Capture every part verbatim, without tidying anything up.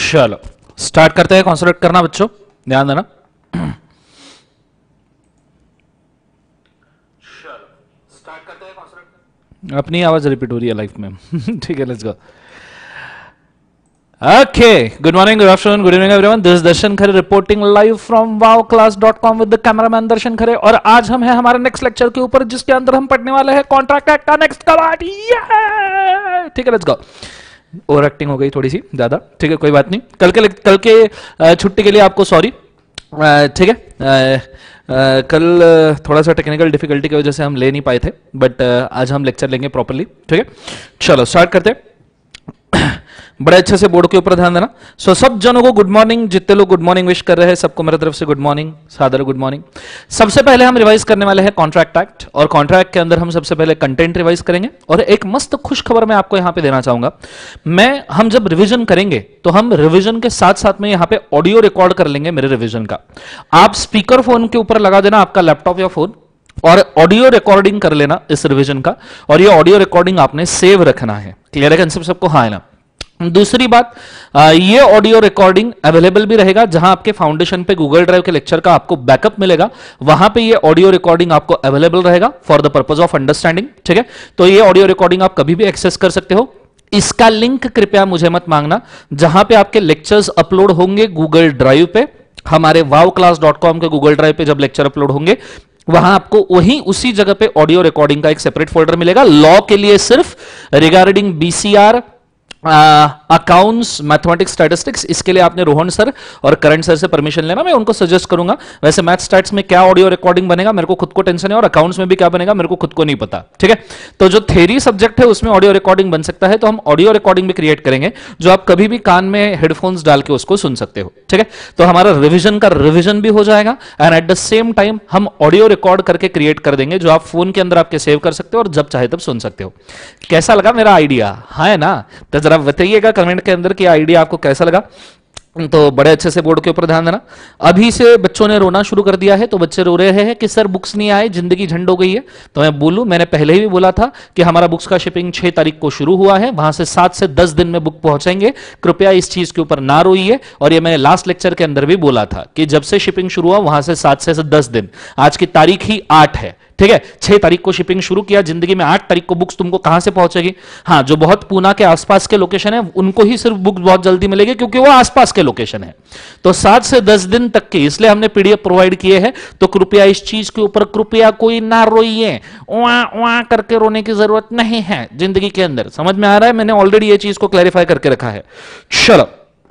चलो स्टार्ट करते हैं। कॉन्सेंट्रेट करना बच्चों, ध्यान देना। चलो स्टार्ट करते हैं। कॉन्सेंट्रेट, अपनी आवाज रिपीट हो रही है लाइफ में। ठीक है, let's go. Okay, good morning, good afternoon, good evening everyone. This is Darshan Khare reporting live from wow class dot com with the cameraman Darshan Khare. और आज हम हैं हमारे नेक्स्ट लेक्चर के ऊपर, जिसके अंदर हम पढ़ने वाले हैं कॉन्ट्रैक्ट एक्ट का नेक्स्ट कमांड। ठीक है, लेट्स गो। ओवर एक्टिंग हो गई थोड़ी सी ज्यादा, ठीक है, कोई बात नहीं। कल के कल के छुट्टी के लिए आपको सॉरी, ठीक है। कल थोड़ा सा टेक्निकल डिफिकल्टी की वजह से हम ले नहीं पाए थे, बट आज हम लेक्चर लेंगे प्रॉपरली, ठीक है। चलो स्टार्ट करते हैं। बड़े अच्छे से बोर्ड के ऊपर ध्यान देना। सो so, सब जनों को गुड मॉर्निंग। जितने लोग गुड मॉर्निंग विश कर रहे हैं सबको मेरे तरफ से गुड मॉर्निंग, सादर गुड मॉर्निंग। सबसे पहले हम रिवाइज करने वाले हैं कॉन्ट्रैक्ट एक्ट, और कॉन्ट्रैक्ट के अंदर हम सबसे पहले कंटेंट रिवाइज करेंगे। और एक मस्त खुश खबर मैं आपको यहां पे देना चाहूंगा। मैं हम जब रिवीजन करेंगे तो हम रिवीजन के साथ साथ में यहां पे ऑडियो रिकॉर्ड कर लेंगे मेरे रिवीजन का। आप स्पीकर फोन के ऊपर लगा देना आपका लैपटॉप या फोन, और ऑडियो रिकॉर्डिंग कर लेना इस रिवीजन का। और ये ऑडियो रिकॉर्डिंग आपने सेव रखना है। क्लियर है कंसेप्ट सबको? हाँ है ना। दूसरी बात, ये ऑडियो रिकॉर्डिंग अवेलेबल भी रहेगा जहां आपके फाउंडेशन पे गूगल ड्राइव के लेक्चर का आपको बैकअप मिलेगा, वहां पे ये ऑडियो रिकॉर्डिंग आपको अवेलेबल रहेगा for the purpose of understanding, ठीक है। तो ये ऑडियो रिकॉर्डिंग आप कभी भी एक्सेस कर सकते हो। इसका लिंक कृपया मुझे मत मांगना। जहां पे आपके लेक्चर्स अपलोड होंगे गूगल ड्राइव पे, हमारे वाओ क्लास डॉट कॉम के गूगल ड्राइव पे जब लेक्चर अपलोड होंगे, वहां आपको वहीं उसी जगह पे ऑडियो रिकॉर्डिंग का एक सेपरेट फोल्डर मिलेगा। लॉ के लिए सिर्फ regarding BCR, accounts, mathematics, statistics, इसके लिए आपने रोहन सर और करंट सर से परमिशन लेना। मैं उनको सजेस्ट करूंगा। वैसे मैथ स्टैट्स में क्या ऑडियो रिकॉर्डिंग बनेगा मेरे को खुद को टेंशन है, और अकाउंट्स में भी क्या बनेगा मेरे को खुद को नहीं पता, ठीक है। तो जो थ्योरी सब्जेक्ट है उसमें ऑडियो रिकॉर्डिंग बन सकता है, तो हम ऑडियो रिकॉर्डिंग भी क्रिएट करेंगे जो आप कभी भी कान में हेडफोन्स डाल के उसको सुन सकते हो, ठीक है। तो हमारा रिविजन का रिविजन भी हो जाएगा, and at the same time हम ऑडियो रिकॉर्ड करके क्रिएट कर देंगे जो आप फोन के अंदर आपके सेव कर सकते हो और जब चाहे तब सुन सकते हो। कैसा लगा मेरा आइडिया? हाँ है ना? तो जरा बताइएगा कमेंट के अंदर कि आइडिया आपको कैसा लगा। तो बड़े अच्छे से बोर्ड के ऊपर ध्यान देना। अभी से बच्चों ने रोना शुरू कर दिया है, तो बच्चे रो रहे हैं कि सर बुक्स नहीं आए, जिंदगी झंड हो गई है। तो मैं बोलूं, मैंने पहले ही भी बोला था कि हमारा बुक्स का शिपिंग छह तारीख को शुरू हुआ है, वहां से सात से दस दिन में बुक पहुंचेंगे। कृपया इस चीज के ऊपर ना रोइए। और ये मैंने लास्ट लेक्चर के अंदर भी बोला था कि जब से शिपिंग शुरू हुआ वहां से सात से दस दिन, आज की तारीख ही आठ है, ठीक है। छह तारीख को शिपिंग शुरू किया, जिंदगी में आठ तारीख को बुक्स तुमको कहां से पहुंचेगी? हाँ, जो बहुत पूना के आसपास के लोकेशन है उनको ही सिर्फ बुक्स बहुत जल्दी मिलेगी, क्योंकि वो आसपास के लोकेशन है। तो सात से दस दिन तक के इसलिए हमने पीडीएफ प्रोवाइड किए हैं। तो कृपया इस चीज के ऊपर कृपया कोई ना रोइए, वहां वहां करके रोने की जरूरत नहीं है जिंदगी के अंदर। समझ में आ रहा है? मैंने ऑलरेडी ये चीज को क्लैरिफाई करके रखा है। चलो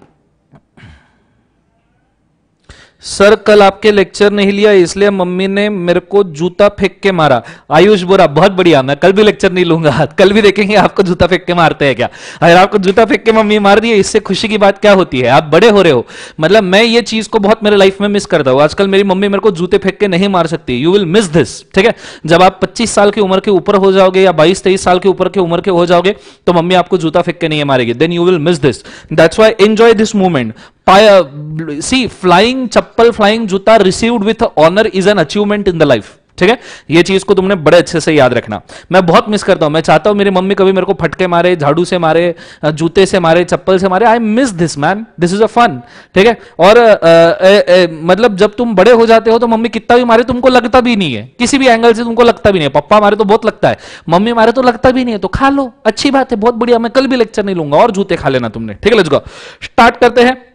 सर, कल आपके लेक्चर नहीं लिया इसलिए मम्मी ने मेरे को जूता फेंक के मारा। आयुष बोरा, बहुत बढ़िया, मैं कल भी लेक्चर नहीं लूंगा। कल भी देखेंगे आपको जूता फेंक के मारते हैं क्या। अगर आपको जूता फेंक के मम्मी मार दी है, इससे खुशी की बात क्या होती है? आप बड़े हो रहे हो। मतलब मैं ये चीज को बहुत मेरे लाइफ में मिस करता हूं। आजकल मेरी मम्मी मेरे को जूते फेंक के नहीं मार सकती। यू विल मिस दिस, ठीक है। जब आप पच्चीस साल की उम्र के ऊपर हो जाओगे या बाईस तेईस साल के ऊपर के उम्र के हो जाओगे, तो मम्मी आपको जूता फेंक के नहीं मारेगी। Then you will miss this. That's why enjoy this moment. See, flying chappal, flying joota received with honour is an achievement in the life, ठीक है। ये चीज को तुमने बड़े अच्छे से याद रखना। मैं बहुत मिस करता हूं। मैं चाहता हूं मेरी मम्मी कभी मेरे को फटके मारे, झाड़ू से मारे, जूते से मारे, चप्पल से मारे। I miss this man, this is a fun, ठीक है। और आ, आ, आ, मतलब जब तुम बड़े हो जाते हो तो मम्मी कितना भी मारे तुमको लगता भी नहीं है, किसी भी एंगल से तुमको लगता भी नहीं है। पप्पा मारे तो बहुत लगता है, मम्मी मारे तो लगता भी नहीं है। तो खा लो, अच्छी बात है, बहुत बढ़िया। मैं कल भी लेक्चर नहीं लूंगा और जूते खा लेना तुमने, ठीक है। लेट्स गो, स्टार्ट करते हैं।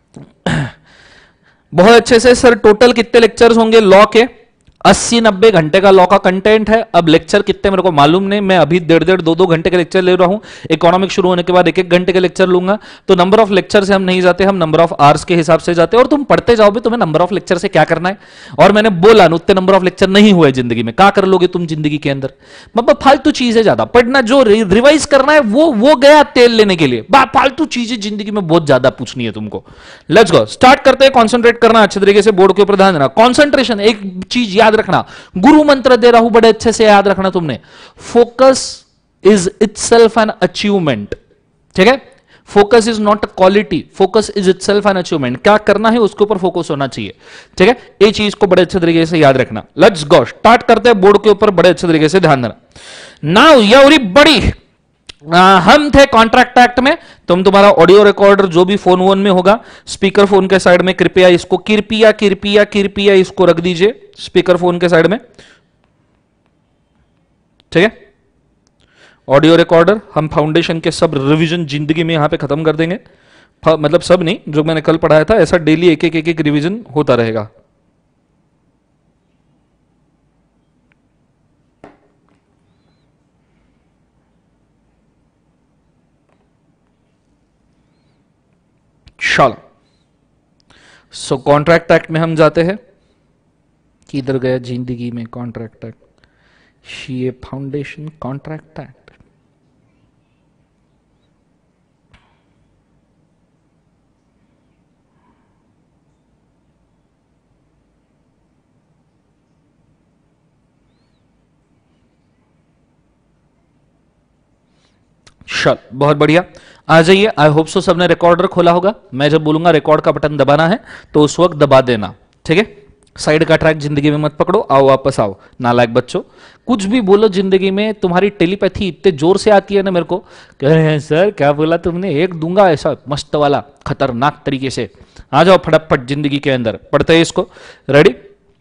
बहुत अच्छे से। सर टोटल कितने लेक्चर्स होंगे लॉ के? अस्सी नब्बे घंटे का लॉ का कंटेंट है। अब लेक्चर कितने मेरे को मालूम नहीं, मैं अभी डेढ़ डेढ़ दो दो घंटे के लेक्चर ले रहा हूं। इकोनॉमिक शुरू होने के बाद एक एक घंटे के लेक्चर लूंगा। तो नंबर ऑफ लेक्चर से हम नहीं जाते, हम नंबर ऑफ आवर्स के हिसाब से जाते हैं। और तुम पढ़ते जाओगे तुम्हें नंबर ऑफ लेक्चर से क्या करना है। और मैंने बोला उतने नंबर ऑफ लेक्चर नहीं हुए जिंदगी में, क्या कर लोगे तुम जिंदगी के अंदर? मतलब फालतू चीजें ज्यादा पढ़ना, जो रिवाइज करना है वो वो गया तेल लेने के लिए। फालतू चीजें जिंदगी में बहुत ज्यादा पूछनी है तुमको। लेट्स गो, स्टार्ट करते हैं। कॉन्सेंट्रेट करना अच्छे तरीके से, बोर्ड के ऊपर ध्यान देना। कॉन्सेंट्रेशन, एक चीज याद रखना, गुरु मंत्र दे रहा हूं, बड़े अच्छे से याद रखना तुमने। Focus is itself an achievement, ठीक है। Focus is not a quality, focus is itself an achievement. क्या करना है उसके ऊपर फोकस होना चाहिए, ठीक है। ये चीज को बड़े अच्छे तरीके से याद रखना। लेट्स गो, स्टार्ट करते हैं। बोर्ड के ऊपर बड़े अच्छे तरीके से ध्यान देना। नाउ एवरीबॉडी आ, हम थे कॉन्ट्रैक्ट एक्ट में। तुम तुम्हारा ऑडियो रिकॉर्डर जो भी फोन वोन में होगा, स्पीकर फोन के साइड में कृपया इसको कृपया कृपया कृपया इसको रख दीजिए स्पीकर फोन के साइड में, ठीक है। ऑडियो रिकॉर्डर हम फाउंडेशन के सब रिवीजन जिंदगी में यहां पे खत्म कर देंगे, मतलब सब नहीं, जो मैंने कल पढ़ाया था ऐसा डेली एक एक एक एक रिवीजन होता रहेगा। चलो, सो कॉन्ट्रैक्ट एक्ट में हम जाते हैं। किधर गया जिंदगी में contract act? CA foundation contract act. चल, बहुत बढ़िया, आ जाइए। आई होप सो सबने रिकॉर्डर खोला होगा। मैं जब बोलूंगा रिकॉर्ड का बटन दबाना है तो उस वक्त दबा देना, ठीक है। साइड का ट्रैक जिंदगी में मत पकड़ो, आओ वापस आओ नालायक बच्चों। कुछ भी बोलो जिंदगी में, तुम्हारी टेलीपैथी इतने जोर से आती है ना, मेरे को कह रहे हैं सर क्या बोला तुमने, एक दूंगा ऐसा मस्त वाला खतरनाक तरीके से। आ जाओ फटाफट जिंदगी के अंदर, पढ़ते हैं इसको। Ready,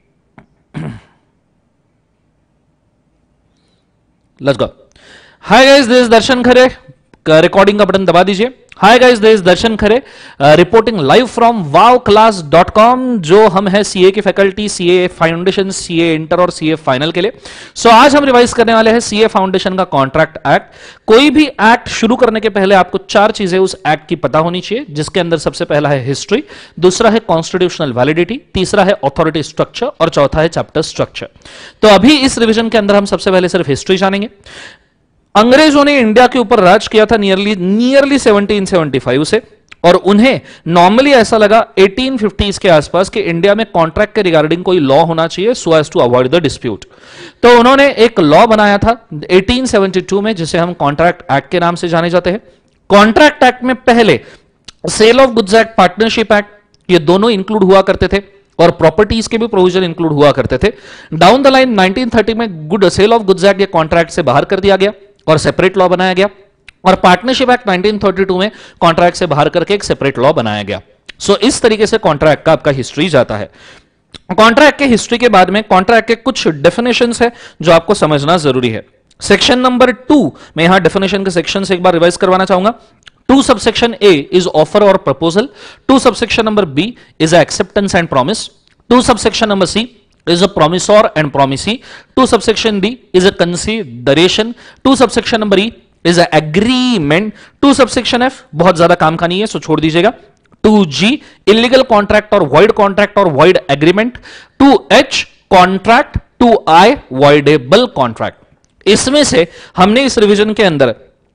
let's go. Hi guys, this is Darshan Khare. Recording का बटन दबा दीजिए। Hi guys, this is Darshan Khare, reporting live from wow class dot com, जो हम है सीए की faculty, CA foundation, CA inter और सीए फाइनल के लिए। सो so, आज हम रिवाइज करने वाले हैं सीए फाउंडेशन का कॉन्ट्रैक्ट एक्ट। कोई भी एक्ट शुरू करने के पहले आपको चार चीजें उस एक्ट की पता होनी चाहिए, जिसके अंदर सबसे पहला है हिस्ट्री, दूसरा है कॉन्स्टिट्यूशनल वैलिडिटी, तीसरा है ऑथोरिटी स्ट्रक्चर और चौथा है चैप्टर स्ट्रक्चर। तो अभी इस रिविजन के अंदर हम सबसे पहले सिर्फ हिस्ट्री जानेंगे। अंग्रेजों ने इंडिया के ऊपर राज किया था nearly nearly seventeen seventy five से, और उन्हें नॉर्मली ऐसा लगा एटीन फिफ्टीज़ के आसपास कि इंडिया में कॉन्ट्रैक्ट के रिगार्डिंग कोई लॉ होना चाहिए so as to avoid the dispute. तो उन्होंने एक लॉ बनाया था एटीन सेवेंटी टू में, जिसे हम कॉन्ट्रैक्ट एक्ट के नाम से जाने जाते हैं। कॉन्ट्रैक्ट एक्ट में पहले sale of goods act, partnership act, ये दोनों इंक्लूड हुआ करते थे, और प्रॉपर्टीज के भी प्रोविजन इंक्लूड हुआ करते थे। Down the line nineteen thirty में good sale of goods act ये कॉन्ट्रैक्ट से बाहर कर दिया गया और सेपरेट लॉ बनाया गया, और partnership act nineteen thirty two में कॉन्ट्रैक्ट से बाहर करके एक सेपरेट लॉ बनाया गया। सो so, इस तरीके से कॉन्ट्रैक्ट का आपका हिस्ट्री जाता है। कॉन्ट्रैक्ट के हिस्ट्री के बाद में कॉन्ट्रैक्ट के कुछ डेफिनेशंस है जो आपको समझना जरूरी है। सेक्शन नंबर टू में यहां डेफिनेशन के सेक्शन से एक बार रिवाइज करवाना चाहूंगा। Two subsection A is offer और proposal, two subsection number B is acceptance and promise, two subsection number C is a promisor and promisee, two subsection D is a consideration, two subsection number E is a agreement, two subsection F बहुत ज्यादा काम का नहीं है सो छोड़ दीजिएगा, two G illegal contract और void contract और void agreement, two H contract, two I voidable contract। इसमें से हमने इस रिवीजन के अंदर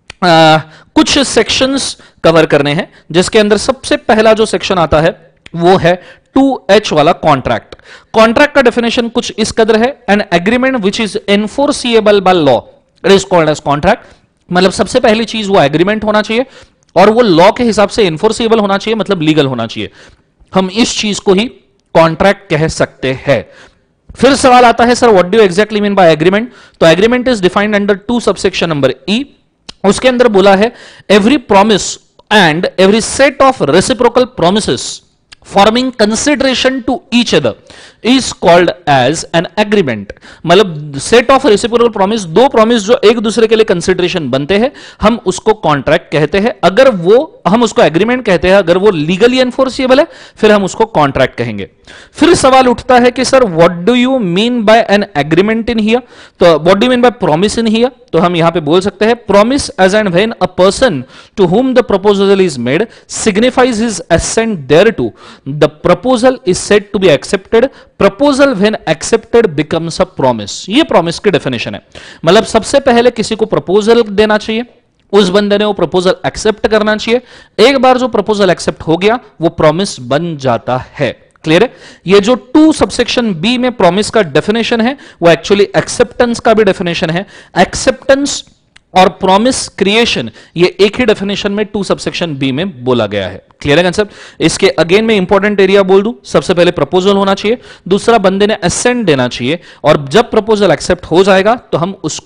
आ, कुछ सेक्शंस कवर करने हैं, जिसके अंदर सबसे पहला जो सेक्शन आता है वो है टू एच वाला कॉन्ट्रैक्ट। कॉन्ट्रैक्ट का डेफिनेशन कुछ इस कदर है, an agreement which is enforceable by law it is called as contract. मतलब सबसे पहली चीज वो एग्रीमेंट होना चाहिए और वो लॉ के हिसाब से एनफोर्सिएबल होना चाहिए, मतलब लीगल होना चाहिए। हम इस चीज को ही कॉन्ट्रैक्ट कह सकते हैं। फिर सवाल आता है sir what do you exactly mean by agreement? तो agreement is defined under two subsection number E. उसके अंदर बोला है every promise and every set of reciprocal promises forming consideration to each other is called as an agreement. मतलब set of reciprocal promise, दो promise जो एक दूसरे के लिए कंसिडरेशन बनते हैं, हम उसको कॉन्ट्रैक्ट कहते हैं। अगर वो हम उसको एग्रीमेंट कहते हैं, अगर वो लीगली एनफोर्सिएबल है फिर हम उसको कॉन्ट्रैक्ट कहेंगे। फिर सवाल उठता है कि sir what do you mean by an agreement in here? तो what do you mean by promise in here? तो हम यहां पे बोल सकते हैं promise as and when a person to whom the proposal is made signifies his assent thereto, the proposal is said to be accepted, proposal when accepted becomes a promise. ये promise की definition है। मतलब सबसे पहले किसी को proposal देना चाहिए, उस बंदे ने वो प्रपोजल एक्सेप्ट करना चाहिए, एक बार जो प्रपोजल एक्सेप्ट हो गया वो प्रॉमिस बन जाता है। क्लियर है? ये जो टू सबसेक्शन बी में प्रॉमिस का डेफिनेशन है वो एक्चुअली एक्सेप्टेंस का भी डेफिनेशन है। एक्सेप्टेंस और प्रॉमिस क्रिएशन ये एक ही डेफिनेशन में टू सबसेक्शन बी में बोला गया है। क्लियर है कंसेप्ट? इसके अगेन में इंपॉर्टेंट एरिया बोल दूं, सबसे पहले प्रपोजल होना चाहिए, दूसरा बंदे ने असेंट देना चाहिए, और जब प्रपोजल एक्सेप्ट हो जाएगा तो हम उसको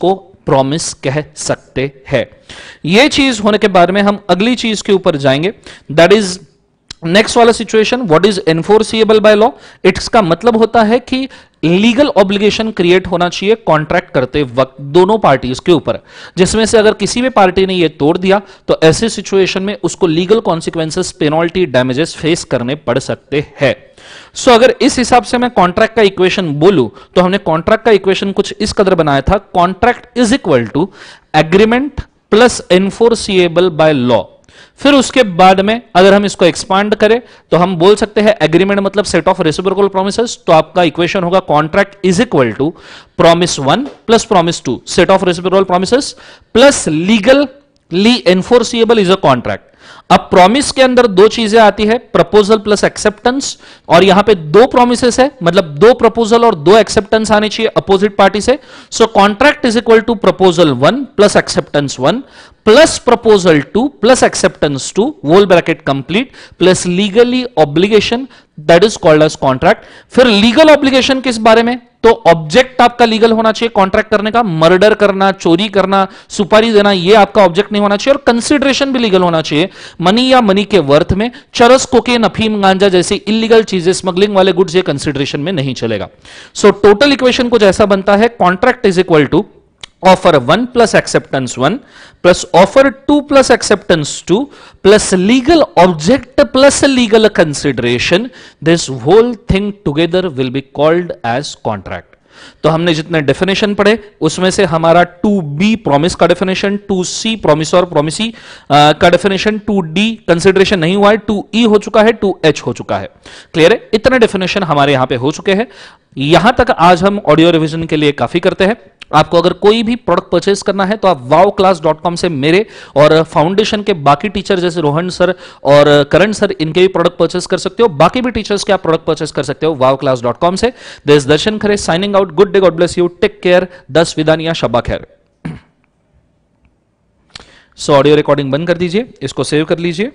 प्रॉमिस कह सकते हैं। यह चीज होने के बाद में हम अगली चीज के ऊपर जाएंगे, दैट इज नेक्स्ट वाला situation, what is enforceable by law. It's का मतलब होता है कि लीगल ऑब्लिगेशन क्रिएट होना चाहिए कॉन्ट्रैक्ट करते वक्त दोनों पार्टीज के ऊपर, जिसमें से अगर किसी भी पार्टी ने यह तोड़ दिया तो ऐसे सिचुएशन में उसको legal consequences, penalty, damages face करने पड़ सकते हैं। सो so, अगर इस हिसाब से मैं कॉन्ट्रैक्ट का इक्वेशन बोलूं तो हमने कॉन्ट्रैक्ट का इक्वेशन कुछ इस कदर बनाया था, contract is equal to agreement plus enforceable by law. फिर उसके बाद में अगर हम इसको एक्सपांड करें तो हम बोल सकते हैं एग्रीमेंट मतलब सेट ऑफ रेसिप्रोकल प्रोमिसेस, तो आपका इक्वेशन होगा contract is equal to promise one plus promise two, set of reciprocal promises plus legally enforceable is a contract. अब प्रॉमिस के अंदर दो चीजें आती है, प्रपोजल प्लस एक्सेप्टेंस, और यहां पे दो प्रॉमिसेस है, मतलब दो प्रपोजल और दो एक्सेप्टेंस आने चाहिए अपोजिट पार्टी से। So contract is equal to proposal one plus acceptance one plus proposal two plus acceptance two, whole bracket complete, plus legally obligation, that is called as contract. फिर legal obligation किस बारे में, तो object आपका legal होना चाहिए contract करने का, मर्डर करना, चोरी करना, सुपारी देना, ये आपका ऑब्जेक्ट नहीं होना चाहिए, और कंसिडरेशन भी लीगल होना चाहिए, मनी या मनी के वर्थ में। चरस, कोकेन, अफीम, गांजा जैसी इलीगल चीजें, स्मगलिंग वाले गुड्स, ये कंसिडरेशन में नहीं चलेगा। सो टोटल इक्वेशन कुछ ऐसा बनता है, contract is equal to offer one plus acceptance one plus offer two plus acceptance two plus legal object plus legal consideration, this whole thing together will be called as contract। तो हमने जितने definition पढ़े उसमें से हमारा two B promise का definition, two C promise और promisee का डेफिनेशन, टू डी कंसिडरेशन नहीं हुआ है, टू ई हो चुका है, टू एच हो चुका है। क्लियर है, इतने डेफिनेशन हमारे यहां पे हो चुके हैं। यहां तक आज हम ऑडियो रिवीजन के लिए काफी करते हैं। आपको अगर कोई भी प्रोडक्ट परचेज करना है तो आप वाव क्लास डॉट कॉम से मेरे और फाउंडेशन के बाकी टीचर जैसे रोहन सर और करण सर, इनके भी प्रोडक्ट परचेज कर सकते हो। बाकी भी टीचर्स के आप प्रोडक्ट परचेज कर सकते हो वाव क्लास डॉट कॉम से। This is Darshan Khare signing out. Good day, God bless you, take care, दस विदानिया, शब्बा खैर। सो ऑडियो रिकॉर्डिंग बंद कर दीजिए, इसको सेव कर लीजिए।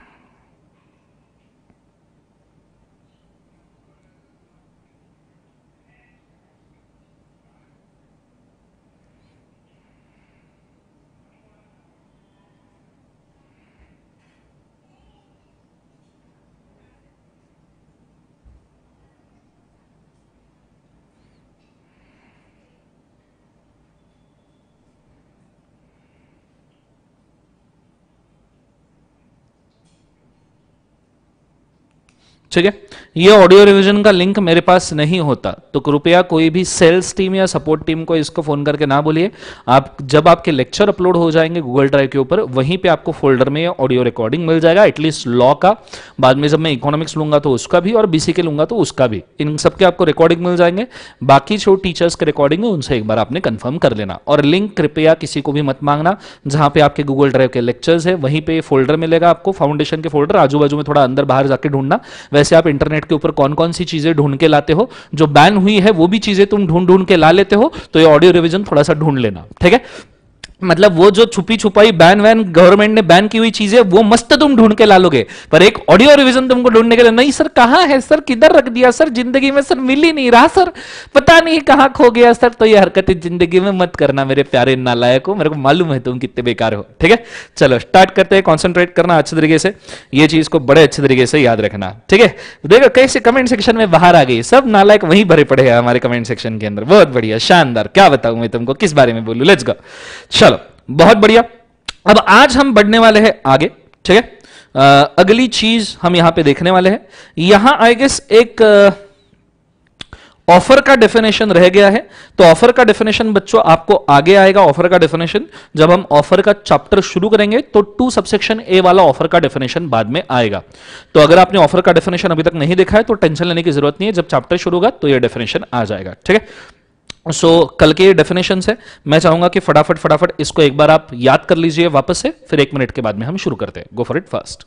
ठीक है, ये ऑडियो रिवीजन का लिंक मेरे पास नहीं होता तो कृपया कोई भी सेल्स टीम या सपोर्ट टीम को इसको फोन करके ना बोलिए। आप जब आपके लेक्चर अपलोड हो जाएंगे गूगल ड्राइव के ऊपर, वहीं पे आपको फोल्डर में ऑडियो रिकॉर्डिंग मिल जाएगा, एटलीस्ट लॉ का। बाद में जब मैं इकोनॉमिक्स लूंगा तो उसका भी, और बीसी के लूंगा तो उसका भी, इन सबके आपको रिकॉर्डिंग मिल जाएंगे। बाकी जो टीचर्स के रिकॉर्डिंग है उनसे एक बार आपने कंफर्म कर लेना। और लिंक कृपया किसी को भी मत मांगना, जहां पे आपके गूगल ड्राइव के लेक्चर्स है वहीं पे फोल्डर मिलेगा आपको, फाउंडेशन के फोल्डर, आजू बाजू में थोड़ा अंदर बाहर जाके ढूंढना। वैसे आप इंटरनेट के ऊपर कौन कौन सी चीजें ढूंढ के लाते हो, जो बैन हुई है वो भी चीजें तुम ढूंढ ढूंढ के ला लेते हो, तो ये ऑडियो रिवीजन थोड़ा सा ढूंढ लेना, ठीक है। मतलब वो जो छुपी छुपाई बैन वैन गवर्नमेंट ने बैन की हुई चीजें वो मस्त तुम ढूंढ के ला लोगे, पर एक ऑडियो रिवीजन तुमको ढूंढने के लिए, नहीं सर कहां है सर, किधर रख दिया सर, जिंदगी में सर मिल ही नहीं रहा सर, पता नहीं कहां खो गया सर। तो ये हरकतें जिंदगी में मत करना मेरे प्यारे नालायक हो, मेरे को मालूम है तुम कितने बेकार हो, ठीक है। चलो स्टार्ट करते हैं, कॉन्सेंट्रेट करना अच्छे तरीके से, ये चीज को बड़े अच्छे तरीके से याद रखना, ठीक है। देखो कैसे कमेंट सेक्शन में बाहर आ गई, सब नालायक वहीं भरे पड़े हैं हमारे कमेंट सेक्शन के अंदर। बहुत बढ़िया, शानदार, क्या बताऊं मैं तुमको, किस बारे में बोलूं, लेट्स गो। चलो बहुत बढ़िया, अब आज हम बढ़ने वाले हैं आगे, ठीक है। अगली चीज हम यहां पे देखने वाले हैं, यहां आई गेस एक ऑफर का डेफिनेशन रह गया है। तो ऑफर का डेफिनेशन बच्चों आपको आगे आएगा, ऑफर का डेफिनेशन जब हम ऑफर का चैप्टर शुरू करेंगे तो टू सबसेक्शन ए वाला ऑफर का डेफिनेशन बाद में आएगा। तो अगर आपने ऑफर का डेफिनेशन अभी तक नहीं देखा है तो टेंशन लेने की जरूरत नहीं है, जब चैप्टर शुरू होगा तो यह डेफिनेशन आ जाएगा, ठीक है। सो so, कल के डेफिनेशन है, मैं चाहूंगा कि फटाफट फटाफट इसको एक बार आप याद कर लीजिए वापस से, फिर एक मिनट के बाद में हम शुरू करते हैं। Go for it fast.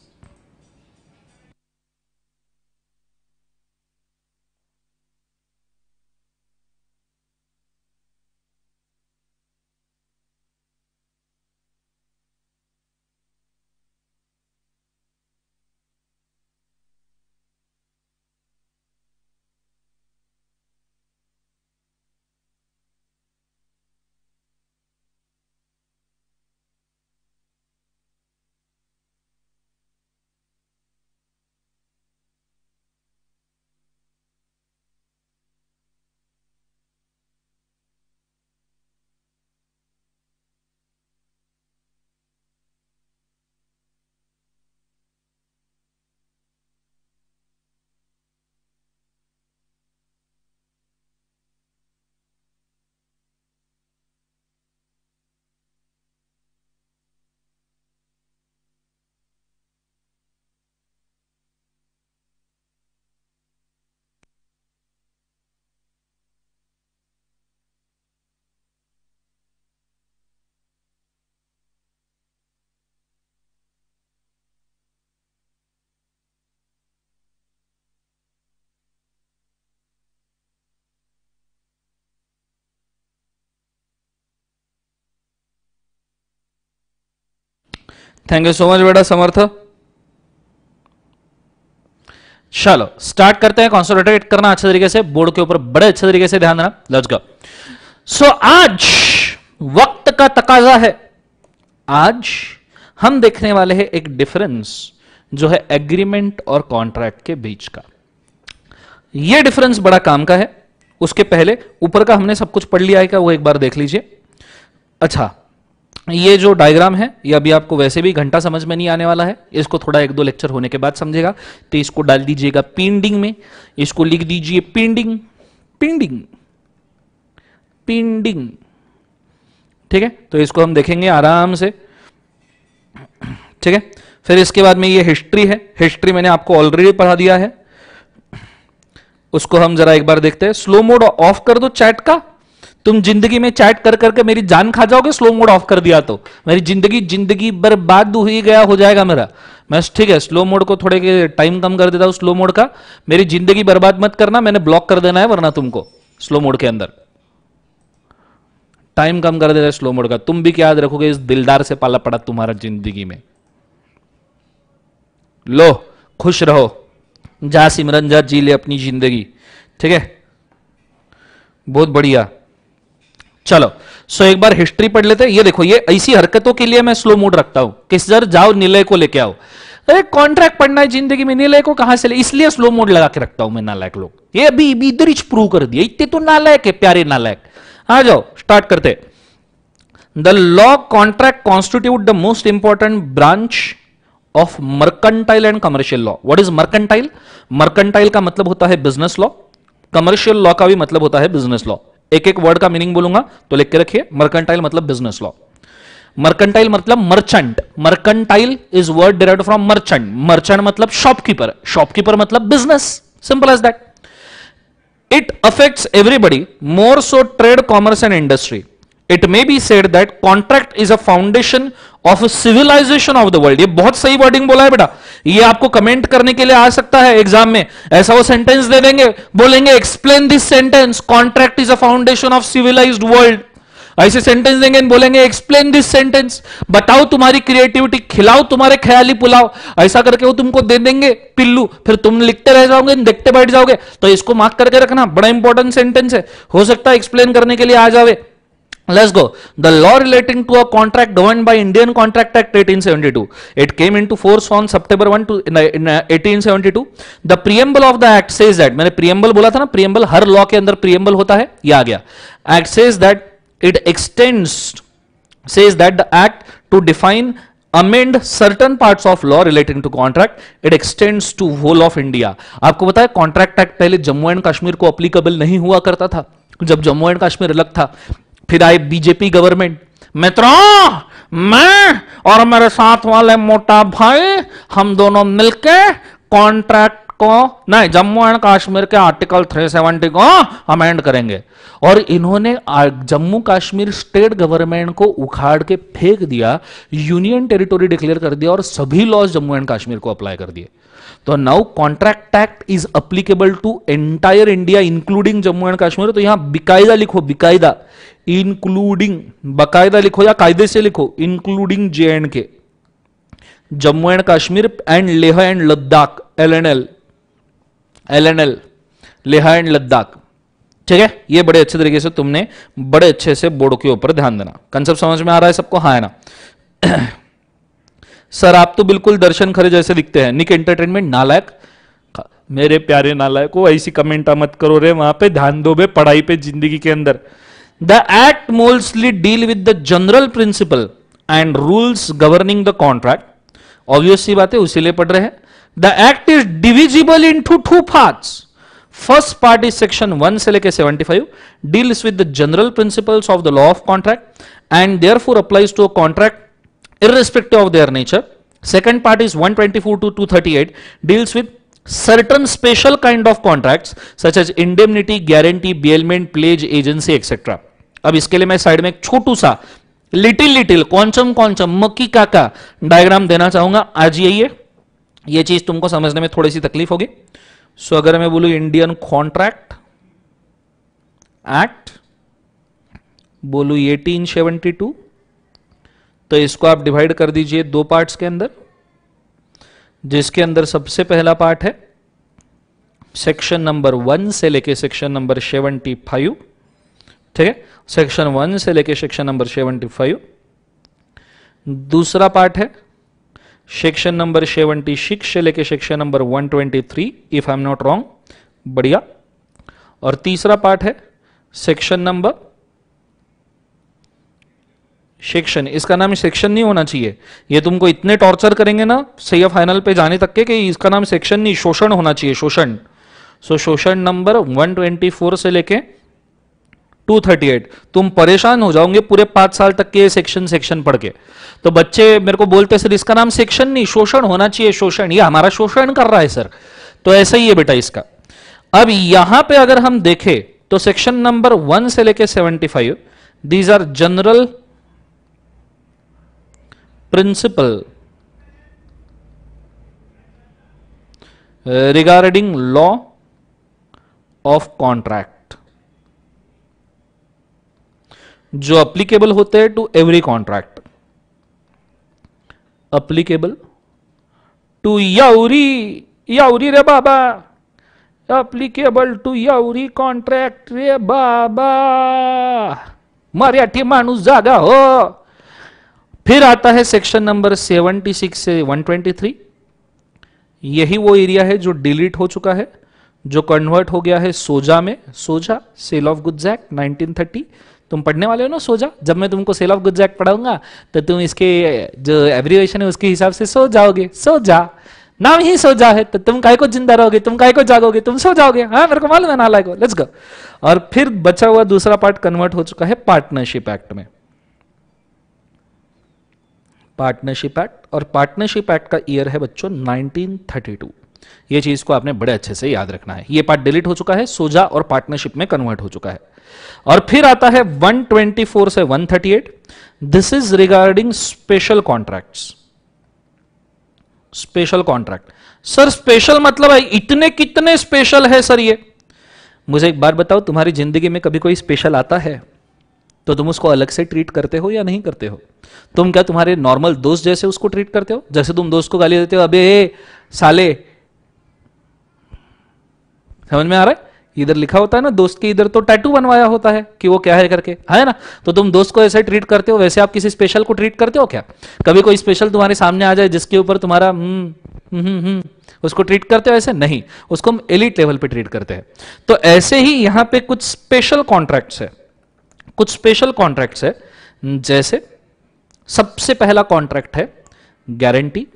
Thank you so much बेटा समर्थ। चलो स्टार्ट करते हैं। कॉन्सेंट्रेट करना अच्छे तरीके से, बोर्ड के ऊपर बड़े अच्छे तरीके से ध्यान देना। Let's go. सो आज वक्त का तकाजा है, आज हम देखने वाले हैं एक डिफरेंस जो है एग्रीमेंट और कॉन्ट्रैक्ट के बीच का। यह डिफरेंस बड़ा काम का है। उसके पहले ऊपर का हमने सब कुछ पढ़ लिया है, क्या वो एक बार देख लीजिए। अच्छा, ये जो डायग्राम है ये अभी आपको वैसे भी घंटा समझ में नहीं आने वाला है, इसको थोड़ा एक दो लेक्चर होने के बाद समझेगा। तो इसको डाल दीजिएगा पेंडिंग में, इसको लिख दीजिए पेंडिंग पेंडिंग पेंडिंग। ठीक है, तो इसको हम देखेंगे आराम से। ठीक है, फिर इसके बाद में ये हिस्ट्री है। हिस्ट्री मैंने आपको ऑलरेडी पढ़ा दिया है, उसको हम जरा एक बार देखते हैं। स्लो मोड ऑफ कर दो चैट का। तुम जिंदगी में चैट कर करके मेरी जान खा जाओगे। स्लो मोड ऑफ कर दिया तो मेरी जिंदगी जिंदगी बर्बाद हुई गया हो जाएगा मेरा। मैं ठीक है स्लो मोड को थोड़े के टाइम कम कर देता हूं स्लो मोड का। मेरी जिंदगी बर्बाद मत करना, मैंने ब्लॉक कर देना है वरना तुमको स्लो मोड के अंदर। टाइम कम कर देता है स्लो मोड का। तुम भी क्या याद रखोगे, इस दिलदार से पाला पड़ा तुम्हारा जिंदगी में। लो खुश रहो, जा सिमरन जा, जी ले अपनी जिंदगी। ठीक है, बहुत बढ़िया। चलो सो एक बार हिस्ट्री पढ़ लेते हैं। ये देखो, ये ऐसी हरकतों के लिए मैं स्लो मोड रखता हूं कि सर जाओ निलय को लेके आओ। अरे कॉन्ट्रैक्ट पढ़ना है जिंदगी में, निलय को कहां से ले, इसलिए स्लो मोड लगा के रखता हूं मैं। नालायक लोग, ये अभी इधर ही प्रूव कर दिया, इतने तो नालायक है प्यारे नालायक। आ जाओ स्टार्ट करते। The law contract constitute the most important branch of mercantile and commercial law. What is mercantile? Mercantile का मतलब होता है बिजनेस लॉ, कमर्शियल लॉ का भी मतलब होता है बिजनेस लॉ। एक एक वर्ड का मीनिंग बोलूंगा तो लिख के रखिए। मर्केंटाइल मतलब बिजनेस लॉ, मर्केंटाइल मतलब merchant. Mercantile is word derived from merchant. Merchant मतलब शॉपकीपर, शॉपकीपर मतलब business, simple as that. It affects everybody, more so trade, commerce and industry. It may be said that contract is a foundation of civilisation of the world. ये बहुत सही wording बोला है बेटा, ये आपको कमेंट करने के लिए आ सकता है एग्जाम में। ऐसा वो सेंटेंस दे देंगे, बोलेंगे explain this sentence, contract is a foundation of civilised world. ऐसे सेंटेंस देंगे, बोलेंगे एक्सप्लेन दिस सेंटेंस, बताओ तुम्हारी क्रिएटिविटी, खिलाओ तुम्हारे ख्याली पुलाव। ऐसा करके वो तुमको दे देंगे पिल्लू, फिर तुम लिखते रह जाओगे, देखते बैठ जाओगे। तो इसको मार्क करके रखना, बड़ा इंपॉर्टेंट सेंटेंस है, हो सकता है एक्सप्लेन करने के लिए आ जावे। Let's go. The law relating to a contract governed by Indian Contract Act eighteen seventy-two. It came into force on September first to, in, in eighteen seventy-two. The preamble of the act says that, मैंने preamble बोला था ना, preamble हर law के अंदर preamble होता है, ये आ गया। Act says that it extends, says that the act to define, amend certain parts of law relating to contract, it extends to whole of India. आपको पता है कॉन्ट्रैक्ट एक्ट पहले जम्मू एंड कश्मीर को अप्लीकेबल नहीं हुआ करता था, जब जम्मू एंड कश्मीर अलग था। फिर आई बीजेपी गवर्नमेंट। मित्रों, मैं और मेरे साथ वाले मोटा भाई, हम दोनों मिलके कॉन्ट्रैक्ट को नहीं, जम्मू एंड कश्मीर के आर्टिकल तीन सौ सत्तर को अमेंड करेंगे। और इन्होंने जम्मू कश्मीर स्टेट गवर्नमेंट को उखाड़ के फेंक दिया, यूनियन टेरिटोरी डिक्लेयर कर दिया और सभी लॉज जम्मू एंड कश्मीर को अप्लाई कर दिए। तो now contract act is applicable to entire India including Jammu and Kashmir. तो यहां बेकायदा लिखो, बेकायदा, इंक्लूडिंग, बाकायदा लिखो या कायदे से लिखो, including J and K, Jammu and Kashmir and Leh and Ladakh, L N L, L N L, Leh and Ladakh. ठीक है, ये बड़े अच्छे तरीके से तुमने बड़े अच्छे से बोर्ड के ऊपर ध्यान देना। कंसेप्ट समझ में आ रहा है सबको? हाँ है ना? सर आप तो बिल्कुल दर्शन खरे जैसे दिखते हैं। निक एंटरटेनमेंट नालायक, मेरे प्यारे नालायक को ऐसी कमेंट मत करो रे, वहां पे ध्यान दो बे पढ़ाई पे, जिंदगी के अंदर। The act mostly deal with the general principle and rules governing the contract. Obvious सी बात है, उसीलिए पढ़ रहे हैं। The act is divisible into two parts. First part is section one से लेके seventy five, deals with the general principles of the law of contract and therefore applies to a contract irrespective of their nature. Second part is one twenty-four to two thirty-eight, deals with certain special kind of contracts such as indemnity, guarantee, bailment, pledge, agency, et cetera. अब इसके लिए मैं side में एक छोटू सा little little कौनचम कौनचम मक्की काका diagram देना चाहूंगा। आज ये ये चीज तुमको समझने में थोड़ी सी तकलीफ होगी। सो so, अगर मैं बोलूं इंडियन कॉन्ट्रैक्ट एक्ट, बोलू एटीन सेवेंटी टू, तो इसको आप डिवाइड कर दीजिए दो पार्ट्स के अंदर, जिसके अंदर सबसे पहला पार्ट है सेक्शन नंबर वन से लेके सेक्शन नंबर सेवेंटी फाइव, ठीक है, सेक्शन वन से लेके सेक्शन नंबर सेवेंटी फाइव। दूसरा पार्ट है सेक्शन नंबर सेवेंटी सिक्स से लेके section number one twenty three, if I am not wrong, बढ़िया। और तीसरा पार्ट है सेक्शन नंबर, सेक्शन, इसका नाम सेक्शन नहीं होना चाहिए, ये तुमको इतने टॉर्चर करेंगे ना सही फाइनल पे जाने तक के कि इसका नाम सेक्शन नहीं, शोषण होना चाहिए, शोषण। सो शोषण नंबर वन ट्वेंटी फोर से लेके टू थर्टी एट, तुम परेशान हो जाओगे पूरे पांच साल तक के सेक्शन सेक्शन पढ़ के। तो बच्चे मेरे को बोलते सर इसका नाम सेक्शन नहीं, शोषण होना चाहिए, शोषण, ये हमारा शोषण कर रहा है सर। तो ऐसा ही है बेटा इसका। अब यहां पे अगर हम देखें तो सेक्शन नंबर वन से लेके seventy five, these are general principle regarding law of contract, जो अप्लीकेबल होते हैं to every contract, applicable to याउरी, याउरी रे बाबा, अप्लीकेबल टू याउरी कॉन्ट्रैक्ट रे बाबा, मराठी माणूस जागा हो। फिर आता है सेक्शन नंबर सेवेंटी सिक्स से वन ट्वेंटी थ्री, यही वो एरिया है जो डिलीट हो चुका है, जो कन्वर्ट हो गया है सोजा में, SOGA sale of goods act nineteen thirty. तुम पढ़ने वाले हो ना सोजा, जब मैं तुमको सेल ऑफ गुड्स एक्ट पढ़ाऊंगा तो तुम इसके जो एब्रिविएशन है उसके हिसाब से सो जाओगे, सो जा, नाम ही सो जा है, तो तुम काय को जिंदा रहोगे, तुम काय को जागोगे, तुम सो जाओगे। हाँ मेरे को मालूम है, नालायक हो, लेट्स गो। और फिर बचा हुआ दूसरा पार्ट कन्वर्ट हो चुका है पार्टनरशिप एक्ट में, पार्टनरशिप एक्ट, और पार्टनरशिप एक्ट का ईयर है बच्चों नाइनटीन थर्टी टू। ये चीज को आपने बड़े अच्छे से याद रखना है। ये पार्ट डिलीट हो चुका है, सोजा और पार्टनरशिप में कन्वर्ट हो चुका है। और फिर आता है वन ट्वेंटी फोर से one thirty eight, this is regarding special contracts, special contract. Sir special मतलब है इतने कितने स्पेशल है सर ये? मुझे एक बार बताओ, तुम्हारी जिंदगी में कभी कोई स्पेशल आता है तो तुम उसको अलग से ट्रीट करते हो या नहीं करते हो? तुम क्या तुम्हारे नॉर्मल दोस्त जैसे उसको ट्रीट करते हो? जैसे तुम दोस्त को गाली देते हो, अबे ए, साले, समझ में आ रहा है? इधर लिखा होता है ना दोस्त के, इधर तो टैटू बनवाया होता है कि वो क्या है करके, है ना? तो तुम दोस्त को ऐसे ट्रीट करते हो, वैसे आप किसी स्पेशल को ट्रीट करते हो क्या? कभी कोई स्पेशल तुम्हारे सामने आ जाए जिसके ऊपर तुम्हारा हम्म हम्म हम्म, उसको ट्रीट करते हो ऐसे? नहीं, उसको हम एलिट लेवल पे ट्रीट करते हैं। तो ऐसे ही यहां पे कुछ स्पेशल कॉन्ट्रैक्ट्स है, कुछ स्पेशल कॉन्ट्रैक्ट्स है। जैसे सबसे पहला कॉन्ट्रैक्ट है गारंटी,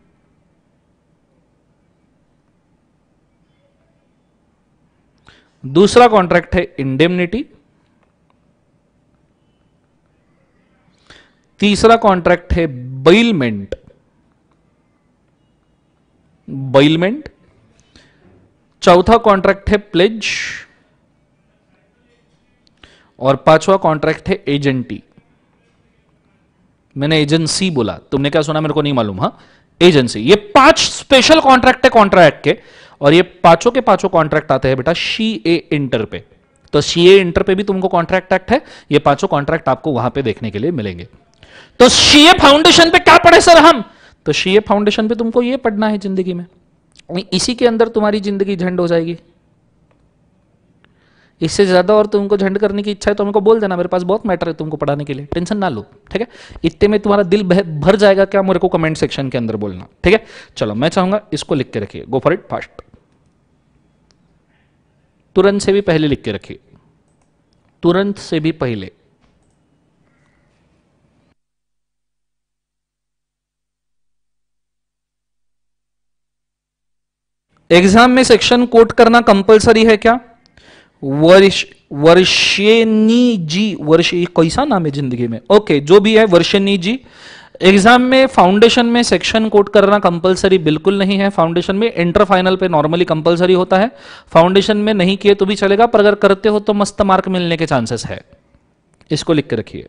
दूसरा कॉन्ट्रैक्ट है इंडेमनिटी, तीसरा कॉन्ट्रैक्ट है बेलमेंट, बेलमेंट, चौथा कॉन्ट्रैक्ट है प्लेज, और पांचवा कॉन्ट्रैक्ट है एजेंटी। मैंने एजेंसी बोला, तुमने क्या सुना मेरे को नहीं मालूम। हाँ, एजेंसी। ये पांच स्पेशल कॉन्ट्रैक्ट है कॉन्ट्रैक्ट के, और ये पांचों के पांचों कॉन्ट्रैक्ट आते हैं बेटा सी ए इंटर पे। तो सी ए इंटर पे भी तुमको कॉन्ट्रैक्ट एक्ट है, ये पांचों कॉन्ट्रैक्ट आपको वहां पे देखने के लिए मिलेंगे। तो सी ए फाउंडेशन पे क्या पढ़े सर हम? तो सी ए फाउंडेशन पे तुमको ये पढ़ना है जिंदगी में, इसी के अंदर तुम्हारी जिंदगी झंड हो जाएगी। इससे ज्यादा और तुमको झंड करने की इच्छा है तो हमको बोल देना, मेरे पास बहुत मैटर है तुमको पढ़ाने के लिए, टेंशन ना लो, ठीक है? इतने में तुम्हारा दिल भर जाएगा क्या, मेरे को कमेंट सेक्शन के अंदर बोलना, ठीक है? चलो मैं चाहूंगा इसको लिख के रखिए, गो फॉर इट फास्ट, तुरंत से भी पहले लिख के रखिए, तुरंत से भी पहले। एग्जाम में सेक्शन कोट करना कंपलसरी है क्या? वर्ष वर्षेनी जी, वर्ष कैसा नाम है जिंदगी में, ओके जो भी है वर्षेनी जी। एग्जाम में फाउंडेशन में सेक्शन कोट करना कंपलसरी बिल्कुल नहीं है। फाउंडेशन में इंटर फाइनल पे नॉर्मली कंपलसरी होता है, फाउंडेशन में नहीं किए तो भी चलेगा, पर अगर करते हो तो मस्त मार्क मिलने के चांसेस है। इसको लिख के रखिए।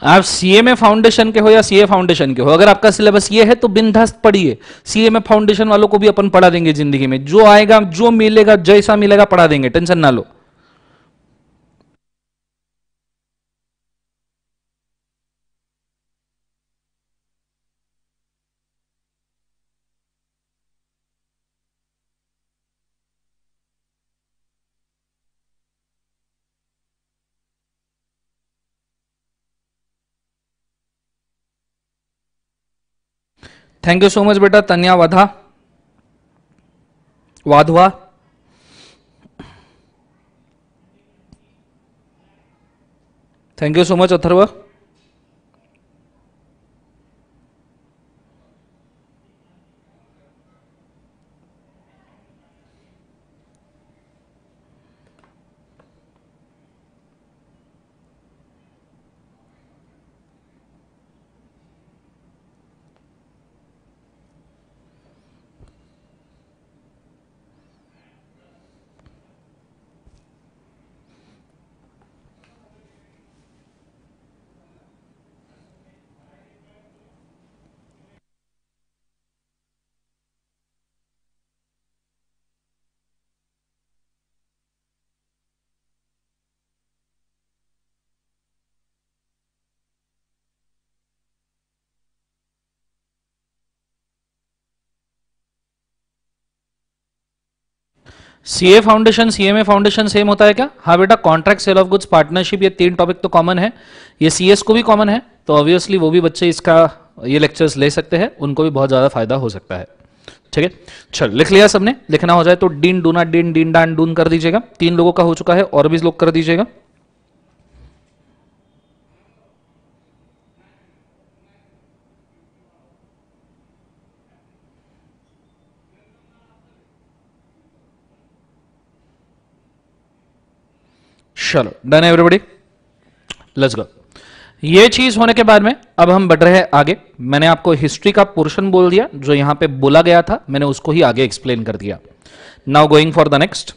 आप सीए में फाउंडेशन के हो या सीए फाउंडेशन के हो, अगर आपका सिलेबस ये है तो बिंदास्त पढ़िए। सीए में फाउंडेशन वालों को भी अपन पढ़ा देंगे, जिंदगी में जो आएगा जो मिलेगा जैसा मिलेगा पढ़ा देंगे, टेंशन ना लो। थैंक यू सो मच बेटा Tanya Wadha Wadhwa. Thank you so much Atharv. CA foundation CMA foundation same होता है क्या? हाँ बेटा, contract sale of goods partnership, ये तीन टॉपिक तो कॉमन है, ये सीएस को भी कॉमन है, तो ऑब्वियसली वो भी बच्चे इसका ये लेक्चर्स ले सकते हैं, उनको भी बहुत ज्यादा फायदा हो सकता है। ठीक है, चल लिख लिया सबने? लिखना हो जाए तो डीन डूना डीन डीन डान डून कर दीजिएगा। तीन लोगों का हो चुका है, और भी लोग कर दीजिएगा। चलो डन एवरीबॉडी, लेट्स गो। ये चीज होने के बाद में अब हम बढ़ रहे हैं आगे। मैंने आपको हिस्ट्री का पोर्शन बोल दिया, जो यहां पे बोला गया था मैंने उसको ही आगे एक्सप्लेन कर दिया। Now going for the next.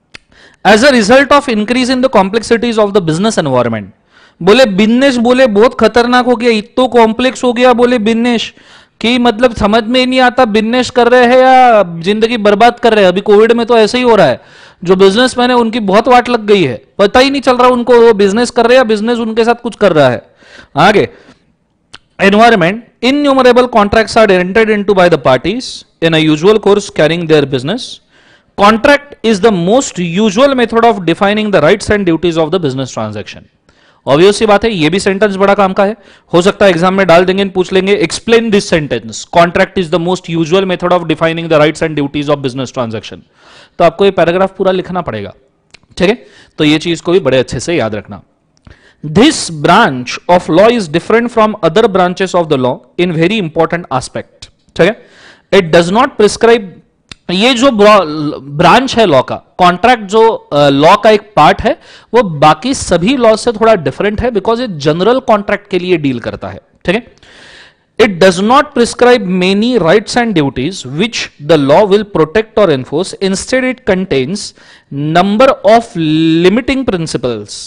As a result of increase in the complexities of the business environment, बोले बिजनेस बोले बहुत खतरनाक हो गया, इतो कॉम्प्लेक्स हो गया बोले बिजनेस कि मतलब समझ में ही नहीं आता बिजनेस कर रहे हैं या जिंदगी बर्बाद कर रहे हैं। अभी कोविड में तो ऐसे ही हो रहा है, जो बिजनेसमैन है उनकी बहुत वाट लग गई है, पता ही नहीं चल रहा उनको वो बिजनेस कर रहे हैं या बिजनेस उनके साथ कुछ कर रहा है। आगे, environment, innumerable contracts are entered into by the parties in a usual course carrying their business. Contract is the most usual method of defining the rights and duties of the business transaction. Obvious सी बात है, ये भी sentence बड़ा काम का है, हो सकता है एग्जाम में डाल देंगे, पूछ लेंगे explain this sentence, contract is the most usual method of defining the rights and duties of business transaction. तो आपको ये पैराग्राफ पूरा लिखना पड़ेगा। ठीक है, तो ये चीज को भी बड़े अच्छे से याद रखना। This branch of law is different from other branches of the law in very important aspect. ठीक है, it does not prescribe, ये जो ब्रांच है लॉ का, कॉन्ट्रैक्ट जो लॉ uh, का एक पार्ट है, वो बाकी सभी लॉ से थोड़ा डिफरेंट है, बिकॉज ये जनरल कॉन्ट्रैक्ट के लिए डील करता है। ठीक है, it does not prescribe many rights and duties which the law will protect or enforce. Instead, it contains number of limiting principles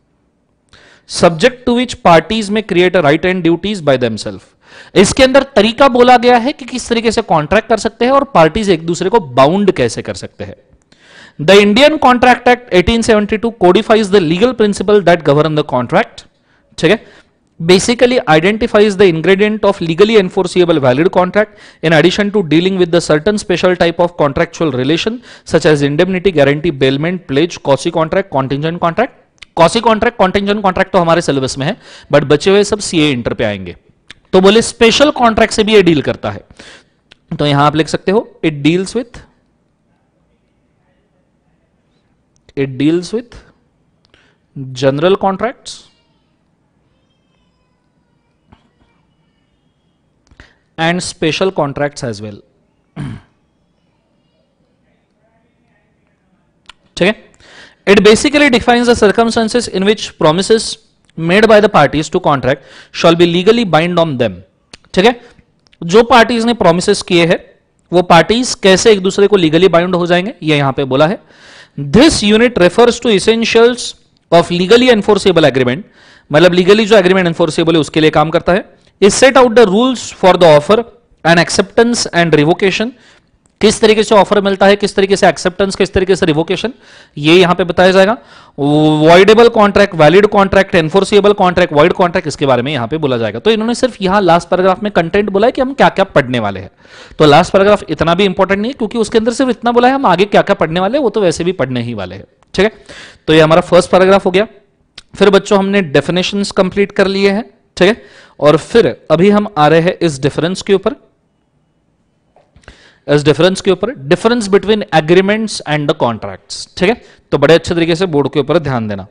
subject to which parties may create a right and duties by themselves. इसके अंदर तरीका बोला गया है कि किस तरीके से कॉन्ट्रैक्ट कर सकते हैं और पार्टीज एक दूसरे को बाउंड कैसे कर सकते हैं। The Indian contract act eighteen seventy two codifies the legal principle that govern the contract. ठीक है, basically identifies the ingredient of legally enforceable valid contract in addition to dealing with the certain special type of contractual relation such as indemnity, guarantee, bailment, pledge, quasi contract, contingent contract. quasi contract, contingent contract तो हमारे syllabus में है, but बचे हुए सब CA inter पे आएंगे। तो बोले स्पेशल कॉन्ट्रैक्ट से भी ये डील करता है, तो यहां आप लिख सकते हो it deals with it deals with general contracts and special contracts as well. ठीक है, it basically defines the circumstances in which promises made by the parties to contract shall be legally bind on them. ठीक है, जो parties ने promises किए हैं वो parties कैसे एक दूसरे को लीगली बाइंड हो जाएंगे, ये यहां पे बोला है। This unit refers to essentials of legally enforceable agreement, मतलब लीगली जो एग्रीमेंट एनफोर्सेबल है उसके लिए काम करता है। It set out the rules for the offer and acceptance and revocation, किस तरीके से ऑफर मिलता है, किस तरीके से एक्सेप्टेंस, किस तरीके से रिवोकेशन, ये यहां पे बताया जाएगा। Voidable contract, valid contract, enforceable contract, void contract, इसके बारे में यहां पे बोला जाएगा। तो इन्होंने सिर्फ यहां लास्ट पैराग्राफ में कंटेंट बोला है कि हम क्या क्या पढ़ने वाले हैं। तो लास्ट पैराग्राफ इतना भी इंपॉर्टेंट नहीं है, क्योंकि उसके अंदर सिर्फ इतना बोला है हम आगे क्या क्या पढ़ने वाले हैं, वो तो वैसे भी पढ़ने ही वाले हैं। ठीक है, तो ये हमारा फर्स्ट पैराग्राफ हो गया। फिर बच्चों हमने डेफिनेशंस कंप्लीट कर लिए हैं। ठीक है, और फिर अभी हम आ रहे हैं इस डिफरेंस के ऊपर, इस डिफरेंस के ऊपर, difference between agreements and the contracts. ठीक है, तो बड़े अच्छे तरीके से बोर्ड के ऊपर ध्यान देना।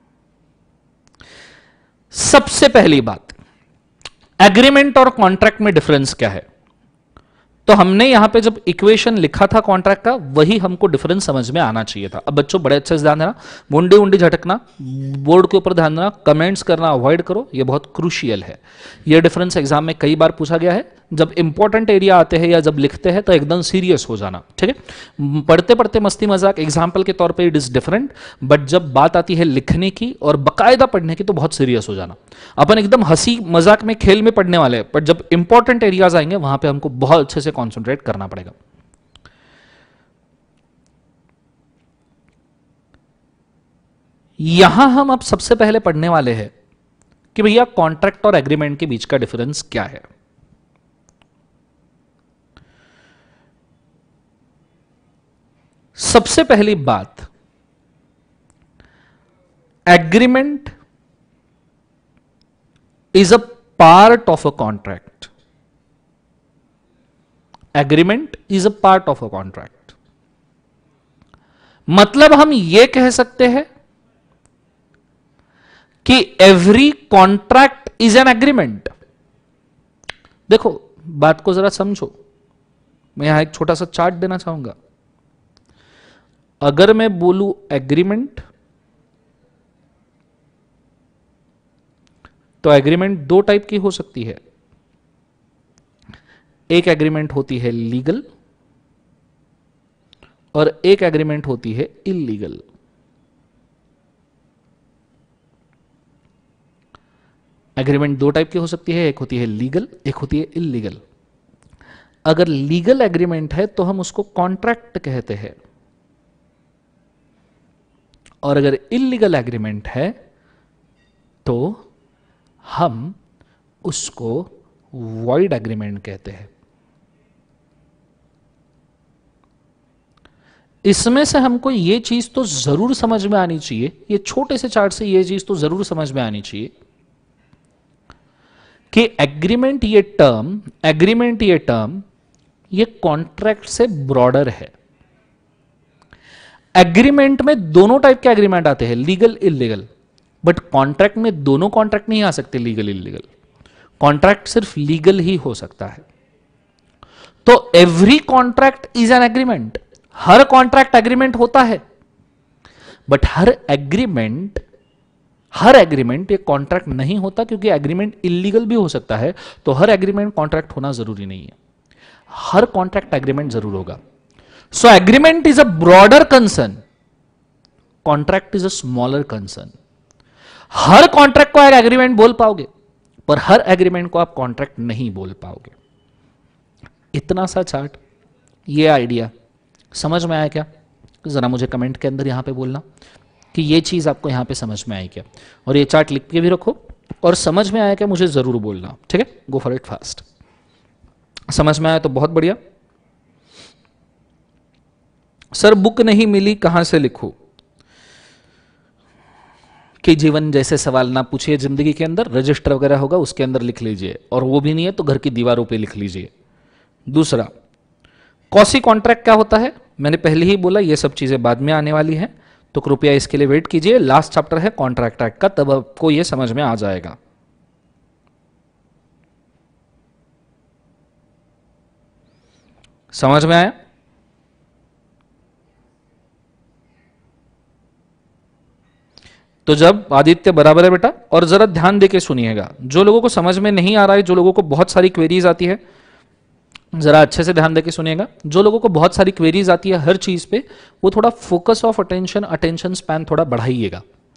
सबसे पहली बात, एग्रीमेंट और कॉन्ट्रैक्ट में डिफरेंस क्या है? तो हमने यहां पे जब इक्वेशन लिखा था कॉन्ट्रैक्ट का, वही हमको डिफरेंस समझ में आना चाहिए था। अब बच्चों बड़े अच्छे से ध्यान देना, मुंडी उंडी झटकना, बोर्ड के ऊपर ध्यान देना, कमेंट्स करना अवॉइड करो, ये बहुत क्रूशियल है। ये डिफरेंस एग्जाम में कई बार पूछा गया है। जब इंपॉर्टेंट एरिया आते हैं या जब लिखते हैं तो एकदम सीरियस हो जाना। ठीक है, पढ़ते पढ़ते मस्ती मजाक एग्जाम्पल के तौर पे इट इज डिफरेंट, बट जब बात आती है लिखने की और बकायदा पढ़ने की तो बहुत सीरियस हो जाना। अपन एकदम हंसी मजाक में खेल में पढ़ने वाले हैं, बट जब इंपॉर्टेंट एरियाज आएंगे वहां पे हमको बहुत अच्छे से कॉन्सेंट्रेट करना पड़ेगा। यहां हम अब सबसे पहले पढ़ने वाले हैं कि भैया कॉन्ट्रैक्ट और एग्रीमेंट के बीच का डिफरेंस क्या है। सबसे पहली बात, agreement is a part of a contract. Agreement is a part of a contract, मतलब हम यह कह सकते हैं कि every contract is an agreement. देखो बात को जरा समझो, मैं यहां एक छोटा सा चार्ट देना चाहूंगा। अगर मैं बोलूं एग्रीमेंट, तो एग्रीमेंट दो टाइप की हो सकती है। एक एग्रीमेंट होती है लीगल और एक एग्रीमेंट होती है इल्लीगल। एग्रीमेंट दो टाइप की हो सकती है, एक होती है लीगल, एक होती है इल्लीगल। अगर लीगल एग्रीमेंट है तो हम उसको कॉन्ट्रैक्ट कहते हैं, और अगर इल्लीगल एग्रीमेंट है तो हम उसको वॉइड एग्रीमेंट कहते हैं। इसमें से हमको ये चीज तो जरूर समझ में आनी चाहिए, ये छोटे से चार्ट से ये चीज तो जरूर समझ में आनी चाहिए कि एग्रीमेंट ये टर्म एग्रीमेंट ये टर्म ये कॉन्ट्रैक्ट से ब्रॉडर है। एग्रीमेंट में दोनों टाइप के एग्रीमेंट आते हैं, लीगल इल्लीगल, बट कॉन्ट्रैक्ट में दोनों कॉन्ट्रैक्ट नहीं आ सकते, लीगल इल्लीगल। कॉन्ट्रैक्ट सिर्फ लीगल ही हो सकता है। तो every contract is an agreement, हर कॉन्ट्रैक्ट एग्रीमेंट होता है, बट हर एग्रीमेंट हर एग्रीमेंट ये कॉन्ट्रैक्ट नहीं होता, क्योंकि एग्रीमेंट इल्लीगल भी हो सकता है। तो हर एग्रीमेंट कॉन्ट्रैक्ट होना जरूरी नहीं है, हर कॉन्ट्रैक्ट एग्रीमेंट जरूर होगा। So agreement is a broader concern, contract is a smaller concern. हर कॉन्ट्रैक्ट को आप एग्रीमेंट बोल पाओगे, पर हर एग्रीमेंट को आप कॉन्ट्रैक्ट नहीं बोल पाओगे। इतना सा चार्ट, ये आइडिया समझ में आया क्या? जरा मुझे कमेंट के अंदर यहां पे बोलना कि ये चीज आपको यहां पे समझ में आई क्या, और ये चार्ट लिख के भी रखो, और समझ में आया क्या मुझे जरूर बोलना। ठीक है, गो फॉर इट फास्ट। समझ में आया तो बहुत बढ़िया। सर बुक नहीं मिली, कहां से लिखूं? कि जीवन जैसे सवाल ना पूछिए, जिंदगी के अंदर रजिस्टर वगैरह होगा उसके अंदर लिख लीजिए, और वो भी नहीं है तो घर की दीवारों पे लिख लीजिए। दूसरा, कॉसी कॉन्ट्रैक्ट क्या होता है? मैंने पहले ही बोला ये सब चीजें बाद में आने वाली हैं, तो कृपया इसके लिए वेट कीजिए। लास्ट चैप्टर है कॉन्ट्रैक्ट एक्ट का, तब आपको ये समझ में आ जाएगा। समझ में आया? तो जब आदित्य बराबर है बेटा, और जरा ध्यान देके सुनिएगा, जो लोगों को समझ में नहीं आ रहा है, जो लोगों को बहुत सारी क्वेरीज आती है, जरा अच्छे से ध्यान देके सुनिएगा। जो लोगों को बहुत सारी क्वेरीज आती है हर चीज पे, वो थोड़ा focus of attention attention span थोड़ा बढ़ाइएगा।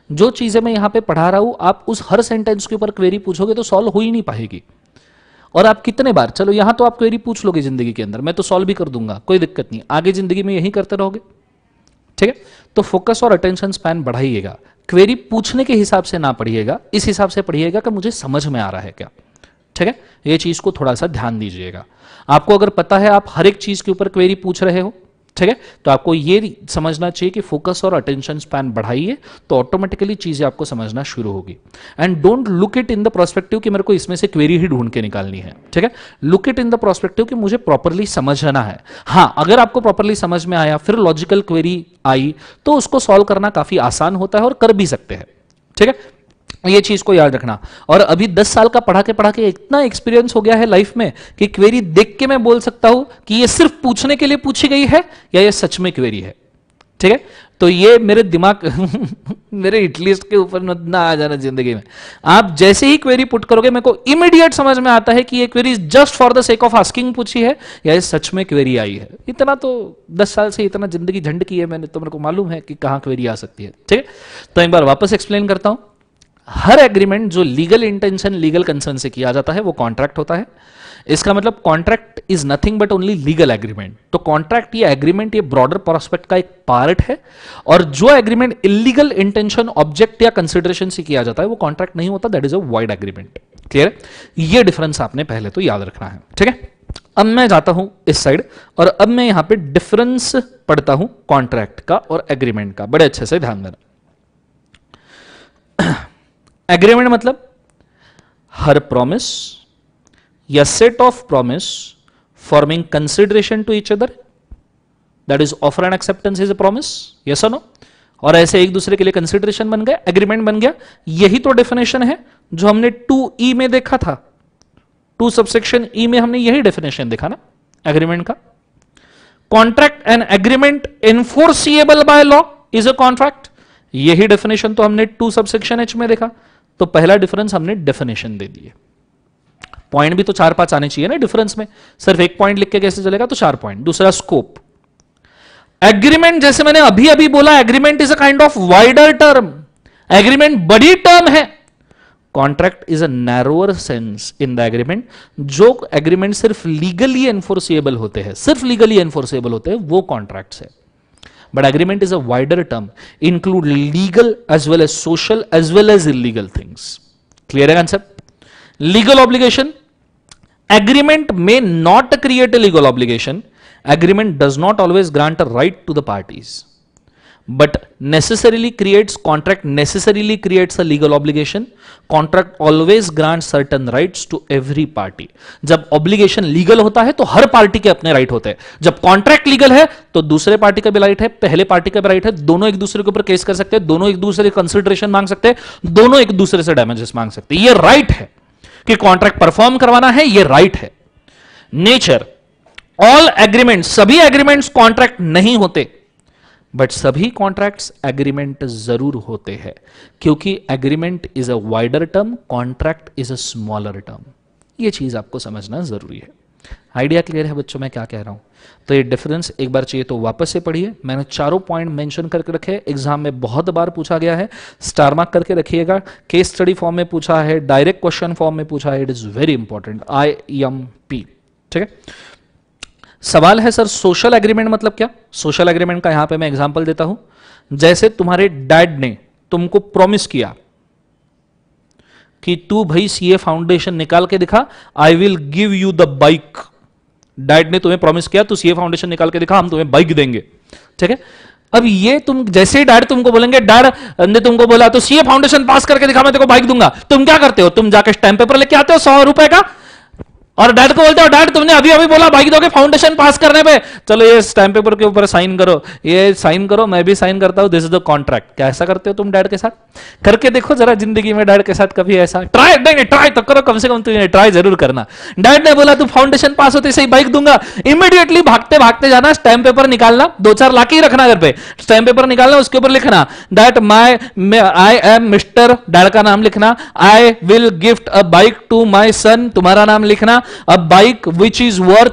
जो चीजें मैं यहां पे पढ़ा रहा हूं, आप उस हर सेंटेंस के ऊपर क्वेरी पूछोगे तो सॉल्व हो ही नहीं पाएगी। और आप कितने बार, चलो यहां तो आप क्वेरी पूछ लोगे जिंदगी के अंदर, मैं तो सॉल्व भी कर दूंगा, कोई दिक्कत नहीं, आगे जिंदगी में यही करते रहोगे, ठीक है। तो फोकस और अटेंशन स्पैन बढ़ाइएगा, क्वेरी पूछने के हिसाब से ना पढ़िएगा, इस हिसाब से पढ़िएगा कि मुझे समझ में आ रहा है क्या, ठीक है। ये चीज को थोड़ा सा ध्यान दीजिएगा। आपको अगर पता है आप हर एक चीज के ऊपर क्वेरी पूछ रहे हो, ठीक है, तो आपको ये समझना चाहिए कि फोकस और अटेंशन स्पैन बढ़ाइए तो ऑटोमेटिकली चीजें आपको समझना शुरू होगी। And don't look it in the prospective कि मेरे को इसमें से क्वेरी ही ढूंढ के निकालनी है, ठीक है। Look it in the prospective कि मुझे प्रॉपरली समझना है। हाँ, अगर आपको प्रॉपरली समझ में आया, फिर लॉजिकल क्वेरी आई, तो उसको सॉल्व करना काफी आसान होता है और कर भी सकते हैं, ठीक है। ये चीज को याद रखना। और अभी दस साल का पढ़ा के पढ़ा के इतना एक्सपीरियंस हो गया है लाइफ में कि क्वेरी देख के मैं बोल सकता हूं कि ये सिर्फ पूछने के लिए पूछी गई है या ये सच में क्वेरी है, ठीक है। तो ये मेरे दिमाग मेरे हिटलिस्ट के ऊपर ना आ जाना जिंदगी में। आप जैसे ही क्वेरी पुट करोगे मेरे को इमीडिएट समझ में आता है कि ये query just for the sake of asking पूछी है या ये सच में क्वेरी आई है। इतना तो दस साल से इतना जिंदगी झंड की है मैंने, तो मेरे को मालूम है कि कहां क्वेरी आ सकती है, ठीक है। तो एक बार वापस एक्सप्लेन करता हूं। हर एग्रीमेंट जो लीगल इंटेंशन, लीगल कंसर्न से किया जाता है वो कॉन्ट्रैक्ट होता है। इसका मतलब contract is nothing but only legal agreement. तो कॉन्ट्रैक्ट या एग्रीमेंट ये ब्रॉडर प्रोस्पेक्ट का एक पार्ट है, और जो एग्रीमेंट इलीगल इंटेंशन, ऑब्जेक्ट या कंसिडरेशन से किया जाता है वो कॉन्ट्रैक्ट नहीं होता, that is a void agreement. Clear? ये डिफरेंस आपने पहले तो याद रखना है, ठीक है। अब मैं जाता हूं इस साइड और अब मैं यहां पे डिफरेंस पढ़ता हूं कॉन्ट्रैक्ट का और एग्रीमेंट का। बड़े अच्छे से ध्यान देना। एग्रीमेंट मतलब हर प्रॉमिस या set of promise forming consideration to each other, that is offer and acceptance is a promise, yes और नो। और ऐसे एक दूसरे के लिए कंसिडरेशन बन गया, एग्रीमेंट बन गया। यही तो डेफिनेशन है जो हमने टू ई में देखा था, टू सबसेक्शन ई में हमने यही डेफिनेशन देखा ना एग्रीमेंट का। Contract and agreement enforceable by law is a contract, यही डेफिनेशन तो हमने टू सबसेक्शन एच में देखा। तो पहला डिफरेंस हमने डेफिनेशन दे दिए। पॉइंट भी तो चार पांच आने चाहिए ना डिफरेंस में, सिर्फ एक पॉइंट लिख के कैसे चलेगा, तो चार पॉइंट। दूसरा स्कोप। एग्रीमेंट जैसे मैंने अभी अभी बोला, agreement is a kind of wider term, agreement बड़ी टर्म है। Contract is a narrower sense in the agreement. जो एग्रीमेंट सिर्फ लीगली एनफोर्सिएबल होते हैं, सिर्फ लीगली एनफोर्सिएबल होते हैं, वो कॉन्ट्रैक्ट्स है। But agreement is a wider term, include legal as well as social as well as illegal things. Clear है concept? Legal obligation. Agreement may not create a legal obligation. Agreement does not always grant a right to the parties, but necessarily creates contract necessarily creates a legal obligation. Contract always grants certain rights to every party. जब obligation legal होता है तो हर party के अपने right होते हैं। जब contract legal है तो दूसरे पार्टी का भी राइट है, पहले पार्टी का भी राइट है। दोनों एक दूसरे के ऊपर केस कर सकते हैं, दोनों एक दूसरे कंसिडरेशन मांग सकते हैं, दोनों एक दूसरे से डैमेजेस मांग सकते हैं। ये राइट है कि कॉन्ट्रैक्ट परफॉर्म करवाना है, ये राइट है। नेचर, ऑल एग्रीमेंट, सभी एग्रीमेंट्स कॉन्ट्रैक्ट नहीं होते, बट सभी कॉन्ट्रैक्ट्स एग्रीमेंट जरूर होते हैं, क्योंकि agreement is a wider term, contract is a smaller term. ये चीज आपको समझना जरूरी है। आइडिया क्लियर है बच्चों मैं क्या कह रहा हूं? तो ये डिफरेंस एक बार चाहिए तो वापस से पढ़िए। मैंने चारों पॉइंट मेंशन करके रखे, एग्जाम में बहुत बार पूछा गया है, स्टार मार्क करके रखिएगा। केस स्टडी फॉर्म में पूछा है, डायरेक्ट क्वेश्चन फॉर्म में पूछा है, it is very important. I M P, ठीक है। सवाल है सर सोशल एग्रीमेंट मतलब क्या? सोशल एग्रीमेंट का यहां पे मैं एग्जांपल देता हूं। जैसे तुम्हारे डैड ने तुमको प्रॉमिस किया कि तू भाई सीए फाउंडेशन निकाल के दिखा, I will give you the bike. Dad ने तुम्हें प्रॉमिस किया तू सीए फाउंडेशन निकाल के दिखा, हम तुम्हें बाइक देंगे, ठीक है। अब ये तुम जैसे ही डैड तुमको बोलेंगे, डैड ने तुमको बोला तो सीए फाउंडेशन पास करके दिखा, मैं तेरे को बाइक दूंगा, तुम क्या करते हो? तुम जाके स्टैम्प पेपर लेके आते हो सौ रुपए का और डैड को बोलते हो डैड तुमने अभी अभी बोला बाइक दोगे फाउंडेशन पास करने पे, चलो ये स्टैम्प पेपर के ऊपर साइन करो, ये साइन करो, मैं भी साइन करता हूं, दिस इज द कॉन्ट्रैक्ट। क्या ऐसा करते हो तुम डैड के साथ? करके देखो जरा जिंदगी में डैड के साथ कभी ऐसा ट्राई, नहीं ट्राई तो करो, कम से कम तुम ट्राई जरूर करना। डैड ने बोला तू फाउंडेशन पास होते सही बाइक दूंगा, इमीडिएटली भागते भागते जाना, स्टैम्प पेपर निकालना, दो चार लाके ही रखना घर पे, स्टैम्प पेपर निकालना, उसके ऊपर लिखना that my I am mister, dad का नाम लिखना, I will gift a bike to my son, तुम्हारा नाम लिखना, a bike which is worth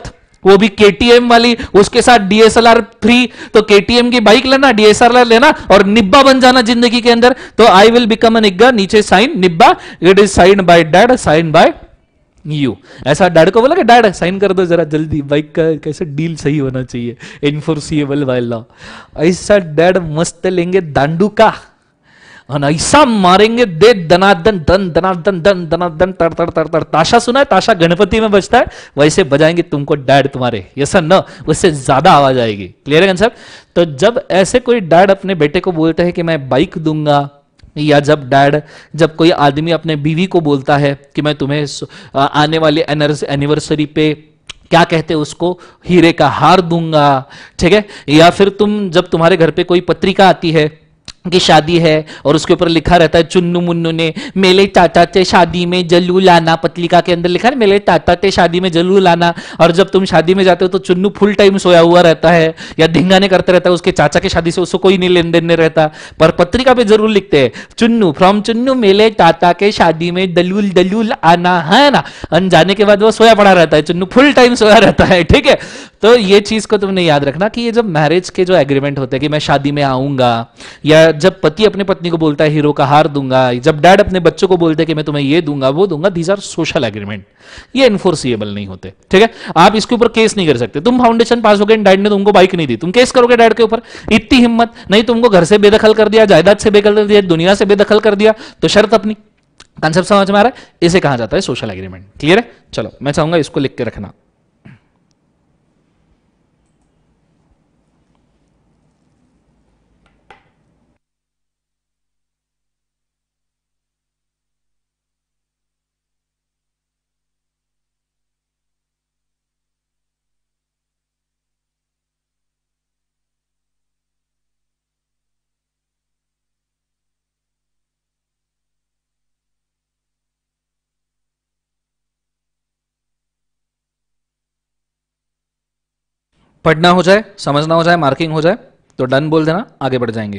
वो भी केटीएम वाली, उसके साथ डीएसएलआर फ्री। तो केटीएम की बाइक लेना, डीएसएलआर लेना और निब्बा बन जाना जिंदगी के अंदर। तो I will become a nigga, नीचे साइन निब्बा, it is sign by dad, sign by you. ऐसा डैड को बोला कि डैड साइन कर दो जरा जल्दी, बाइक का कैसे डील सही होना चाहिए, इनफोर्सिएबल बाय लॉ। ऐसा डैड मस्त लेंगे दांडू का और ऐसा मारेंगे दे दनादन दन दनादन दन दनादन तर तर तर तर। ताशा सुना है, ताशा गणपति में बजता है, वैसे बजाएंगे तुमको डैड तुम्हारे, ये सर न, उससे ज्यादा आवाज आएगी। क्लियर है कंसेप्ट? तो जब ऐसे कोई डैड अपने बेटे को बोलता है कि मैं बाइक दूंगा, या जब डैड, जब कोई आदमी अपने बीवी को बोलता है कि मैं तुम्हें आने वाले एनिवर्सरी पे क्या कहते हैं उसको, हीरे का हार दूंगा, ठीक है। या फिर तुम, जब तुम्हारे घर पे कोई पत्रिका आती है की शादी है और उसके ऊपर लिखा रहता है चुन्नू मुन्नू ने मेले चाचा ते शादी में जलू लाना, पत्रिका के अंदर लिखा है मेले चाचा ते शादी में जलू लाना, और जब तुम शादी में जाते हो तो चुन्नू फुल टाइम सोया हुआ रहता है या धिंगाने करते रहता है, उसके चाचा की शादी से उसको कोई नहीं लेन देन रहता, पर पत्रिका पे जरूर लिखते हैं चुन्नू फ्रॉम चुन्नू मेले चाचा के शादी में दलूल दलूल आना, है ना। अनजाने के बाद वो सोया पड़ा रहता है, चुन्नू फुल टाइम सोया रहता है, ठीक है। तो ये चीज को तुमने याद रखना कि ये जब मैरिज के जो एग्रीमेंट होते हैं कि मैं शादी में आऊंगा, या जब पति अपने पत्नी को बोलता है हीरो का हार दूंगा, जब डैड अपने बच्चों को बोलते हैं कि मैं तुम्हें ये दूंगा वो दूंगा, दीज आर सोशल एग्रीमेंट, ये इनफोर्सिएबल नहीं होते, ठीक है। आप इसके ऊपर केस नहीं कर सकते। तुम फाउंडेशन पास हो गए, डैड ने तुमको बाइक नहीं दी, तुम केस करोगे डैड के ऊपर? इतनी हिम्मत नहीं, तुमको घर से बेदखल कर दिया, जायदाद से बेदखल कर दिया, दुनिया से बेदखल कर दिया, तो शर्त अपनी। कंसेप्ट समझ में आ रहा है? इसे कहा जाता है सोशल एग्रीमेंट। क्लियर है? चलो मैं चाहूंगा इसको लिख के रखना। पढ़ना हो जाए, समझना हो जाए, मार्किंग हो जाए तो डन बोल देना, आगे बढ़ जाएंगे।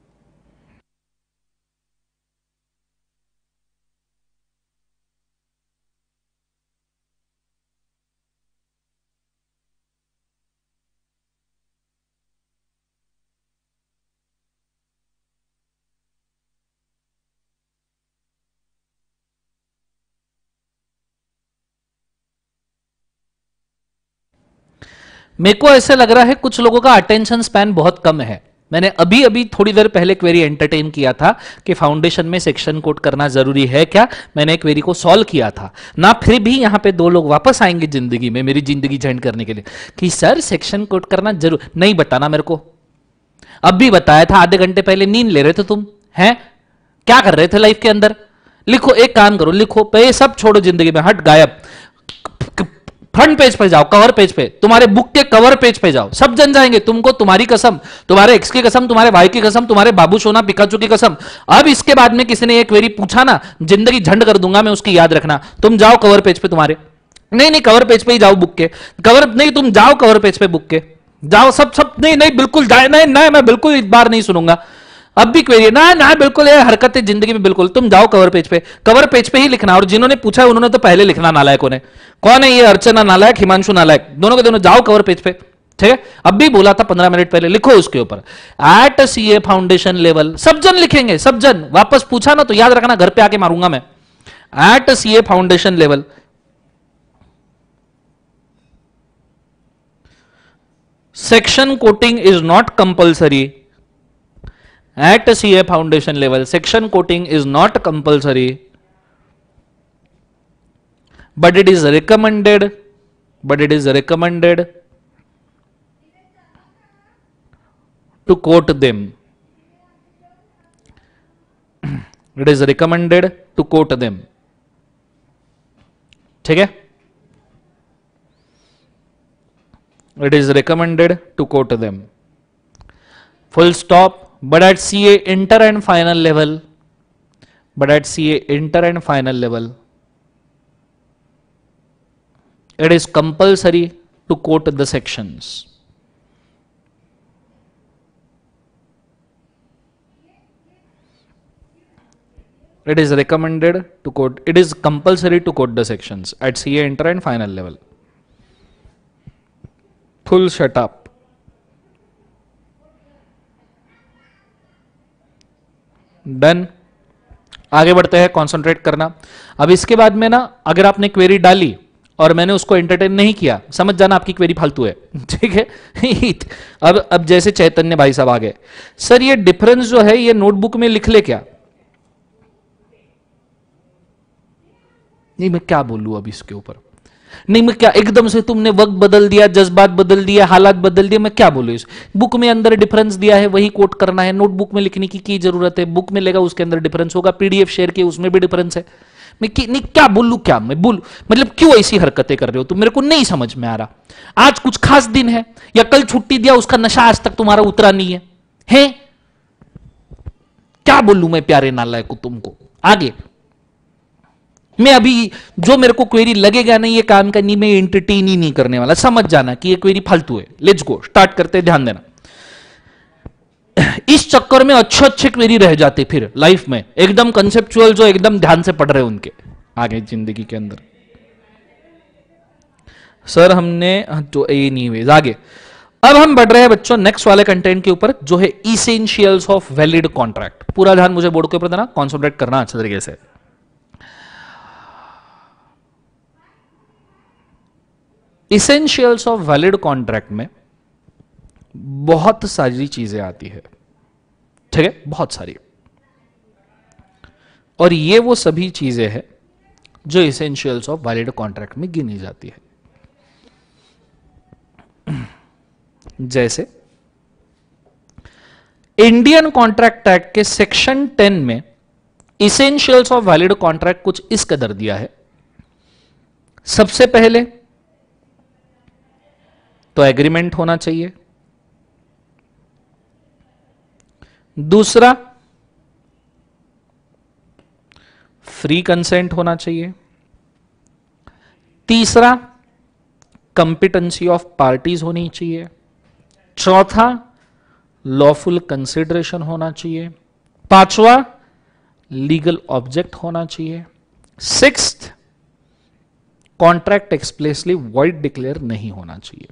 मेरे को ऐसे लग रहा है कुछ लोगों का अटेंशन स्पैन बहुत कम है। मैंने अभी अभी थोड़ी देर पहले क्वेरी एंटरटेन किया था कि फाउंडेशन में सेक्शन कोड करना जरूरी है क्या, मैंने क्वेरी को सॉल्व किया था ना। फिर भी यहां पे दो लोग वापस आएंगे जिंदगी में, मेरी जिंदगी झंड करने के लिए कि सर सेक्शन कोड करना जरूर नहीं, बताना मेरे को। अब भी बताया था आधे घंटे पहले, नींद ले रहे थे तुम, हैं क्या कर रहे थे लाइफ के अंदर? लिखो, एक काम करो, लिखो पे, सब छोड़ो जिंदगी में, हट गायब, फ्रंट पेज पे जाओ, कवर पेज पे, तुम्हारे बुक के कवर पेज पे जाओ, सब जन जाएंगे तुमको, तुम्हारी कसम, तुम्हारे एक्स की कसम, तुम्हारे भाई की कसम, तुम्हारे बाबू सोना पिकाचू की कसम। अब इसके बाद में किसी ने एक क्वेरी पूछा ना, जिंदगी झंड कर दूंगा मैं उसकी, याद रखना। तुम जाओ कवर पेज पे, तुम्हारे नहीं नहीं कवर पेज पे ही जाओ, बुक के कवर नहीं, तुम जाओ कवर पेज पे, बुक के जाओ, सब सब नहीं नहीं बिल्कुल जाए, नहीं नहीं मैं बिल्कुल इस बार नहीं सुनूंगा। अब भी क्वेरी ना ना बिल्कुल ये हरकत है जिंदगी में, बिल्कुल तुम जाओ कवर पेज पे, कवर पेज पे ही लिखना। और जिन्होंने पूछा उन्होंने तो पहले लिखना, नालायकों ने। कौन है ये? अर्चना नालायक, हिमांशु नालायक, दोनों के दोनों जाओ कवर पेज पे, ठीक है। अब भी बोला था पंद्रह मिनट पहले, लिखो उसके ऊपर एट सीए फाउंडेशन लेवल, सब जन लिखेंगे, सब जन। वापस पूछा ना तो याद रखना, घर पे आके मारूंगा मैं। At CA foundation level section quoting is not compulsory. At C A foundation level, section coating is not compulsory, but it is recommended, but it is recommended to quote them. It is recommended to quote them. ठीक है? It is recommended to quote them. Full stop. But at C A inter and final level, but at C A inter and final level, it is compulsory to quote the sections. It is recommended to quote, it is compulsory to quote the sections at C A inter and final level. Full shut up. Done. आगे बढ़ते हैं, concentrate करना। अब इसके बाद में ना, अगर आपने क्वेरी डाली और मैंने उसको एंटरटेन नहीं किया, समझ जाना आपकी क्वेरी फालतू है, ठीक है। अब अब जैसे चैतन्य भाई साहब आ गए, सर ये डिफरेंस जो है ये नोटबुक में लिख ले क्या? नहीं मैं क्या बोलूं अब इसके ऊपर, नहीं मैं क्या, एकदम से तुमने वक्त बदल दिया, जज्बात बदल दिया, हालात बदल दिया, मैं क्या बोलूं? इस बुक में अंदर डिफरेंस दिया है वही कोट करना है, नोटबुक में लिखने की की जरूरत है? बुक में लेगा उसके अंदर डिफरेंस होगा, पीडीएफ शेयर किया उसमें भी डिफरेंस है। मैं कि, नहीं क्या बोलूं, क्या मैं बोलूं, मतलब क्यों ऐसी हरकतें कर रहे हो तुम, मेरे को नहीं समझ में आ रहा। आज कुछ खास दिन है या कल छुट्टी दिया, उसका नशा आज तक तुम्हारा उतरा नहीं है, है? क्या बोलूं मैं प्यारे नालायक को तुमको। आगे मैं अभी जो मेरे को क्वेरी लगेगा नहीं ये काम करनी, मैं एंटरटेन ही नहीं करने वाला, समझ जाना कि ये क्वेरी फालतू है। लेट्स गो, स्टार्ट करते, ध्यान देना। इस चक्कर में अच्छे अच्छे क्वेरी रह जाते फिर लाइफ में, एकदम कंसेप्चुअल, जो एकदम ध्यान से पढ़ रहे हैं उनके आगे जिंदगी के अंदर। सर हमने तो ये नहीं हुए आगे। अब हम बढ़ रहे हैं बच्चों नेक्स्ट वाले कंटेंट के ऊपर, जो है इसेंशियल्स ऑफ वैलिड कॉन्ट्रैक्ट। पूरा ध्यान मुझे बोर्ड के ऊपर देना, कॉन्सेंट्रेट करना अच्छे तरीके से। इसेंशियल्स ऑफ वैलिड कॉन्ट्रैक्ट में बहुत सारी चीजें आती है, ठीक है, बहुत सारी। और ये वो सभी चीजें हैं जो इसेंशियल्स ऑफ वैलिड कॉन्ट्रैक्ट में गिनी जाती है। जैसे इंडियन कॉन्ट्रैक्ट एक्ट के सेक्शन टेन में इसेंशियल्स ऑफ वैलिड कॉन्ट्रैक्ट कुछ इस कदर दिया है। सबसे पहले तो एग्रीमेंट होना चाहिए, दूसरा फ्री कंसेंट होना चाहिए, तीसरा कंपिटेंसी ऑफ पार्टीज होनी चाहिए, चौथा लॉफुल कंसिडरेशन होना चाहिए, पांचवा लीगल ऑब्जेक्ट होना चाहिए, sixth contract expressly void declare नहीं होना चाहिए।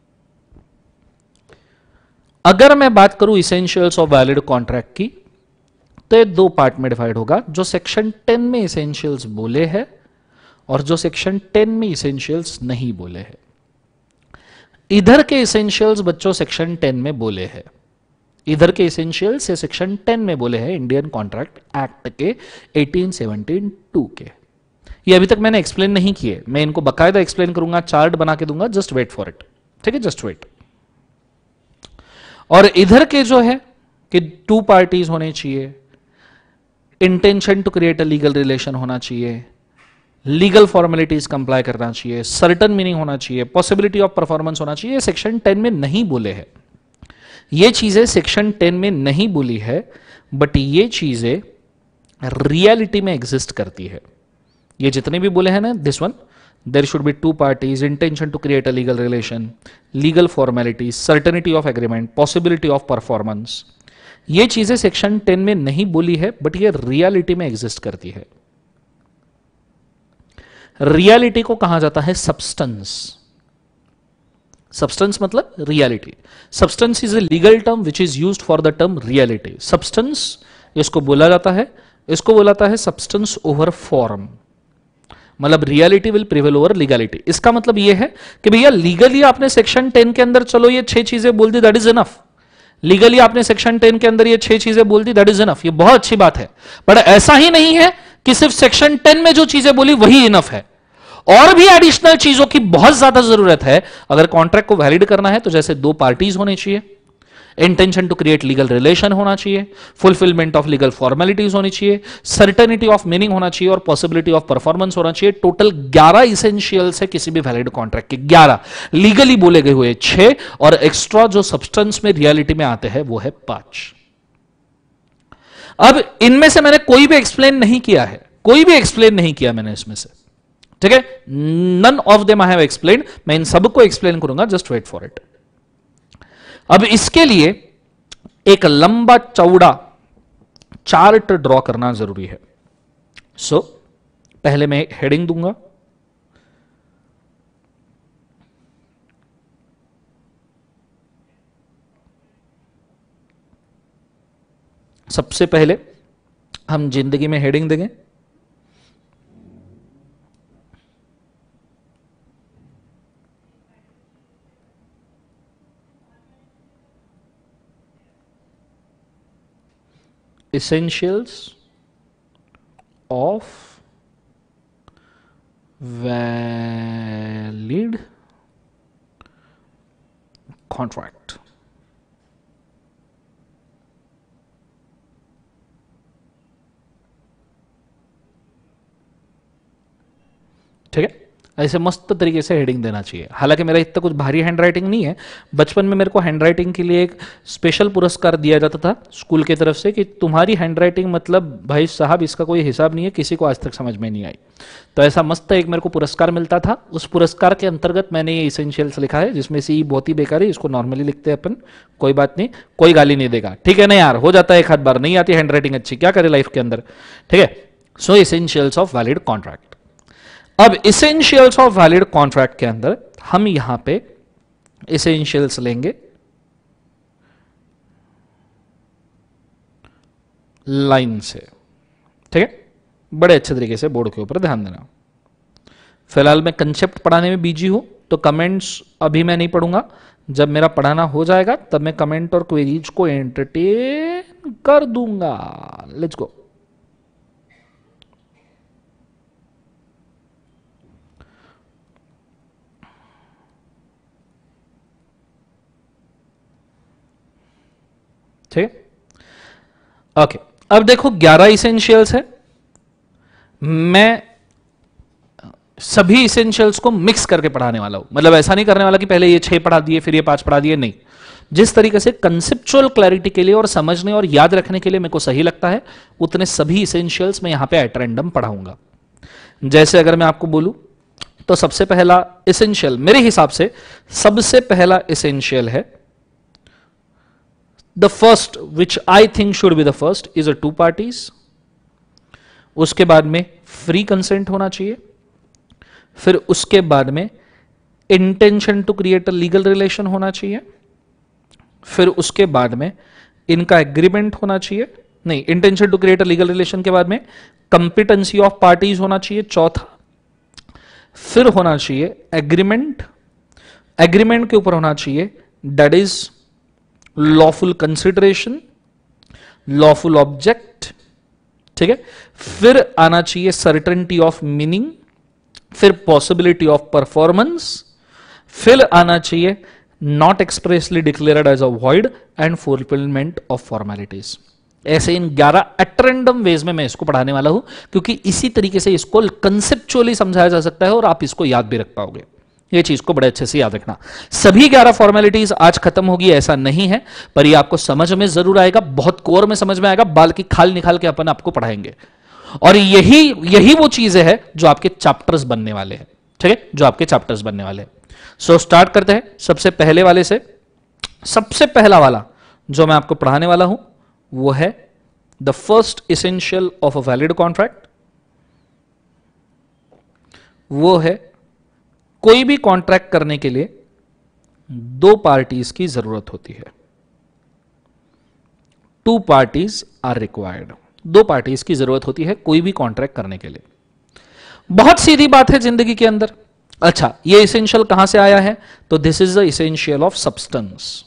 अगर मैं बात करूं इसेंशियल्स ऑफ वैलिड कॉन्ट्रैक्ट की, तो ये दो पार्ट में डिवाइड होगा, जो सेक्शन टेन में इसेंशियल्स बोले हैं और जो सेक्शन टेन में इसेंशियल्स नहीं बोले हैं। इधर के इसेंशियल्स बच्चों सेक्शन टेन में बोले हैं, इधर के इसेंशियल्स से सेक्शन टेन में बोले हैं इंडियन कॉन्ट्रैक्ट एक्ट के अठारह सौ बहत्तर के। ये अभी तक मैंने एक्सप्लेन नहीं किए, मैं इनको बकायदा एक्सप्लेन करूंगा, चार्ट बना के दूंगा, जस्ट वेट फॉर इट, ठीक है, जस्ट वेट। और इधर के जो है कि टू पार्टीज होने चाहिए, intention to create a legal relation होना चाहिए, लीगल फॉर्मेलिटीज कंप्लाई करना चाहिए, सर्टन मीनिंग होना चाहिए, पॉसिबिलिटी ऑफ परफॉर्मेंस होना चाहिए, सेक्शन टेन में नहीं बोले हैं। ये चीजें सेक्शन टेन में नहीं बोली है, बट ये चीजें रियलिटी में एग्जिस्ट करती है। ये जितने भी बोले हैं ना, this one, there should be two parties, intention to create a legal relation, legal formalities, certainty of agreement, possibility of performance, ये चीजें सेक्शन टेन में नहीं बोली है, बट ये रियलिटी में एग्जिस्ट करती है। रियलिटी को कहा जाता है सब्सटेंस। सब्सटेंस मतलब reality. Substance is a legal term which is used for the term reality. Substance इसको बोला जाता है, इसको बोला जाता है सब्सटेंस ओवर फॉर्म, मतलब reality will prevail over legality. इसका मतलब यह है कि भैया लीगली आपने सेक्शन टेन के अंदर चलो ये छह चीजें बोल दी, दैट इज इनफ। लीगली आपने सेक्शन टेन के अंदर ये छह चीजें बोल दी, दैट इज इनफ, ये बहुत अच्छी बात है। बट ऐसा ही नहीं है कि सिर्फ सेक्शन टेन में जो चीजें बोली वही इनफ है, और भी एडिशनल चीजों की बहुत ज्यादा जरूरत है। अगर कॉन्ट्रैक्ट को वैलिड करना है तो जैसे दो पार्टीज होनी चाहिए, intention to create legal relation होना चाहिए, फुलफिलमेंट ऑफ लीगल फॉर्मेलिटीज होनी चाहिए, सर्टेनिटी ऑफ मीनिंग होना चाहिए और पॉसिबिलिटी ऑफ परफॉर्मेंस होना चाहिए। टोटल ग्यारह इसेंशियल्स है किसी भी वैलिड कॉन्ट्रैक्ट के, ग्यारह लीगली बोले गए हुए छह, और एक्स्ट्रा जो सब्सटेंस में रियलिटी में आते हैं वो है पांच। अब इनमें से मैंने कोई भी एक्सप्लेन नहीं किया है, कोई भी एक्सप्लेन नहीं किया मैंने इसमें से, ठीक है, none of them I have explained. मैं इन सबको एक्सप्लेन करूंगा, जस्ट वेट फॉर इट। अब इसके लिए एक लंबा चौड़ा चार्ट ड्रॉ करना जरूरी है। सो so, पहले मैं हेडिंग दूंगा, सबसे पहले हम जिंदगी में हेडिंग देंगे essentials of valid contract. ठीक है, ऐसे मस्त तरीके से हेडिंग देना चाहिए। हालांकि मेरा इतना कुछ भारी हैंडराइटिंग नहीं है, बचपन में मेरे को हैंडराइटिंग के लिए एक स्पेशल पुरस्कार दिया जाता था स्कूल की तरफ से कि तुम्हारी हैंडराइटिंग मतलब भाई साहब इसका कोई हिसाब नहीं है, किसी को आज तक समझ में नहीं आई। तो ऐसा मस्त एक मेरे को पुरस्कार मिलता था। उस पुरस्कार के अंतर्गत मैंने ये इसेंशियल्स लिखा है, जिसमें से ये बहुत ही बेकार है, इसको नॉर्मली लिखते हैं अपन, कोई बात नहीं, कोई गाली नहीं देगा, ठीक है ना यार, हो जाता है एक आध बार, नहीं आती हैंडराइटिंग अच्छी, क्या करे लाइफ के अंदर, ठीक है। So essentials of valid contract. अब इसेंशियल्स ऑफ वैलिड कॉन्ट्रैक्ट के अंदर हम यहां पे इसेंशियल्स लेंगे लाइन से, ठीक है, बड़े अच्छे तरीके से बोर्ड के ऊपर ध्यान देना। फिलहाल मैं कंसेप्ट पढ़ाने में बिजी हूं, तो कमेंट्स अभी मैं नहीं पढ़ूंगा, जब मेरा पढ़ाना हो जाएगा तब मैं कमेंट और क्वेरीज को एंटरटेन कर दूंगा। Let's go. ठीक है, ओके। अब देखो ग्यारह इसेंशियल्स है, मैं सभी इसेंशियल्स को मिक्स करके पढ़ाने वाला हूं। मतलब ऐसा नहीं करने वाला कि पहले ये छह पढ़ा दिए फिर ये पांच पढ़ा दिए, नहीं। जिस तरीके से कंसेप्चुअल क्लैरिटी के लिए और समझने और याद रखने के लिए मेरे को सही लगता है, उतने सभी इसेंशियल्स मैं यहां पे एट रैंडम पढ़ाऊंगा। जैसे अगर मैं आपको बोलूं तो सबसे पहला इसेंशियल, मेरे हिसाब से सबसे पहला इसेंशियल है, the first which I think should be the first is a two parties। उसके बाद में फ्री कंसेंट होना चाहिए, फिर उसके बाद में intention to create a legal relation होना चाहिए, फिर उसके बाद में इनका एग्रीमेंट होना चाहिए, नहीं, intention to create a legal relation के बाद में कंपिटेंसी ऑफ पार्टीज होना चाहिए चौथा, फिर होना चाहिए एग्रीमेंट, एग्रीमेंट के ऊपर होना चाहिए that is lawful consideration, lawful object, ठीक है, फिर आना चाहिए सर्टेनिटी ऑफ मीनिंग, फिर पॉसिबिलिटी ऑफ परफॉर्मेंस, फिर आना चाहिए not expressly declared as a void and fulfilment of formalities. ऐसे इन ग्यारह एट रैंडम वेज में मैं इसको पढ़ाने वाला हूं, क्योंकि इसी तरीके से इसको कंसेप्चुअली समझाया जा सकता है और आप इसको याद भी रख पाओगे। ये चीज को बड़े अच्छे से याद रखना। सभी ग्यारह फॉर्मेलिटीज आज खत्म होगी ऐसा नहीं है, पर ये आपको समझ में जरूर आएगा, बहुत कोर में समझ में आएगा, बाल की खाल निकाल के अपन आपको पढ़ाएंगे। और यही यही वो चीजें हैं जो आपके चैप्टर्स बनने वाले हैं, ठीक है, जो आपके चैप्टर्स बनने वाले हैं। सो स्टार्ट करते हैं सबसे पहले वाले से। सबसे पहला वाला जो मैं आपको पढ़ाने वाला हूं वो है the first essential of a valid contract. वो है कोई भी कॉन्ट्रैक्ट करने के लिए दो पार्टीज की जरूरत होती है। Two parties are required. दो पार्टीज की जरूरत होती है कोई भी कॉन्ट्रैक्ट करने के लिए। बहुत सीधी बात है जिंदगी के अंदर। अच्छा, ये इसेंशियल कहां से आया है? तो this is the essential of substance.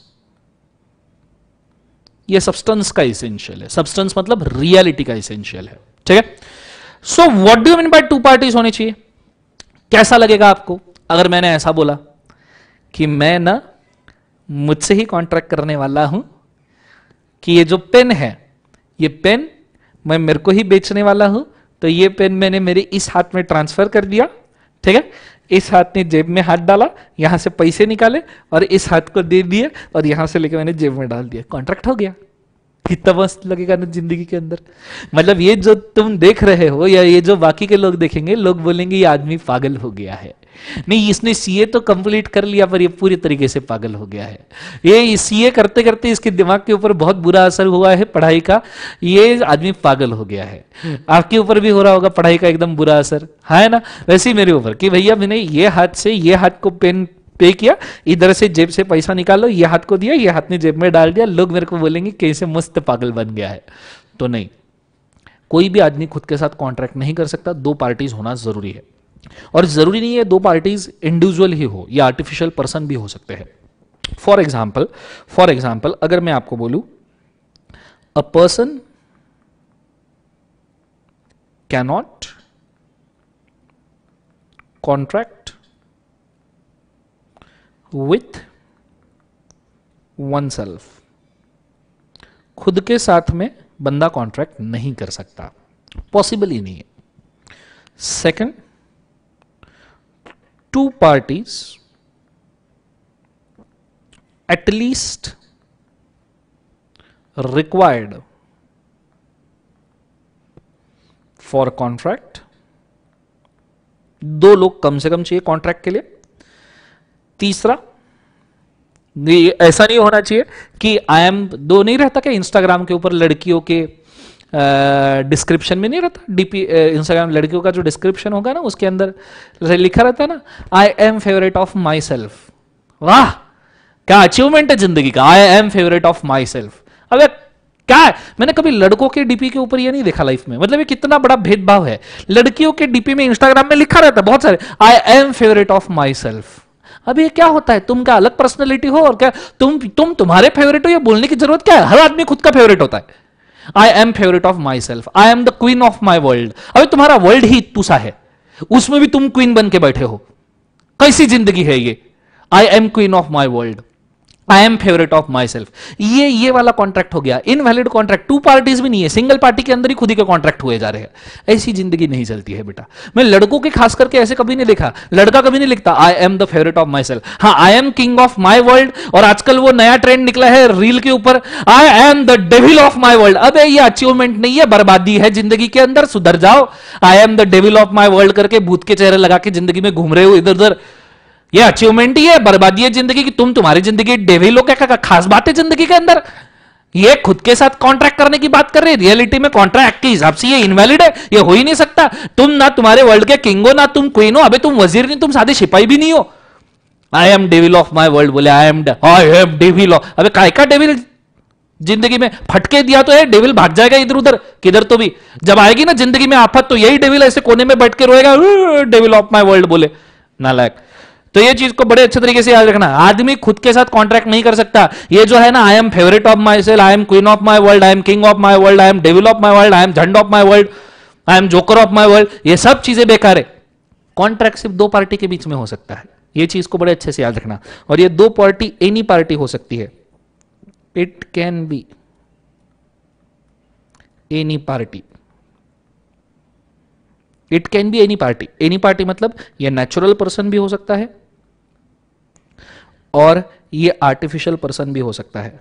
ये सब्सटेंस का इसेंशियल है। सब्सटेंस मतलब रियलिटी का इसेंशियल है, ठीक है। So what do you mean by two parties होनी चाहिए? कैसा लगेगा आपको अगर मैंने ऐसा बोला कि मैं ना मुझसे ही कॉन्ट्रैक्ट करने वाला हूं कि ये जो पेन है, ये पेन मैं मेरे को ही बेचने वाला हूं, तो ये पेन मैंने मेरे इस हाथ में ट्रांसफर कर दिया, ठीक है। इस हाथ ने जेब में हाथ डाला, यहां से पैसे निकाले और इस हाथ को दे दिए और यहां से लेके मैंने जेब में डाल दिया, कॉन्ट्रैक्ट हो गया। कितना मस्त लगेगा ना जिंदगी के अंदर। मतलब ये जो तुम देख रहे हो या ये जो बाकी के लोग देखेंगे, लोग बोलेंगे ये आदमी पागल हो गया है। नहीं, इसने सीए तो कंप्लीट कर लिया पर ये पूरी तरीके से पागल हो गया है। ये सीए करते करते इसके दिमाग के ऊपर बहुत बुरा असर हुआ है पढ़ाई का, ये आदमी पागल हो गया है। आपके ऊपर भी हो रहा होगा पढ़ाई का एकदम बुरा असर, है ना? वैसे ही मेरे ऊपर कि भैया मैंने ये हाथ से ये हाथ को पेन पे किया, इधर से जेब से पैसा निकालो, ये हाथ को दिया, ये हाथ ने जेब में डाल दिया, लोग मेरे को बोलेंगे कैसे मस्त पागल बन गया है। तो नहीं, कोई भी आदमी खुद के साथ कॉन्ट्रैक्ट नहीं कर सकता, दो पार्टीज होना जरूरी है। और जरूरी नहीं है दो पार्टीज इंडिविजुअल ही हो, या आर्टिफिशियल पर्सन भी हो सकते हैं। फॉर एग्जाम्पल फॉर एग्जाम्पल अगर मैं आपको बोलूं a person cannot contract with oneself, खुद के साथ में बंदा कॉन्ट्रैक्ट नहीं कर सकता, पॉसिबल ही नहीं है। Second, two parties at least required for contract, दो लोग कम से कम चाहिए कॉन्ट्रैक्ट के लिए। तीसरा, ऐसा नहीं होना चाहिए कि आई एम, दो नहीं रहता क्या इंस्टाग्राम के ऊपर लड़कियों के डिस्क्रिप्शन में नहीं रहता, डीपी इंस्टाग्राम लड़कियों का जो डिस्क्रिप्शन होगा ना उसके अंदर लिखा रहता है ना, I am favourite of myself. वाह, क्या अचीवमेंट है जिंदगी का, I am favourite of myself. अबे क्या है, मैंने कभी लड़कों के डीपी के ऊपर ये नहीं देखा लाइफ में, मतलब ये कितना बड़ा भेदभाव है। लड़कियों के डीपी में इंस्टाग्राम में लिखा रहता है बहुत सारे, I am favourite of myself. अब ये क्या होता है, तुम क्या अलग पर्सनैलिटी हो और क्या तुम तुम तुम्हारे फेवरेट हो, ये बोलने की जरूरत क्या है, हर आदमी खुद का फेवरेट होता है। I am favourite of myself, I am the queen of my world. अभी तुम्हारा वर्ल्ड ही तुसा है, उसमें भी तुम क्वीन बन के बैठे हो, कैसी जिंदगी है ये। I am queen of my world, I am favourite of myself, ये ये वाला कॉन्ट्रैक्ट हो गया इनवैलिड कॉन्ट्रैक्ट। टू पार्टीज भी नहीं है, सिंगल पार्टी के अंदर ही खुद ही के कॉन्ट्रैक्ट हुए जा रहे हैं। ऐसी जिंदगी नहीं चलती है बेटा। मैं लड़कों के खास करके ऐसे कभी नहीं देखा, लड़का कभी नहीं लिखता I am the favourite of myself. हाँ, I am king of my world, और आजकल वो नया ट्रेंड निकला है रील के ऊपर, I am the devil of my world. अबे ये अचीवमेंट नहीं है, बर्बादी है जिंदगी के अंदर, सुधर जाओ। I am the devil of my world करके भूत के चेहरे लगा के जिंदगी में घूम रहे हो इधर उधर, ये अचीवमेंट ही है, बर्बादी है जिंदगी की। तुम तुम्हारी जिंदगी डेविल हो क्या, क्या खास बात है जिंदगी के अंदर? ये खुद के साथ कॉन्ट्रैक्ट करने की बात कर रहे हैं, रियलिटी में कॉन्ट्रैक्ट के हिसाब से ये इनवैलिड है, ये हो ही नहीं सकता। तुम ना तुम्हारे वर्ल्ड के किंग हो, ना तुम क्वीन हो, अबे तुम वजीर नहीं, तुम सादे सिपाही भी नहीं हो। I am devil of my world बोले, I am I am devil of, अबे काय का डेविल, जिंदगी में फटके दिया तो है, डेविल भाग जाएगा इधर उधर किधर तो भी। जब आएगी ना जिंदगी में आफत, तो यही डेविल ऐसे कोने में बैठ के रोएगा, डेविल ऑफ माई वर्ल्ड बोले, नालायक। तो ये चीज को बड़े अच्छे तरीके से याद रखना, आदमी खुद के साथ कॉन्ट्रैक्ट नहीं कर सकता। ये जो है ना, I am favourite of myself, I am queen of my world, I am king of my world, I am devil of my world, I am झंड of my world, I am joker of my world, ये सब चीजें बेकार है। Contract सिर्फ दो party के बीच में हो सकता है, ये चीज को बड़े अच्छे से याद रखना। और ये दो पार्टी एनी पार्टी हो सकती है, it can be any party, it can be any party. Any party मतलब ये नेचुरल पर्सन भी हो सकता है और ये आर्टिफिशियल पर्सन भी हो सकता है,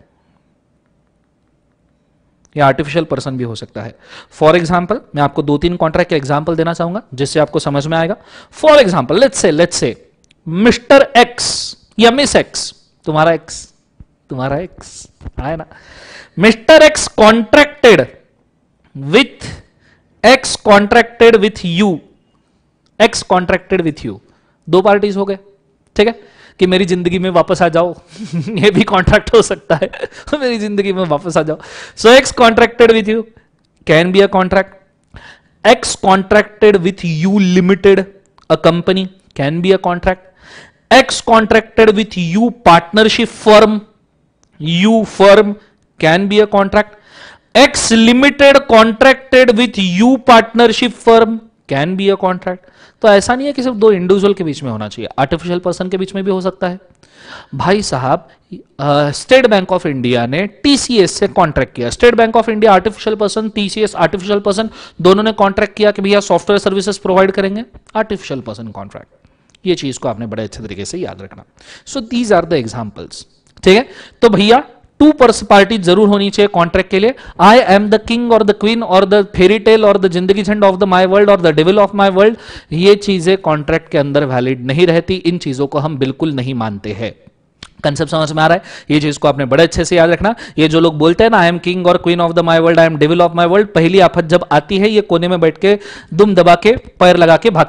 ये आर्टिफिशियल पर्सन भी हो सकता है। फॉर एग्जाम्पल मैं आपको दो तीन कॉन्ट्रैक्ट के एग्जाम्पल देना चाहूंगा जिससे आपको समझ में आएगा। For example let's say let's say mister X या मिस एक्स, तुम्हारा एक्स तुम्हारा एक्स है ना, mister X contracted with X contracted with you, X contracted with you, दो पार्टीज हो गए, ठीक है, कि मेरी जिंदगी में वापस आ जाओ ये भी कॉन्ट्रैक्ट हो सकता है मेरी जिंदगी में वापस आ जाओ। So X contracted with you can be a contract, X contracted with you limited a company can be a contract, X contracted with you partnership firm, you firm can be a contract, X limited contracted with you partnership firm can be a contract. तो ऐसा नहीं है कि सिर्फ दो individual के बीच में होना चाहिए, आर्टिफिशियल पर्सन के बीच में भी हो सकता है। भाई साहब, स्टेट बैंक ऑफ इंडिया ने टीसीएस से कॉन्ट्रैक्ट किया, State bank of India artificial person, TCS artificial person, दोनों ने कॉन्ट्रैक्ट किया कि भैया सॉफ्टवेयर सर्विसेज प्रोवाइड करेंगे, आर्टिफिशियल पर्सन कॉन्ट्रैक्ट। ये चीज को आपने बड़े अच्छे तरीके से याद रखना। So these are the examples, ठीक है। तो भैया टू पार्टी जरूर होनी चाहिए कॉन्ट्रैक्ट के लिए। आई एम द किंग और द क्वीन और द फेरी टेल और द जिंदगी झंड ऑफ द माई वर्ल्ड और the devil of my world, ये चीजें कॉन्ट्रैक्ट के अंदर वैलिड नहीं रहती, इन चीजों को हम बिल्कुल नहीं मानते हैं। कंसेप्ट समझ में आ रहा है? ये चीज को आपने बड़े अच्छे से याद रखना। ये जो लोग बोलते हैं ना आई एम किंग और queen of the my world, I am devil of my world, पहली आफत जब आती है ये कोने में बैठ के दुम दबा के पैर लगा के भागते हैं,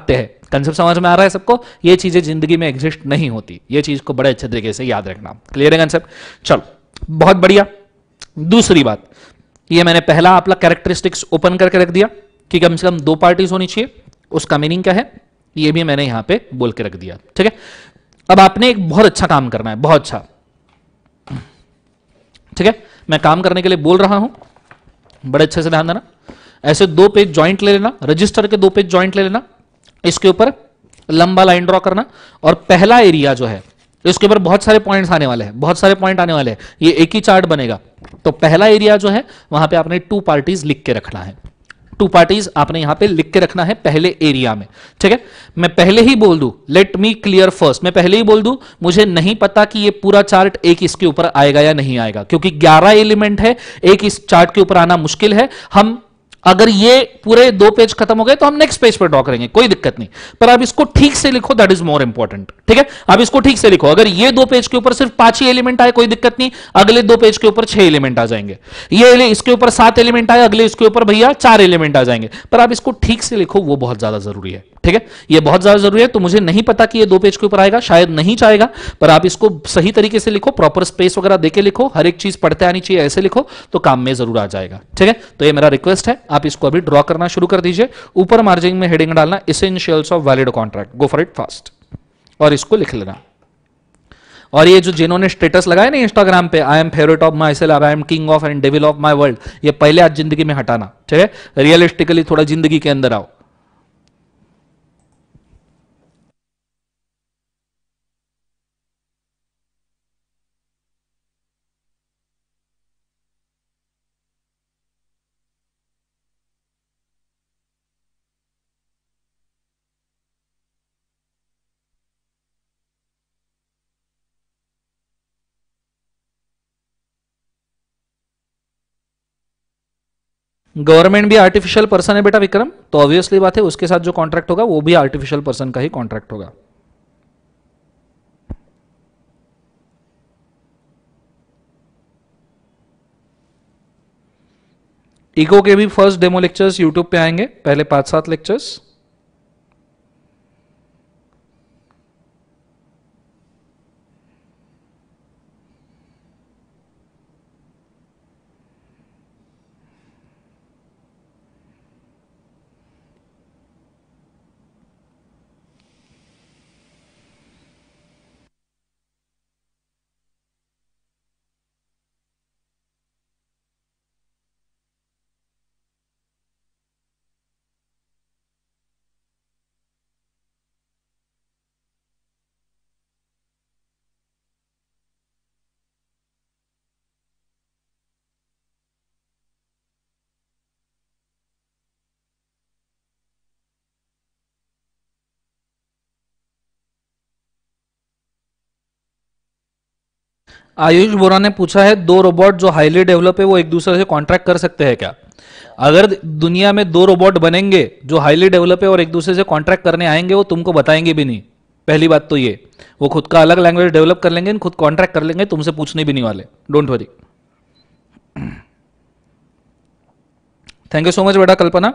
कंसेप्ट समझ में आ रहा है सबको? ये चीजें जिंदगी में एग्जिस्ट नहीं होती, ये चीज को बड़े अच्छे तरीके से याद रखना। क्लियर है कंसेप्ट? चलो बहुत बढ़िया। दूसरी बात, ये मैंने पहला आपका कैरेक्टरिस्टिक्स ओपन करके रख दिया कि कम से कम दो पार्टीज होनी चाहिए, उसका मीनिंग क्या है ये भी मैंने यहां पे बोल के रख दिया। ठीक है, अब आपने एक बहुत अच्छा काम करना है, बहुत अच्छा। ठीक है, मैं काम करने के लिए बोल रहा हूं, बड़े अच्छे से ध्यान देना। ऐसे दो पेज ज्वाइंट ले लेना, रजिस्टर के दो पेज ज्वाइंट ले लेना, इसके ऊपर लंबा लाइन ड्रॉ करना, और पहला एरिया जो है इसके ऊपर बहुत सारे पॉइंट्स आने वाले हैं, बहुत सारे पॉइंट आने वाले हैं, ये एक ही चार्ट बनेगा। तो पहला एरिया जो है वहां पे आपने टू पार्टीज लिख के रखना है, टू पार्टीज आपने यहां पे लिख के रखना है पहले एरिया में। ठीक है, मैं पहले ही बोल दूं, लेट मी क्लियर फर्स्ट, मैं पहले ही बोल दूं मुझे नहीं पता कि ये पूरा चार्ट एक इसके ऊपर आएगा या नहीं आएगा, क्योंकि ग्यारह एलिमेंट है, एक इस चार्ट के ऊपर आना मुश्किल है। हम अगर ये पूरे दो पेज खत्म हो गए तो हम नेक्स्ट पेज पर ड्रॉ करेंगे, कोई दिक्कत नहीं, पर आप इसको ठीक से लिखो, दैट इज मोर इंपॉर्टेंट। ठीक है, आप इसको ठीक से लिखो। अगर ये दो पेज के ऊपर सिर्फ पांच ही एलिमेंट आए कोई दिक्कत नहीं, अगले दो पेज के ऊपर छह एलिमेंट आ जाएंगे। ये इसके ऊपर सात एलिमेंट आए, अगले इसके ऊपर भैया चार एलिमेंट आ जाएंगे, पर आप इसको ठीक से लिखो, वो बहुत ज्यादा जरूरी है। ठीक है, ये बहुत ज्यादा जरूरी है। तो मुझे नहीं पता कि ये दो पेज के ऊपर आएगा, शायद नहीं चाहेगा, पर आप इसको सही तरीके से लिखो, प्रॉपर स्पेस वगैरह देके लिखो, हर एक चीज पढ़ते आनी चाहिए, ऐसे लिखो तो काम में जरूर आ जाएगा। ठीक है, तो ये मेरा रिक्वेस्ट है, आप इसको अभी ड्रॉ करना शुरू कर दीजिए। ऊपर मार्जिन में हेडिंग डालना essentials of valid contract, go for it fast, और इसको लिख लेना। और ये जो जिन्होंने स्टेटस लगाया ना इंस्टाग्राम पे, I am favourite of myself, I am king of and devil of my world, ये पहले आज जिंदगी में हटाना। ठीक है, रियलिस्टिकली थोड़ा जिंदगी के अंदर आओ। गवर्नमेंट भी आर्टिफिशियल पर्सन है बेटा विक्रम, तो ऑब्वियसली बात है उसके साथ जो कॉन्ट्रैक्ट होगा वो भी आर्टिफिशियल पर्सन का ही कॉन्ट्रैक्ट होगा। इको के भी फर्स्ट डेमो लेक्चर्स यूट्यूब पे आएंगे, पहले पांच सात लेक्चर्स। आयुष बोरा ने पूछा है, दो रोबोट जो हाईली डेवलप है वो एक दूसरे से कॉन्ट्रैक्ट कर सकते हैं क्या? अगर दुनिया में दो रोबोट बनेंगे जो हाईली डेवलप है और एक दूसरे से कॉन्ट्रैक्ट करने आएंगे, वो तुमको बताएंगे भी नहीं। पहली बात तो ये, वो खुद का अलग लैंग्वेज डेवलप कर लेंगे, खुद कॉन्ट्रैक्ट कर लेंगे, तुमसे पूछने भी नहीं वाले, don't worry. Thank you so much बेटा कल्पना।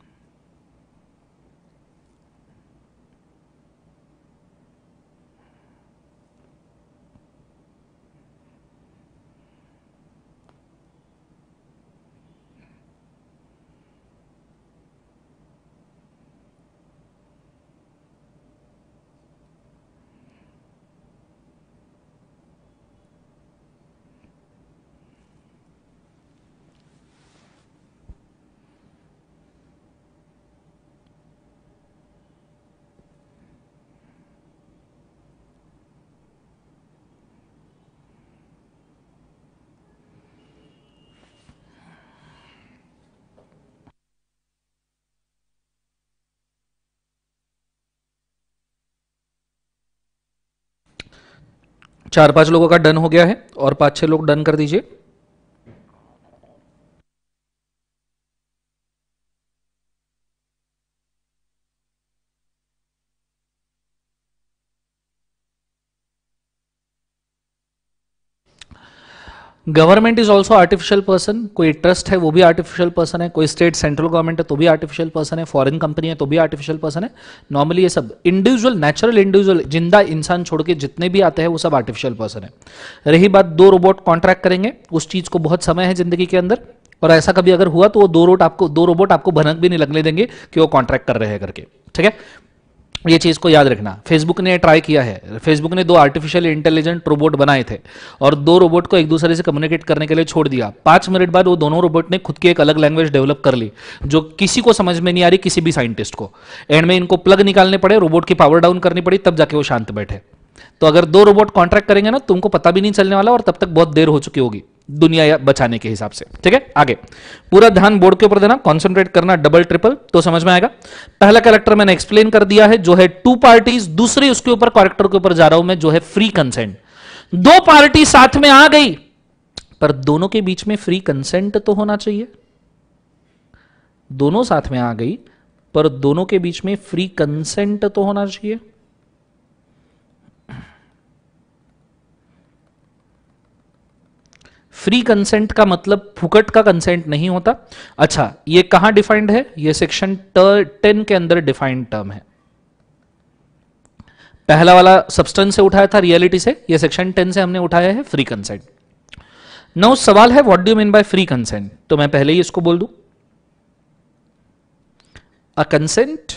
चार पांच लोगों का डन हो गया है, और पांच छह लोग डन कर दीजिए। Government is also artificial person, कोई ट्रस्ट है वो भी आर्टिफिशियल पर्सन है, कोई स्टेट सेंट्रल गवर्नमेंट है तो भी आर्टिफिशियल पर्सन है, फॉरेन कंपनी है तो भी आर्टिफिशियल पर्सन है। नॉर्मली ये सब इंडिविजुअल, नेचुरल इंडिविजुअल, जिंदा इंसान छोड़ के जितने भी आते हैं वो सब आर्टिफिशियल पर्सन है। रही बात दो रोबोट कॉन्ट्रैक्ट करेंगे, उस चीज को बहुत समय है जिंदगी के अंदर, और ऐसा कभी अगर हुआ तो वो दो रोट आपको दो रोबोट आपको भनक भी नहीं लगने देंगे कि वो कॉन्ट्रैक्ट कर रहे हैं करके, ठीक है। ये चीज को याद रखना। फेसबुक ने ट्राई किया है, फेसबुक ने दो आर्टिफिशियल इंटेलिजेंट रोबोट बनाए थे और दो रोबोट को एक दूसरे से कम्युनिकेट करने के लिए छोड़ दिया। पांच मिनट बाद वो दोनों रोबोट ने खुद की एक अलग लैंग्वेज डेवलप कर ली जो किसी को समझ में नहीं आ रही, किसी भी साइंटिस्ट को। एंड में इनको प्लग निकालने पड़े, रोबोट की पावर डाउन करनी पड़ी, तब जाके वो शांत बैठे। तो अगर दो रोबोट कॉन्ट्रैक्ट करेंगे ना, तुमको पता भी नहीं चलने वाला और तब तक बहुत देर हो चुकी होगी दुनिया बचाने के हिसाब से, ठीक है। आगे पूरा ध्यान बोर्ड के ऊपर देना, कॉन्सेंट्रेट करना, डबल ट्रिपल तो समझ में आएगा। पहला कैरेक्टर मैंने एक्सप्लेन कर दिया है जो है टू पार्टीज, दूसरी उसके ऊपर कैरेक्टर के ऊपर जा रहा हूं मैं जो है फ्री कंसेंट। दो पार्टी साथ में आ गई पर दोनों के बीच में फ्री कंसेंट तो होना चाहिए। दोनों साथ में आ गई पर दोनों के बीच में फ्री कंसेंट तो होना चाहिए। फ्री कंसेंट का मतलब फुकट का कंसेंट नहीं होता। अच्छा, ये कहां डिफाइंड है? ये सेक्शन टेन के अंदर डिफाइंड टर्म है। पहला वाला सब्सटेंस से उठाया था, रियलिटी से, ये सेक्शन टेन से हमने उठाया है फ्री कंसेंट। नाउ सवाल है what do you mean by free consent, तो मैं पहले ही इसको बोल दूं, a consent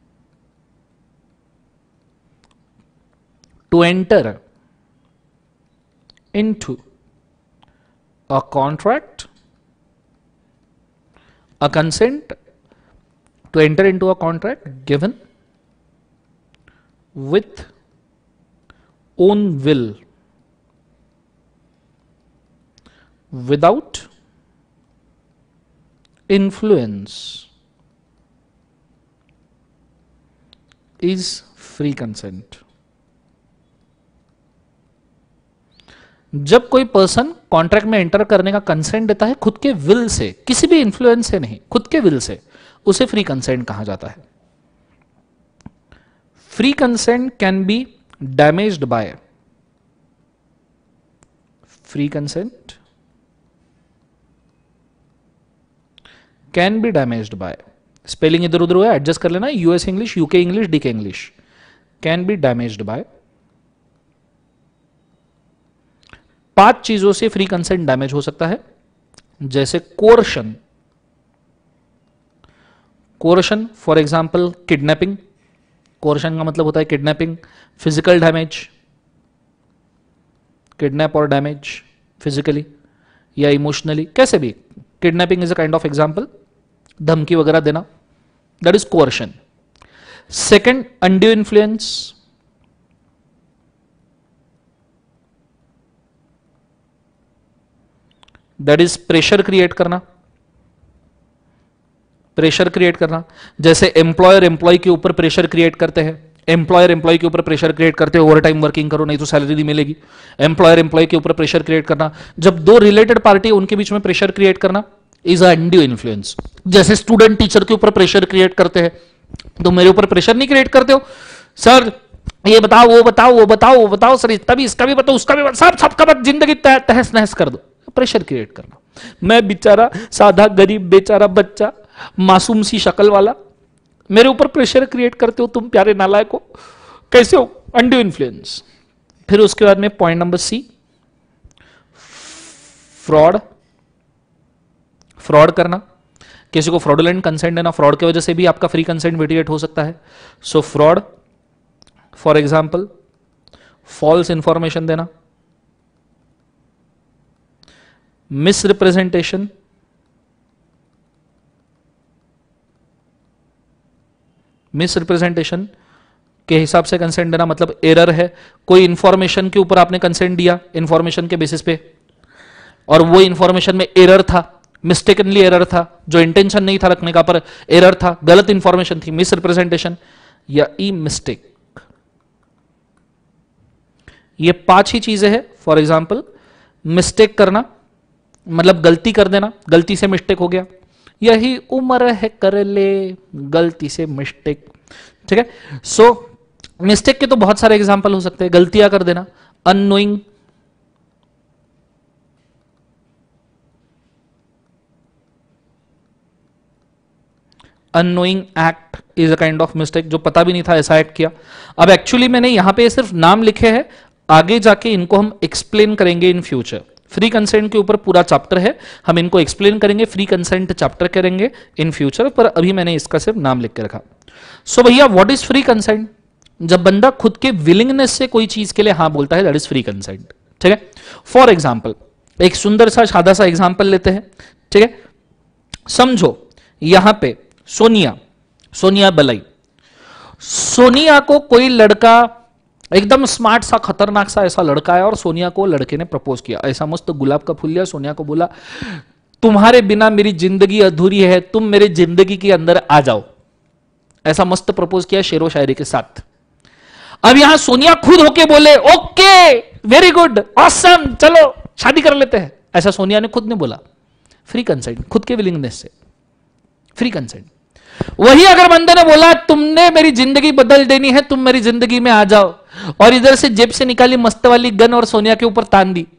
to enter into a contract, a consent to enter into a contract given with own will without influence is free consent। जब कोई पर्सन कॉन्ट्रैक्ट में एंटर करने का कंसेंट देता है खुद के विल से, किसी भी इन्फ्लुएंस से नहीं, खुद के विल से, उसे फ्री कंसेंट कहा जाता है। Free consent can be damaged by, free consent can be damaged by, spelling इधर उधर हुआ है एडजस्ट कर लेना, US English, UK English, DK English, can be damaged by. पांच चीजों से फ्री कंसेंट डैमेज हो सकता है, जैसे coercion, coercion for example kidnapping, coercion का मतलब होता है किडनैपिंग, फिजिकल डैमेज, किडनैप और डैमेज फिजिकली या इमोशनली, कैसे भी, kidnapping is a kind of example, धमकी वगैरह देना, that is coercion. Second, undue influence, that is pressure create करना, प्रेशर क्रिएट करना, जैसे एम्प्लॉयर एम्प्लॉय के ऊपर प्रेशर क्रिएट करते हैं, एम्प्लॉयर एम्प्लॉय के ऊपर प्रेशर क्रिएट करते हैं ओवर टाइम वर्किंग करो नहीं तो सैलरी नहीं मिलेगी, एम्प्लॉयर एम्प्लॉय के ऊपर प्रेशर क्रिएट करना। जब दो रिलेटेड पार्टी उनके बीच में प्रेशर क्रिएट करना इज अ अनड्यू इन्फ्लुएंस। जैसे स्टूडेंट टीचर के ऊपर प्रेशर क्रिएट करते हैं, तो मेरे ऊपर प्रेशर नहीं क्रिएट करते हो, सर ये बताओ वो बताओ वो बताओ वो बताओ, सर इसका भी इसका भी बताओ उसका भी बताओ, सब सबका बस जिंदगी तहस नहस कर दो, प्रेशर क्रिएट करना। मैं बेचारा साधा गरीब बेचारा बच्चा, मासूम सी शक्ल वाला, मेरे ऊपर प्रेशर क्रिएट करते हो तुम प्यारे नालायक हो, कैसे हो? Undue influence. फिर उसके बाद में point number C, fraud, fraud करना, किसी को फ्रॉडुलेंट कंसेंट देना, फ्रॉड की वजह से भी आपका फ्री कंसेंट वेटिएट हो सकता है। So fraud for example false information देना, मिसरिप्रेजेंटेशन, मिसरिप्रेजेंटेशन के हिसाब से कंसेंट देना मतलब एरर है, कोई इंफॉर्मेशन के ऊपर आपने कंसेंट दिया इंफॉर्मेशन के बेसिस पे और वो इंफॉर्मेशन में एरर था, मिस्टेकनली एरर था, जो इंटेंशन नहीं था रखने का पर एरर था, गलत इंफॉर्मेशन थी, मिसरिप्रेजेंटेशन या ई मिस्टेक। ये पांच ही चीजें हैं। फॉर एग्जाम्पल मिस्टेक करना मतलब गलती कर देना, गलती से मिस्टेक हो गया, यही उम्र है कर ले गलती से मिस्टेक, ठीक है। सो मिस्टेक के तो बहुत सारे एग्जांपल हो सकते हैं, गलतियां कर देना, unknowing, unknowing act is a kind of mistake, जो पता भी नहीं था ऐसा एक्ट किया। अब एक्चुअली मैंने यहां पे सिर्फ नाम लिखे हैं, आगे जाके इनको हम एक्सप्लेन करेंगे इन फ्यूचर। फ्री कंसेंट के ऊपर पूरा चैप्टर है, हम इनको एक्सप्लेन करेंगे, फ्री कंसेंट चैप्टर करेंगे इन फ्यूचर, पर अभी मैंने इसका सिर्फ नाम लिख के रखा। सो so, भैया व्हाट इज फ्री कंसेंट? जब बंदा खुद के विलिंगनेस से कोई चीज के लिए हाँ बोलता है, दैट इज फ्री कंसेंट। ठीक है, फॉर एग्जाम्पल एक सुंदर सा सादा सा एग्जाम्पल लेते हैं। ठीक है, समझो यहां पे सोनिया सोनिया बलई, सोनिया को कोई लड़का एकदम स्मार्ट सा खतरनाक सा ऐसा लड़का है और सोनिया को लड़के ने प्रपोज किया, ऐसा मस्त गुलाब का फूल लिया, सोनिया को बोला तुम्हारे बिना मेरी जिंदगी अधूरी है, तुम मेरी जिंदगी के अंदर आ जाओ, ऐसा मस्त प्रपोज किया शेरो शायरी के साथ। अब यहां सोनिया खुद होके बोले ओके वेरी गुड ऑसम चलो शादी कर लेते हैं, ऐसा सोनिया ने खुद ने बोला, फ्री कंसेंट, खुद के विलिंगनेस से फ्री कंसेंट। वही अगर बंदे ने बोला तुमने मेरी जिंदगी बदल देनी है, तुम मेरी जिंदगी में आ जाओ, और इधर से जेब से निकाली मस्त वाली गन और सोनिया के ऊपर तान दी,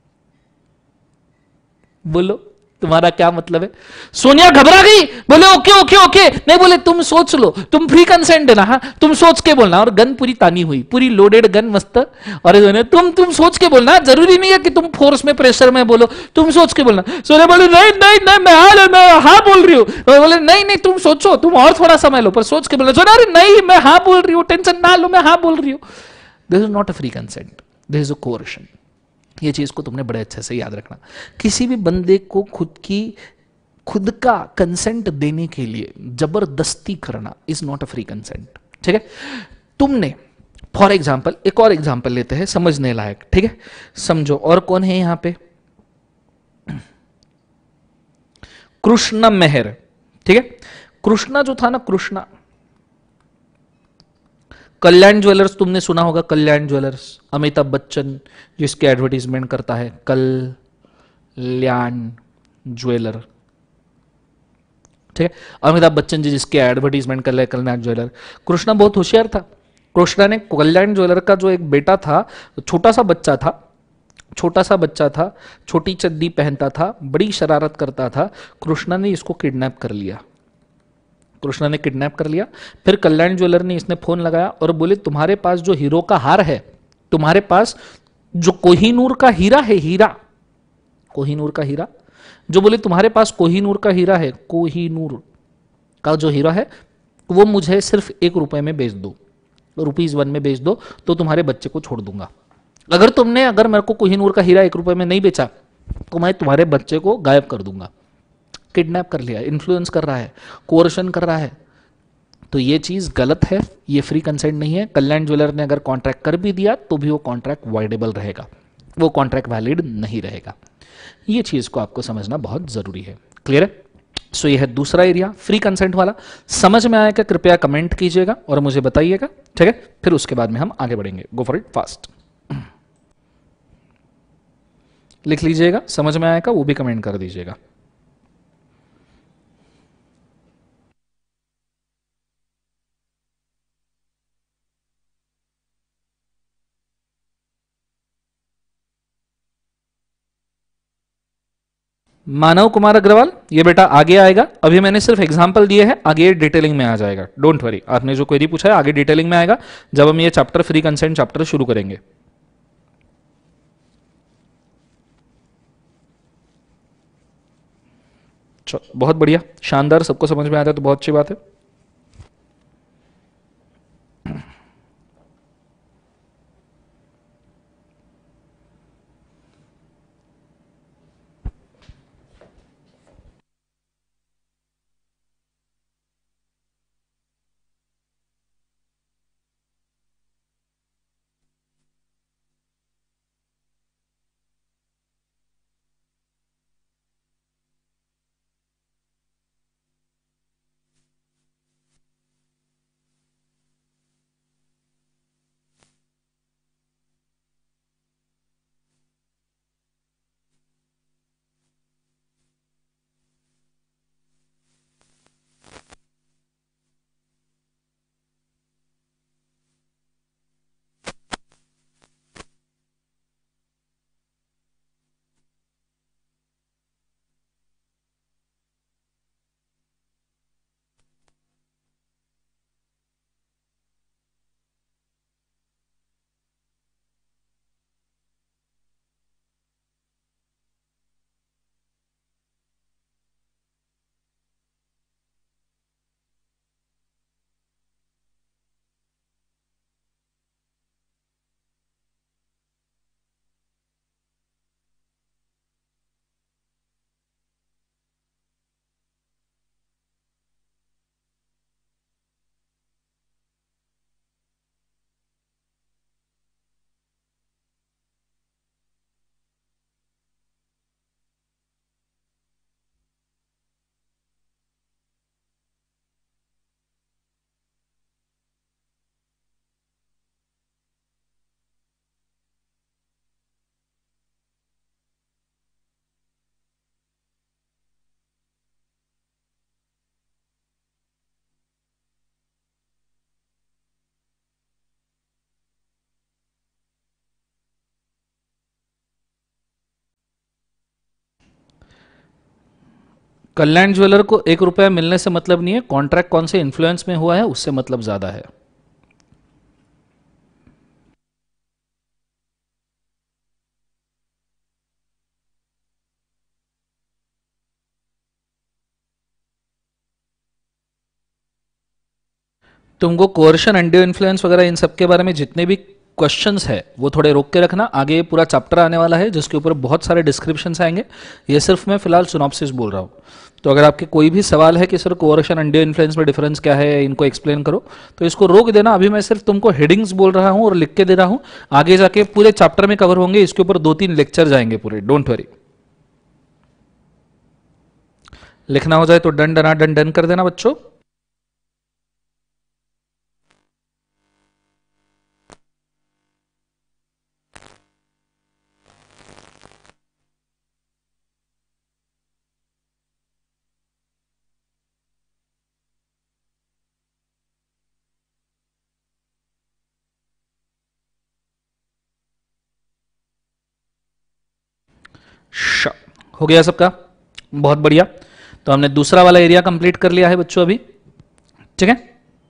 बोलो तुम्हारा क्या मतलब है? सोनिया घबरा गई, बोले ओके ओके ओके, नहीं बोले तुम सोच लो, तुम फ्री कंसेंट देना, हाँ तुम सोच के बोलना, और गन पूरी तानी हुई, पूरी लोडेड गन मस्त, और तुम तुम सोच के बोलना, जरूरी नहीं है कि तुम फोर्स में प्रेशर में बोलो, तुम सोच के बोलना। सोनिया बोले नहीं नहीं नहीं मैं हाँ मैं हाँ बोल रही हूँ, बोले नहीं नहीं तुम सोचो, तुम और थोड़ा समय लो, पर सोच के बोलना। सोनिया अरे नहीं मैं हाँ बोल रही हूँ, टेंशन ना लो, मैं हाँ बोल रही हूँ। This is not a free consent, this is a coercion. ये चीज को तुमने बड़े अच्छे से याद रखना। किसी भी बंदे को खुद की खुद का कंसेंट देने के लिए जबरदस्ती करना is not a free consent. ठीक है, तुमने फॉर एग्जाम्पल एक और एग्जाम्पल लेते हैं समझने लायक। ठीक है, समझो और कौन है यहां पे, कृष्णा मेहर। ठीक है, कृष्णा जो था ना, कृष्णा कल्याण ज्वेलर्स तुमने सुना होगा, कल्याण ज्वेलर्स, अमिताभ बच्चन जिसके एडवर्टीजमेंट करता है, कल्याण ज्वेलर। ठीक है, अमिताभ बच्चन जी जिसके एडवर्टीजमेंट कर रहे कल्याण ज्वेलर। कृष्णा बहुत होशियार था। कृष्णा ने कल्याण ज्वेलर का जो एक बेटा था, छोटा सा बच्चा था, छोटा सा बच्चा था, छोटी चड्डी पहनता था, बड़ी शरारत करता था, कृष्णा ने इसको किडनैप कर लिया। कृष्णा ने किडनैप कर लिया, फिर कल्याण ज्वेलर ने इसने फोन लगाया और बोले तुम्हारे पास जो हीरो का हार है, तुम्हारे पास जो कोहिनूर का हीरा है, हीरा कोहिनूर का हीरा, जो बोले तुम्हारे पास कोहिनूर का हीरा है, कोहिनूर का जो हीरा है वो मुझे सिर्फ एक रुपए में बेच दो, रुपीज वन में बेच दो, तो तुम्हारे बच्चे को छोड़ दूंगा। अगर तुमने अगर मेरे को कोहिनूर का हीरा एक रुपए में नहीं बेचा तो मैं तुम्हारे बच्चे को गायब कर दूंगा। किडनैप कर लिया, इन्फ्लुएंस कर रहा है, कोर्शन कर रहा है, तो ये चीज गलत है, ये फ्री कंसेंट नहीं है। कल्याण ज्वेलर ने अगर कॉन्ट्रैक्ट कर भी दिया तो भी वो कॉन्ट्रैक्ट वाइडेबल रहेगा, वो कॉन्ट्रैक्ट वैलिड नहीं रहेगा। ये चीज को आपको समझना बहुत जरूरी है। क्लियर है? सो ये है दूसरा एरिया फ्री कंसेंट वाला। समझ में आएगा कृपया कमेंट कीजिएगा और मुझे बताइएगा। ठीक है, फिर उसके बाद में हम आगे बढ़ेंगे। गो फॉर इट फास्ट, लिख लीजिएगा, समझ में आएगा वो भी कमेंट कर दीजिएगा। मानव कुमार अग्रवाल, ये बेटा आगे आएगा, अभी मैंने सिर्फ एग्जांपल दिए हैं, आगे डिटेलिंग में आ जाएगा, डोंट वरी। आपने जो क्वेरी पूछा है आगे डिटेलिंग में आएगा जब हम ये चैप्टर फ्री कंसेंट चैप्टर शुरू करेंगे। बहुत बढ़िया, शानदार, सबको समझ में आता है तो बहुत अच्छी बात है। कल्याण ज्वेलर को एक रुपया मिलने से मतलब नहीं है, कॉन्ट्रैक्ट कौन से इन्फ्लुएंस में हुआ है उससे मतलब ज्यादा है। तुमको कोर्शन, अनड्यू इन्फ्लुएंस वगैरह इन सब के बारे में जितने भी क्वेश्चंस है वो थोड़े रोक के रखना, आगे पूरा चैप्टर आने वाला है जिसके ऊपर बहुत सारे डिस्क्रिप्शंस आएंगे। ये सिर्फ मैं फिलहाल सिनॉप्सिस बोल रहा हूँ। तो अगर आपके कोई भी सवाल है कि सर कोर्शन, अनड्यू इन्फ्लुएंस में डिफरेंस क्या है, इनको एक्सप्लेन करो, तो इसको रोक देना। अभी मैं सिर्फ तुमको हेडिंग्स बोल रहा हूँ और लिख के दे रहा हूँ, आगे जाके पूरे चैप्टर में कवर होंगे, इसके ऊपर दो तीन लेक्चर जाएंगे पूरे, डोंट वरी। लिखना हो जाए तो डन डना डन डन कर देना बच्चों। श- हो गया सबका, बहुत बढ़िया। तो हमने दूसरा वाला एरिया कंप्लीट कर लिया है बच्चों अभी, ठीक है।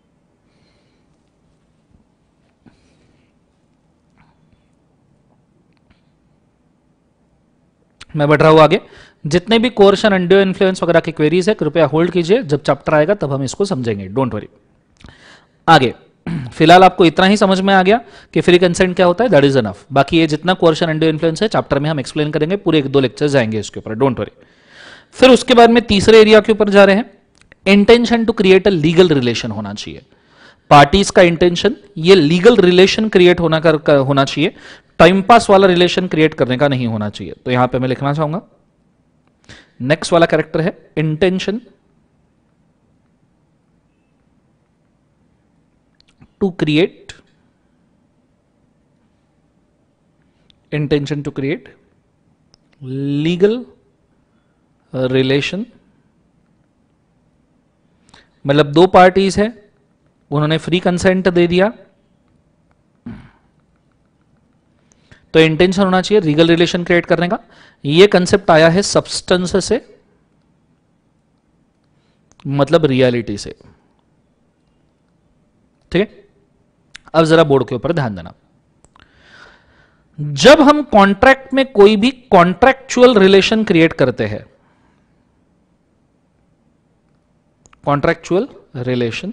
मैं बढ़ रहा हूं आगे। जितने भी कोर्शन, अनड्यू इन्फ्लुएंस वगैरह की क्वेरीज है कृपया होल्ड कीजिए, जब चैप्टर आएगा तब हम इसको समझेंगे, डोंट वरी। आगे फिलहाल आपको इतना ही समझ में आ गया कि फ्री कंसेंट क्या होता है, दैट इज एनफ। बाकी ये जितना कोर्शन, अनड्यू इन्फ्लुएंस है चैप्टर में हम एक्सप्लेन करेंगे, पूरे एक दो लेक्चर जाएंगे इसके ऊपर, डोंट वरी। फिर उसके बाद में तीसरे एरिया के ऊपर जा रहे हैं। Intention to create a legal relation होना चाहिए। पार्टीज का इंटेंशन ये लीगल रिलेशन क्रिएट होना कर, कर होना चाहिए, टाइम पास वाला रिलेशन क्रिएट करने का नहीं होना चाहिए। तो यहां पे मैं लिखना चाहूंगा, नेक्स्ट वाला कैरेक्टर है intention to create, intention to create legal relation. मतलब दो पार्टीज है, उन्होंने फ्री कंसेंट दे दिया, तो इंटेंशन होना चाहिए लीगल रिलेशन क्रिएट करने का। ये कंसेप्ट आया है सब्सटेंस से, मतलब रियलिटी से, ठीक है। अब जरा बोर्ड के ऊपर ध्यान देना। जब हम कॉन्ट्रैक्ट में कोई भी कॉन्ट्रैक्चुअल रिलेशन क्रिएट करते हैं, कॉन्ट्रैक्चुअल रिलेशन,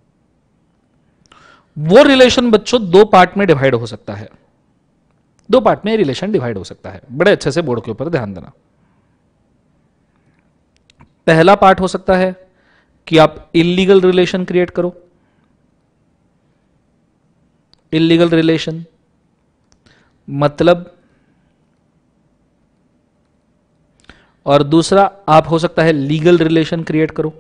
वो रिलेशन बच्चों दो पार्ट में डिवाइड हो सकता है। दो पार्ट में रिलेशन डिवाइड हो सकता है, बड़े अच्छे से बोर्ड के ऊपर ध्यान देना। पहला पार्ट हो सकता है कि आप इलीगल रिलेशन क्रिएट करो, इलीगल रिलेशन मतलब, और दूसरा आप हो सकता है लीगल रिलेशन क्रिएट करो।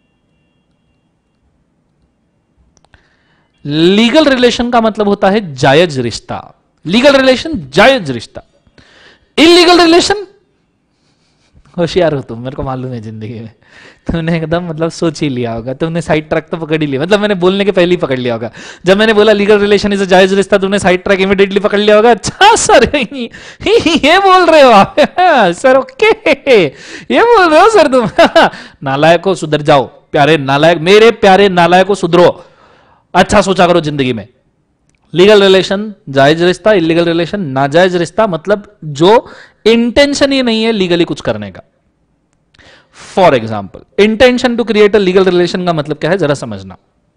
लीगल रिलेशन का मतलब होता है जायज रिश्ता, लीगल रिलेशन जायज रिश्ता। इलीगल रिलेशन, होशियार हो तुम, मेरे को मालूम है जिंदगी में तुमने एकदम मतलब सोच ही लिया होगा, तुमने साइड ट्रैक तो पकड़ ही लिया, मतलब मैंने बोलने के पहले ही पकड़ लिया होगा। जब मैंने बोला लीगल रिलेशन इज अ जायज रिश्ता, तुमने साइड ट्रैक इमीडिएटली पकड़ लिया होगा। अच्छा सर ये बोल रहे हो आप सर, ओके ये बोल रहे हो सर तुम नालायक को सुधर जाओ, प्यारे नालायक, मेरे प्यारे नालायक को सुधरो, अच्छा सोचा करो जिंदगी में। लीगल रिलेशन जायज रिश्ता, इलीगल रिलेशन नाजायज रिश्ता, मतलब जो इंटेंशन ही नहीं है लीगली कुछ करने का। For example intention to create a legal relation का मतलब क्या है जरा समझना।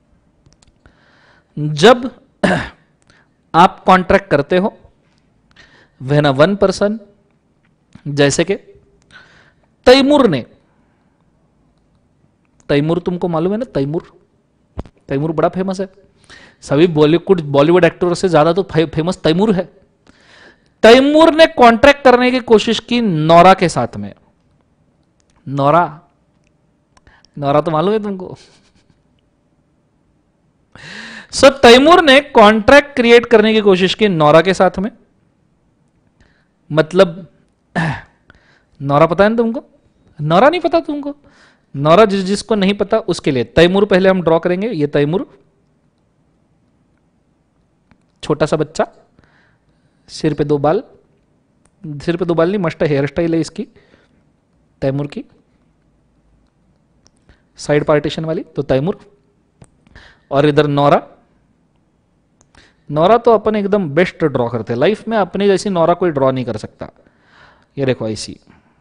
जब आप कॉन्ट्रैक्ट करते हो व्हेन अ वन पर्सन, जैसे कि तैमूर ने, तैमूर तुमको मालूम है ना, तैमूर, तैमूर बड़ा फेमस है, सभी बॉलीवुड बॉलीवुड एक्टरों से ज्यादा तो फे, फेमस तैमूर है। तैमूर ने कॉन्ट्रैक्ट करने की कोशिश की नौरा के साथ में। नौरा, नौरा तो मालूम है तुमको। सो so, तैमूर ने कॉन्ट्रैक्ट क्रिएट करने की कोशिश की नौरा के साथ में, मतलब नौरा पता है ना तुमको, नौरा नहीं पता तुमको, नौरा जिस जिसको नहीं पता उसके लिए तैमूर पहले हम ड्रॉ करेंगे। ये तैमूर छोटा सा बच्चा, सिर पे दो बाल, सिर पे दो बाल नहीं, मस्त हेयर स्टाइल है इसकी तैमूर की। साइड पार्टीशन वाली, तो तैमूर। और इधर नौरा, नौरा तो अपन एकदम बेस्ट ड्रॉ करते हैं, लाइफ में अपने जैसी नौरा कोई ड्रॉ नहीं कर सकता। ये देखो ऐसी,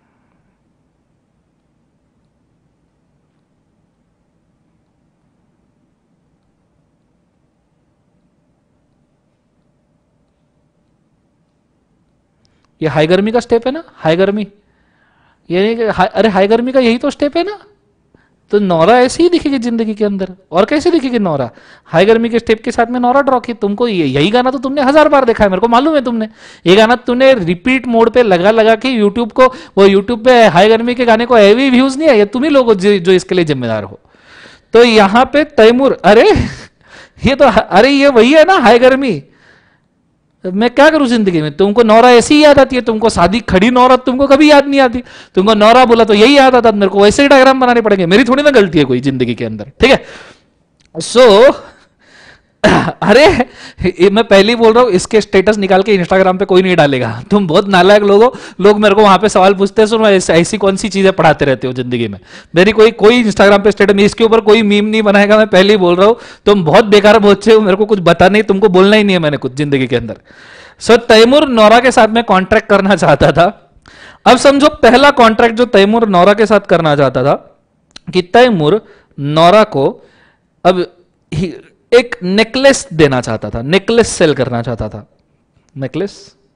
ये हाई गर्मी का स्टेप है ना, हाई गर्मी, ये नहीं कि हाई, अरे हाई गर्मी का यही तो स्टेप है ना, तो नौरा ऐसी ही दिखेगी जिंदगी के अंदर, और कैसे दिखेगी नौरा? हाई गर्मी के स्टेप के साथ में नौरा ड्रॉ की। तुमको ये, यही गाना तो तुमने हजार बार देखा है, मेरे को मालूम है। तुमने ये गाना तुमने रिपीट मोड पे लगा लगा के यूट्यूब को, वो यूट्यूब पे हाई गर्मी के गाने को हैवी व्यूज नहीं है, ये तुम ही लोग जो, जो इसके लिए जिम्मेदार हो। तो यहां पे तैमूर, अरे ये तो, अरे ये वही है ना हाई गर्मी। मैं क्या करूं जिंदगी में? तुमको नौरा ऐसी ही याद आती है, तुमको सादी खड़ी नौरा तुमको कभी याद नहीं आती। तुमको नौरा बोला तो यही याद आता, मेरे को वैसे ही डायग्राम बनाने पड़ेंगे, मेरी थोड़ी ना गलती है कोई जिंदगी के अंदर, ठीक है। सो so, अरे ये मैं पहले ही बोल रहा हूं, इसके स्टेटस निकाल के इंस्टाग्राम पे कोई नहीं डालेगा। तुम बहुत नालायक लोग हो, लोग मेरे को वहां पे सवाल पूछते हैं, सुनो ऐसी कौन सी चीजें पढ़ाते रहते हो जिंदगी में। मेरी कोई कोई इंस्टाग्राम पे स्टेटस, इसके ऊपर कोई मीम नहीं बनाएगा, मैं पहले ही बोल रहा हूं। तुम बहुत बेकार बच्चे हो, मेरे को कुछ बता नहीं, तुमको बोलना ही नहीं है मैंने कुछ जिंदगी के अंदर। सो so, तैमूर नौरा के साथ में कॉन्ट्रैक्ट करना चाहता था। अब समझो पहला कॉन्ट्रैक्ट जो तैमूर नौरा के साथ करना चाहता था कि तैमूर नौरा को अब एक नेकलेस देना चाहता था, नेकलेस सेल करना चाहता था। नेकलेस,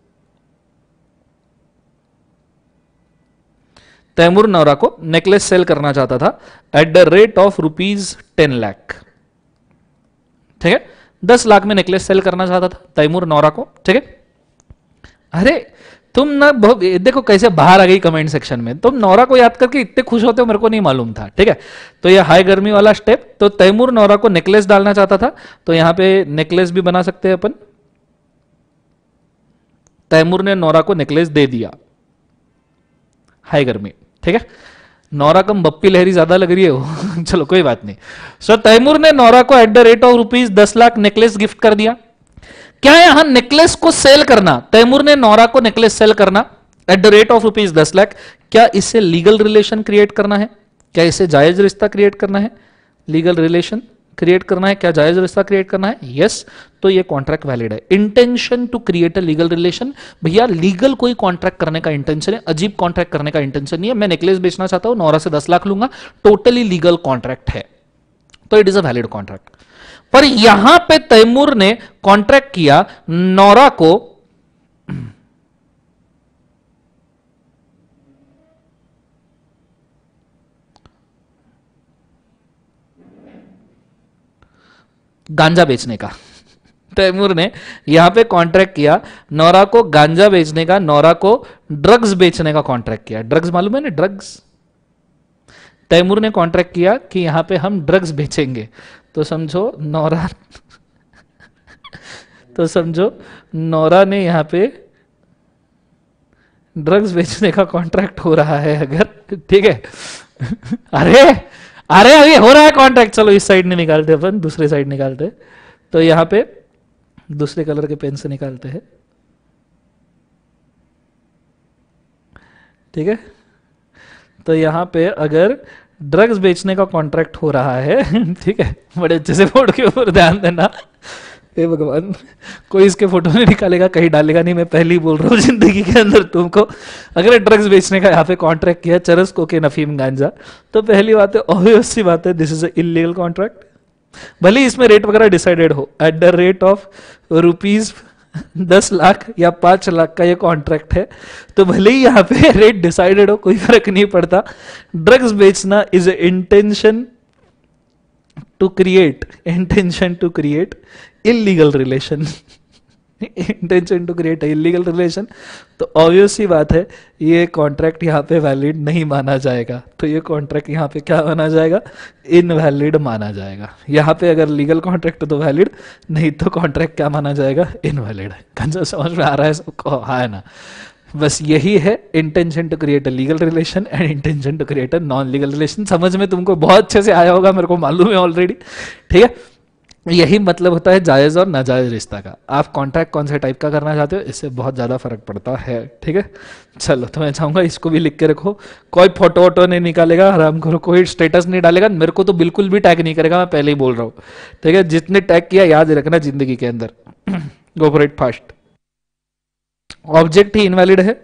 तैमूर नौरा को नेकलेस सेल करना चाहता था at the rate of rupees ten lakh, ठीक है। दस लाख में नेकलेस सेल करना चाहता था तैमूर नौरा को, ठीक है। अरे तुम ना बहुत देखो कैसे बाहर आ गई कमेंट सेक्शन में, तुम नौरा को याद करके इतने खुश होते हो, मेरे को नहीं मालूम था, ठीक है। तो ये हाई गर्मी वाला स्टेप, तो तैमूर नौरा को नेकलेस डालना चाहता था, तो यहां पे नेकलेस भी बना सकते हैं अपन। तैमूर ने नौरा को नेकलेस दे दिया, हाई गर्मी, ठीक है। नौरा कम बप्पी लहरी ज्यादा लग रही है वो चलो कोई बात नहीं। सो तैमूर ने नौरा को at the rate of rupees दस लाख नेकलेस गिफ्ट कर दिया। क्या यहां नेकलेस को सेल करना, तैमूर ने नौरा को नेकलेस सेल करना at the rate of rupees दस लाख, क्या इससे लीगल रिलेशन क्रिएट करना है? क्या इससे जायज रिश्ता क्रिएट करना है? लीगल रिलेशन क्रिएट करना है, क्या जायज रिश्ता क्रिएट करना है? यस, तो ये कॉन्ट्रैक्ट वैलिड है। Intention to create a legal relation, भैया लीगल कोई कॉन्ट्रैक्ट करने का इंटेंशन है, अजीब कॉन्ट्रैक्ट करने का इंटेंशन नहीं है। मैं नेकलेस बेचना चाहता हूं, नौरा से दस लाख लूंगा, टोटली लीगल कॉन्ट्रैक्ट है, तो it is a valid contract. पर यहां पे तैमूर ने कॉन्ट्रैक्ट किया नौरा को गांजा बेचने का। तैमूर ने यहां पे कॉन्ट्रैक्ट किया नौरा को गांजा बेचने का, नौरा को ड्रग्स बेचने का कॉन्ट्रैक्ट किया। ड्रग्स मालूम है ना, ड्रग्स। तैमूर ने कॉन्ट्रैक्ट किया कि यहां पे हम ड्रग्स बेचेंगे, तो समझो नौरा तो समझो नौरा ने यहां पे ड्रग्स बेचने का कॉन्ट्रैक्ट हो रहा है अगर, ठीक है। अरे अरे अभी हो रहा है कॉन्ट्रैक्ट, चलो इस साइड नहीं निकालते अपन, दूसरे साइड निकालते। तो यहां पे दूसरे कलर के पेन से निकालते हैं, ठीक है। तो यहां पे अगर ड्रग्स बेचने का कॉन्ट्रैक्ट हो रहा है, ठीक है, बड़े अच्छे से बोर्ड के ऊपर ध्यान देना। हे भगवान, कोई इसके फोटो नहीं निकालेगा, कहीं डालेगा नहीं, मैं पहले ही बोल रहा हूँ जिंदगी के अंदर तुमको अगर ड्रग्स बेचने का यहाँ पे कॉन्ट्रैक्ट किया, चरस कोकेन अफीम गांजा, तो पहली बात है, ऑब्वियस सी बात है, दिस इज इलीगल कॉन्ट्रैक्ट। भले ही इसमें रेट वगैरह डिसाइडेड हो, at the rate of rupees दस लाख या पांच लाख का ये कॉन्ट्रैक्ट है, तो भले ही यहाँ पे रेट डिसाइडेड हो, कोई फर्क नहीं पड़ता। ड्रग्स बेचना is intention to create intention to create illegal relation intention to create illegal relation, तो ऑब्वियस सी बात है ये कॉन्ट्रैक्ट यहाँ पे वैलिड नहीं माना जाएगा। तो ये कॉन्ट्रैक्ट यहाँ पे क्या माना जाएगा? इनवैलिड माना जाएगा। यहाँ पे अगर लीगल कॉन्ट्रैक्ट तो वैलिड, नहीं तो कॉन्ट्रैक्ट क्या माना जाएगा? इनवैलिड। कंसेप्ट समझ में आ रहा है सबको? हाँ है ना, बस यही है intention to create a legal relation and intention to create a non legal relation. समझ में तुमको बहुत अच्छे से आया होगा, मेरे को मालूम है ऑलरेडी, ठीक है। यही मतलब होता है जायज़ और नाजायज़ रिश्ता का। आप कॉन्ट्रैक्ट कौन से टाइप का करना चाहते हो, इससे बहुत ज़्यादा फर्क पड़ता है। ठीक है, चलो तो मैं चाहूँगा इसको भी लिख के रखो। कोई फोटो वोटो नहीं निकालेगा, आराम करो, कोई स्टेटस नहीं डालेगा, मेरे को तो बिल्कुल भी टैग नहीं करेगा, मैं पहले ही बोल रहा हूँ। ठीक है, जितने टैग किया याद रखना जिंदगी के अंदर। Go for it fast. Object ही इनवैलिड है।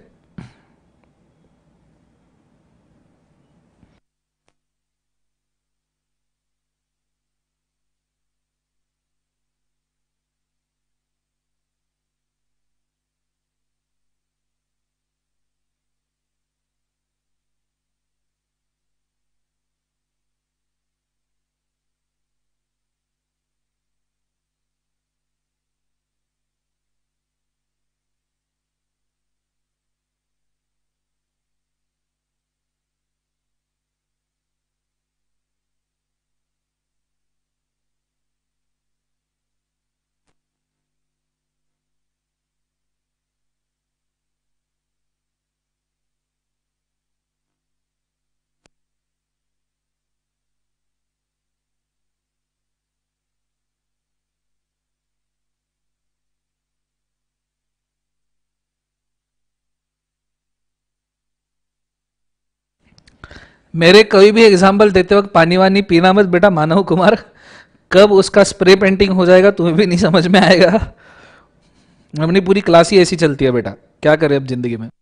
मेरे कोई भी एग्जाम्पल देते वक्त पानी वानी पीना मत बेटा मानव कुमार। कब उसका स्प्रे पेंटिंग हो जाएगा तुम्हें भी नहीं समझ में आएगा। अपनी पूरी क्लास ही ऐसी चलती है बेटा, क्या करें अब जिंदगी में।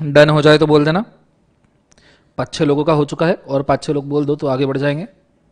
डन हो जाए तो बोल देना। पाँच छह लोगों का हो चुका है और पाँच छह लोग बोल दो तो आगे बढ़ जाएंगे।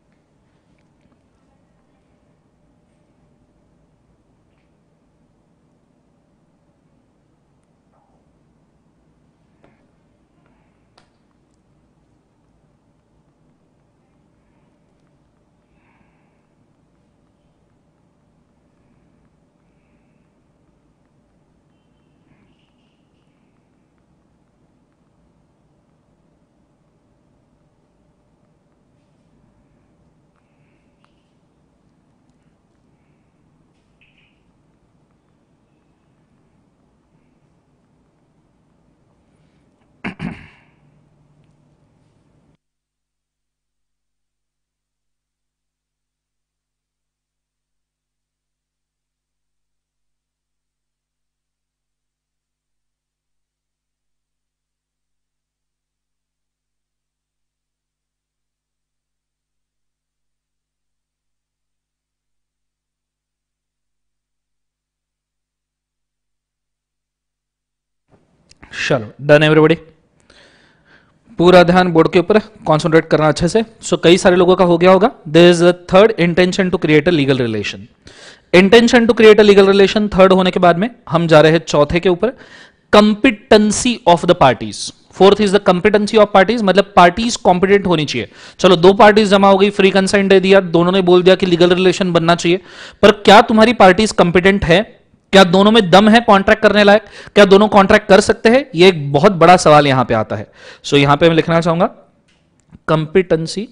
चलो डन एवरीबॉडी। पूरा ध्यान बोर्ड के ऊपर कॉन्सेंट्रेट करना अच्छे से। सो so, कई सारे लोगों का हो गया होगा। There is a third intention to create a legal relation. Intention to create a legal relation third होने के बाद में हम जा रहे हैं चौथे के ऊपर, competency of the parties. Fourth is the competency of parties, मतलब पार्टीज कॉम्पिटेंट होनी चाहिए। चलो दो पार्टीज जमा हो गई, फ्री कंसेंट दे दिया, दोनों ने बोल दिया कि लीगल रिलेशन बनना चाहिए, पर क्या तुम्हारी पार्टीज कंपिटेंट है? क्या दोनों में दम है कॉन्ट्रैक्ट करने लायक? क्या दोनों कॉन्ट्रैक्ट कर सकते हैं? ये एक बहुत बड़ा सवाल यहां पे आता है। सो so, यहां पे मैं लिखना चाहूंगा कंपिटेंसी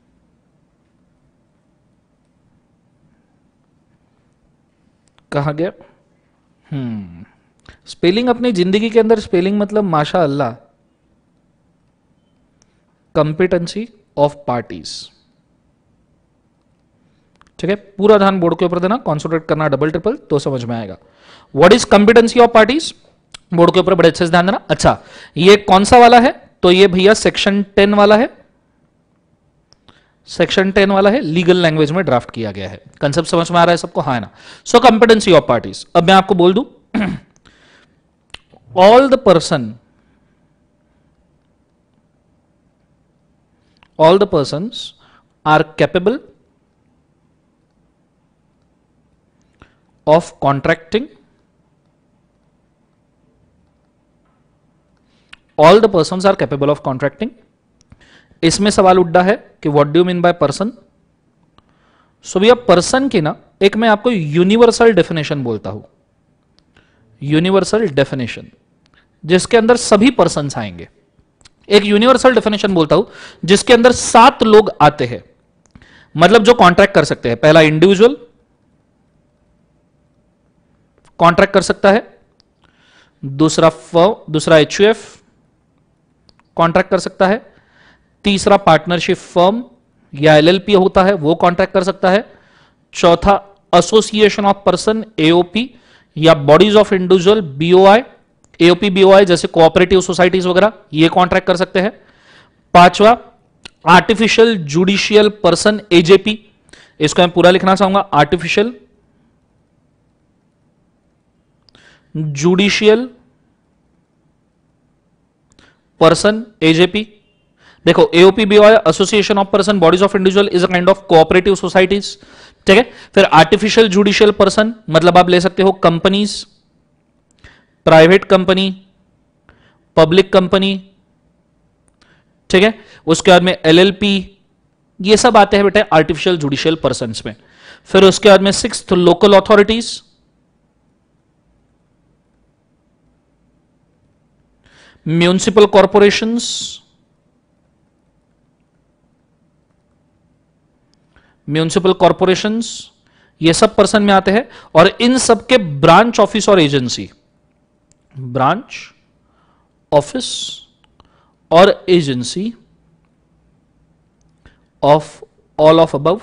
कहा गया। हम्म स्पेलिंग अपनी जिंदगी के अंदर स्पेलिंग मतलब माशा अल्लाह। कंपिटेंसी ऑफ पार्टीज, ठीक है। पूरा ध्यान बोर्ड के ऊपर देना, कॉन्सेंट्रेट करना डबल ट्रिपल, तो समझ में आएगा। What is competency of parties? Board के ऊपर बड़े अच्छे से ध्यान देना। अच्छा, ये कौन सा वाला है? तो ये भैया सेक्शन टेन वाला है। सेक्शन टेन वाला है, लीगल लैंग्वेज में ड्राफ्ट किया गया है। कंसेप्ट समझ में आ रहा है सबको? हाँ है ना। सो कंपिटेंसी ऑफ पार्टीज, अब मैं आपको बोल दूं, all the person all the persons are capable of contracting, all the persons are capable of contracting। इसमें सवाल उठा है कि what do you mean by person? So भैया पर्सन की ना एक मैं आपको यूनिवर्सल डेफिनेशन बोलता हूं, यूनिवर्सल डेफिनेशन जिसके अंदर सभी पर्सन्स आएंगे। एक यूनिवर्सल डेफिनेशन बोलता हूं जिसके अंदर सात लोग आते हैं, मतलब जो कॉन्ट्रैक्ट कर सकते हैं। पहला इंडिविजुअल कॉन्ट्रैक्ट कर सकता है, दूसरा फर्म, दूसरा एचयूएफ कॉन्ट्रैक्ट कर सकता है, तीसरा पार्टनरशिप फर्म या एलएलपी होता है वो कॉन्ट्रैक्ट कर सकता है, चौथा एसोसिएशन ऑफ पर्सन एओपी या bodies of individual BOI, AOP BOI जैसे कोऑपरेटिव सोसाइटीज वगैरह ये कॉन्ट्रैक्ट कर सकते हैं, पांचवा आर्टिफिशियल जुडिशियल पर्सन एजेपी, इसको मैं पूरा लिखना चाहूंगा, आर्टिफिशियल जुडिशियल पर्सन एजेपी। देखो AOP BOI association of person bodies of individual is a kind of cooperative societies, ठीक है। फिर आर्टिफिशियल जुडिशियल पर्सन मतलब आप ले सकते हो companies, private company, public company, ठीक है। उसके बाद में एलएलपी, ये सब आते हैं बेटे आर्टिफिशियल जुडिशियल पर्सन में। फिर उसके बाद में sixth local authorities, municipal corporations, municipal corporations ये सब पर्सन में आते हैं। और इन सब के ब्रांच ऑफिस और एजेंसी, ब्रांच ऑफिस और agency of all of above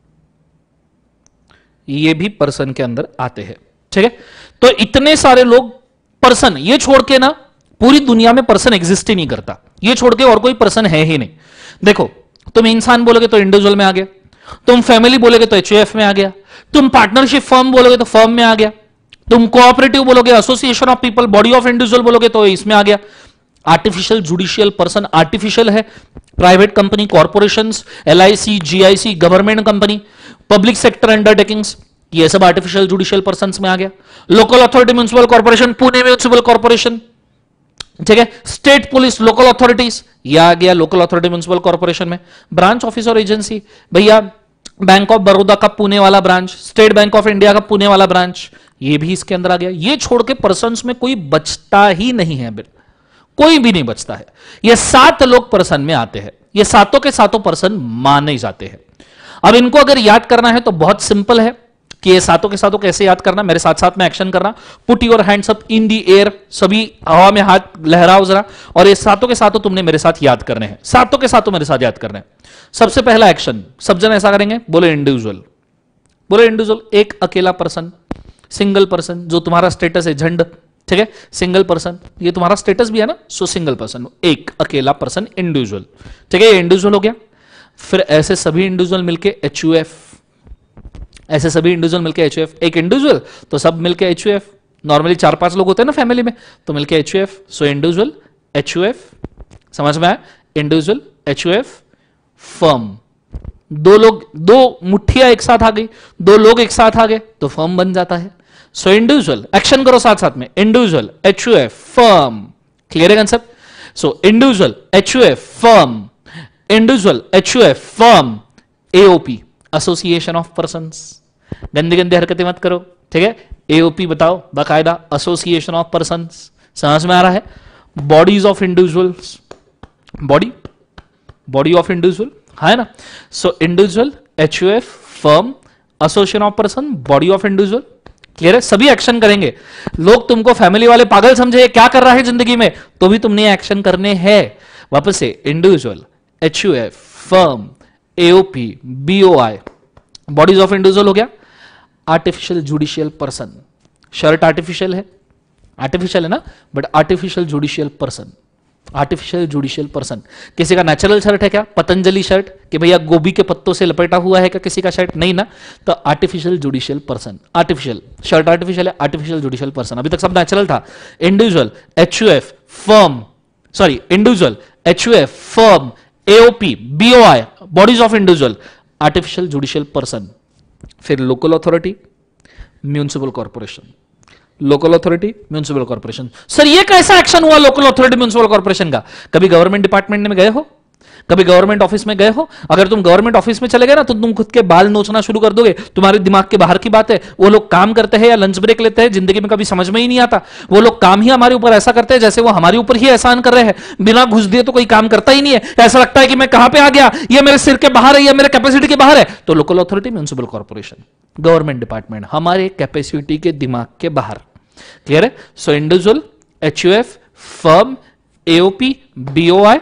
ये भी पर्सन के अंदर आते हैं, ठीक है। तो इतने सारे लोग पर्सन, ये छोड़ के ना पूरी दुनिया में पर्सन एग्जिस्ट ही नहीं करता, ये छोड़ के और कोई पर्सन है ही नहीं। देखो तुम इंसान बोलोगे तो इंडिविजुअल में आ गया, तुम फैमिली बोलोगे तो एचयूएफ में आ गया, तुम पार्टनरशिप फर्म बोलोगे तो फर्म में आ गया, तुम कोऑपरेटिव बोलोगे association of people body of individual बोलोगे तो इसमें आ गया। आर्टिफिशियल जुडिशियल पर्सन, आर्टिफिशियल है, private company, corporations, LIC, GIC, government company, public sector undertakings, ये सब आर्टिफिशियल जुडिशियल पर्सन में आ गया। Local authority municipal corporation, Pune municipal corporation, ठीक है, स्टेट पुलिस, लोकल अथॉरिटीज, ये आ गया लोकल अथॉरिटी म्युनिसिपल कॉर्पोरेशन में। ब्रांच ऑफिस और एजेंसी, भैया बैंक ऑफ बड़ौदा का पुणे वाला branch, state bank of India का पुणे वाला ब्रांच, ये भी इसके अंदर आ गया। ये छोड़ के पर्सन्स में कोई बचता ही नहीं है, कोई भी नहीं बचता है। ये सात लोग पर्सन में आते हैं, ये सातों के सातों पर्सन माने जाते हैं। अब इनको अगर याद करना है तो बहुत सिंपल है कि ये सातों के सातों कैसे याद करना, मेरे साथ साथ में एक्शन करना। Put your hands up in the air, सभी हवा में हाथ लहराओ जरा, और ये सातों के सातों तुमने मेरे साथ याद करने हैं, सातों के सातों मेरे साथ याद करने हैं। सबसे पहला एक्शन, सब जन ऐसा करेंगे, बोले इंडिविजुअल, बोले इंडिविजुअल, एक अकेला पर्सन, सिंगल पर्सन, जो तुम्हारा स्टेटस है झंड, ठीक है, सिंगल पर्सन, ये तुम्हारा स्टेटस भी है ना, सो सिंगल पर्सन, एक अकेला पर्सन, इंडिविजुअल, ठीक है, ये इंडिविजुअल हो गया। फिर ऐसे सभी इंडिविजुअल मिलके एच यू एफ, ऐसे सभी इंडिविजुअल मिलके एच यू एफ, एक इंडिविजुअल तो सब मिलके एच यू एफ, नॉर्मली चार पांच लोग होते हैं ना फैमिली में, तो मिलके H U F, so individual H U F, समझ में आया, individual H U F, firm, दो लोग, दो मुट्ठियां एक साथ आ गई, दो लोग एक साथ आ गए तो फर्म बन जाता है। सो इंडिविजुअल, एक्शन करो साथ साथ में, individual H U F, firm, clear है concept. So individual H U F, firm, individual H U F, firm, AOP, association of persons, गंदी गंदी हरकतें मत करो, ठीक है, एओपी बताओ बाकायदा, एसोसिएशन ऑफ पर्संस, समझ में आ रहा है। Bodies of individuals, body, body of individual है ना, so individual H U F, firm, association of person, body of individual, clear है। सभी एक्शन करेंगे, लोग तुमको फैमिली वाले पागल समझे, क्या कर रहा है जिंदगी में, तो भी तुमने एक्शन करने हैं। वापस से individual H U F, firm, AOP, BOI, bodies of individual हो गया। Artificial judicial person, shirt artificial है, आर्टिफिशियल है ना, but artificial judicial person, artificial judicial person, किसी का नेचुरल शर्ट है क्या, पतंजलि शर्ट, कि भैया गोभी के पत्तों से लपेटा हुआ है क्या किसी का शर्ट, नहीं ना, तो artificial judicial person, artificial shirt artificial है, आर्टिफिशियल जुडिशियल पर्सन, अभी तक सब नेचुरल था। Individual H U F, firm, sorry individual H U F, firm, AOP, BOI, bodies of individual, artificial judicial person. फिर local authority, municipal corporation, local authority, municipal corporation. Sir ये कैसा action हुआ local authority municipal corporation का, कभी government department में गए हो, कभी गवर्नमेंट ऑफिस में गए हो, अगर तुम गवर्नमेंट ऑफिस में चले गए ना तो तुम खुद के बाल नोचना शुरू कर दोगे, तुम्हारे दिमाग के बाहर की बात है। वो लोग काम करते हैं या लंच ब्रेक लेते हैं, जिंदगी में कभी समझ में ही नहीं आता। वो लोग काम ही हमारे ऊपर ऐसा करते हैं जैसे वो हमारे ऊपर ही एहसान कर रहे हैं, बिना घुस दिए तो कोई काम करता ही नहीं है, ऐसा लगता है कि मैं कहां पे आ गया, ये मेरे सिर के बाहर है, ये मेरे कैपेसिटी के बाहर है। तो local authority, municipal corporation, government department हमारे कैपेसिटी के दिमाग के बाहर, क्लियर है। So individual H U F, firm, AOP, BOI,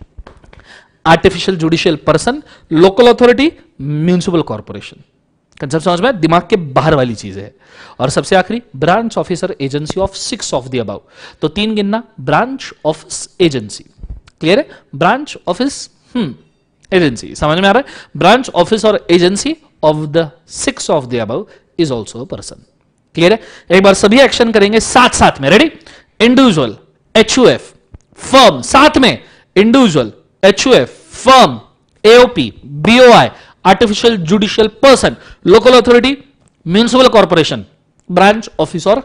artificial judicial person, local authority, municipal corporation. Concept समझ में, दिमाग के बाहर वाली चीज है। और सबसे आखिरी branch officer agency of six of the above, तो तीन गिनना, ब्रांच ऑफ एजेंसी, क्लियर है, ब्रांच ऑफिस हम्म एजेंसी, समझ में आ रहा है। ब्रांच ऑफिस और agency of the six of the above is also a person, clear है। एक बार सभी एक्शन करेंगे साथ साथ में, ready. Individual H U F, firm, साथ में individual H U F, firm, AOP, BOI, artificial judicial person, local authority, municipal corporation, branch office और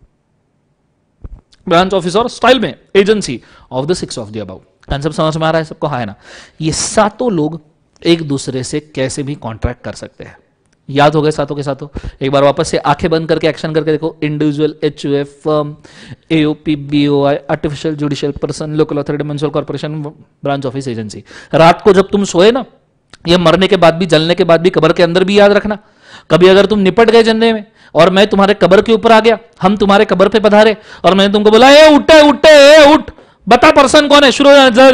ब्रांच ऑफिस और स्टाइल में agency of the six of the above. Concept समझ में आ रहा है सबको, है ना। ये सातों लोग एक दूसरे से कैसे भी कॉन्ट्रैक्ट कर सकते हैं, याद हो गए सातों के सातों। एक बार वापस से आंखें बंद करके एक्शन करके देखो, individual H U F, firm, AOP, BOI, artificial judicial person, local authority, municipal corporation, branch office agency. रात को जब तुम सोए ना, ये मरने के बाद भी, जलने के बाद भी, कब्र के अंदर भी याद रखना, कभी अगर तुम निपट गए जन्ने में और मैं तुम्हारे कब्र के ऊपर आ गया, हम तुम्हारे कब्र पे पधारे और मैंने तुमको बोला ए उठे उठे ए उठ, बता पर्सन कौन है, शुरू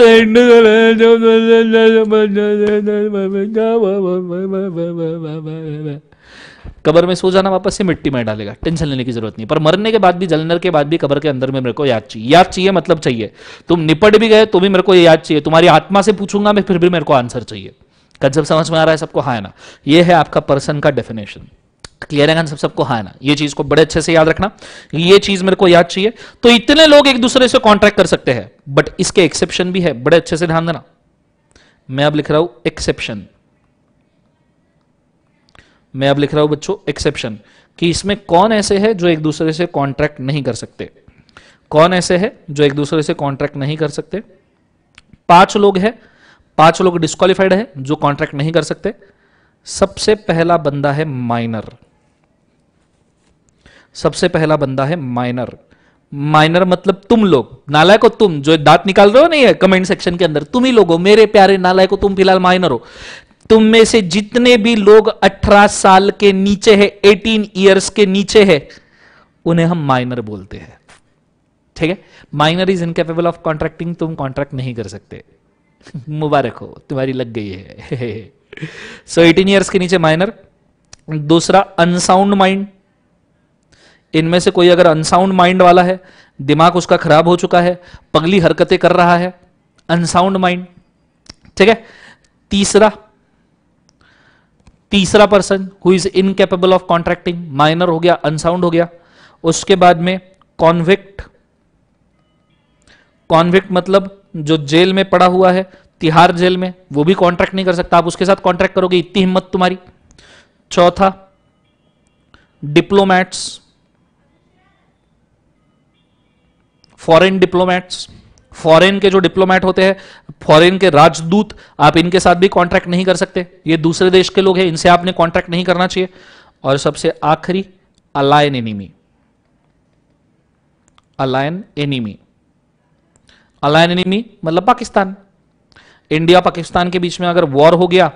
कब्र में सो जाना, वापस से मिट्टी में डालेगा, टेंशन लेने की जरूरत नहीं। पर मरने के बाद भी, जलने के बाद भी कब्र के अंदर में मेरे को याद चाहिए, याद चाहिए मतलब चाहिए। तुम निपट भी गए तो भी मेरे को ये याद चाहिए, तुम्हारी आत्मा से पूछूंगा मैं, फिर भी मेरे को आंसर चाहिए। कंसेप्ट समझ में आ रहा है सबको, हाँ है ना। ये है आपका पर्सन का डेफिनेशन, क्लियर है सब सबको? हाँ ना, ये चीज को बड़े अच्छे से याद रखना, ये चीज मेरे को याद चाहिए। तो इतने लोग एक दूसरे से कॉन्ट्रैक्ट कर सकते हैं, बट इसके एक्सेप्शन भी है, बड़े अच्छे से ध्यान देना। मैं अब लिख रहा हूं एक्सेप्शन, मैं अब लिख रहा हूं बच्चों एक्सेप्शन, कि इसमें कौन ऐसे है जो एक दूसरे से कॉन्ट्रैक्ट नहीं कर सकते, कौन ऐसे है जो एक दूसरे से कॉन्ट्रैक्ट नहीं कर सकते। पांच लोग हैं, पांच लोग डिस्क्वालिफाइड है जो कॉन्ट्रैक्ट नहीं कर सकते। सबसे पहला बंदा है माइनर, सबसे पहला बंदा है माइनर। माइनर मतलब तुम लोग, नालायक हो तुम जो दांत निकाल रहे हो नहीं है कमेंट सेक्शन के अंदर, तुम ही लोग हो मेरे प्यारे नालायक हो, तुम फिलहाल माइनर हो। तुम में से जितने भी लोग अठारह साल के नीचे है, अठारह इयर्स के नीचे है, उन्हें हम माइनर बोलते हैं। ठीक है, minor is incapable of contracting, तुम कॉन्ट्रैक्ट नहीं कर सकते। मुबारक हो, तुम्हारी लग गई है। सो एटीन ईयर्स के नीचे माइनर। दूसरा अनसाउंड माइंड, इनमें से कोई अगर अनसाउंड माइंड वाला है, दिमाग उसका खराब हो चुका है, पगली हरकतें कर रहा है, अनसाउंड माइंड। ठीक है, तीसरा तीसरा person who is incapable of contracting, minor हो गया, अनसाउंड हो गया। उसके बाद में कॉन्विक्ट, कॉन्विक्ट मतलब जो जेल में पड़ा हुआ है, तिहाड़ जेल में, वो भी कॉन्ट्रैक्ट नहीं कर सकता, आप उसके साथ कॉन्ट्रैक्ट करोगे, इतनी हिम्मत तुम्हारी। चौथा डिप्लोमैट्स, फॉरेन डिप्लोमैट्स, फॉरेन के जो डिप्लोमैट होते हैं, फॉरेन के राजदूत, आप इनके साथ भी कॉन्ट्रैक्ट नहीं कर सकते, ये दूसरे देश के लोग हैं, इनसे आपने कॉन्ट्रैक्ट नहीं करना चाहिए। और सबसे आखिरी alien enemy, alien enemy, alien enemy मतलब पाकिस्तान। इंडिया पाकिस्तान के बीच में अगर वॉर हो गया,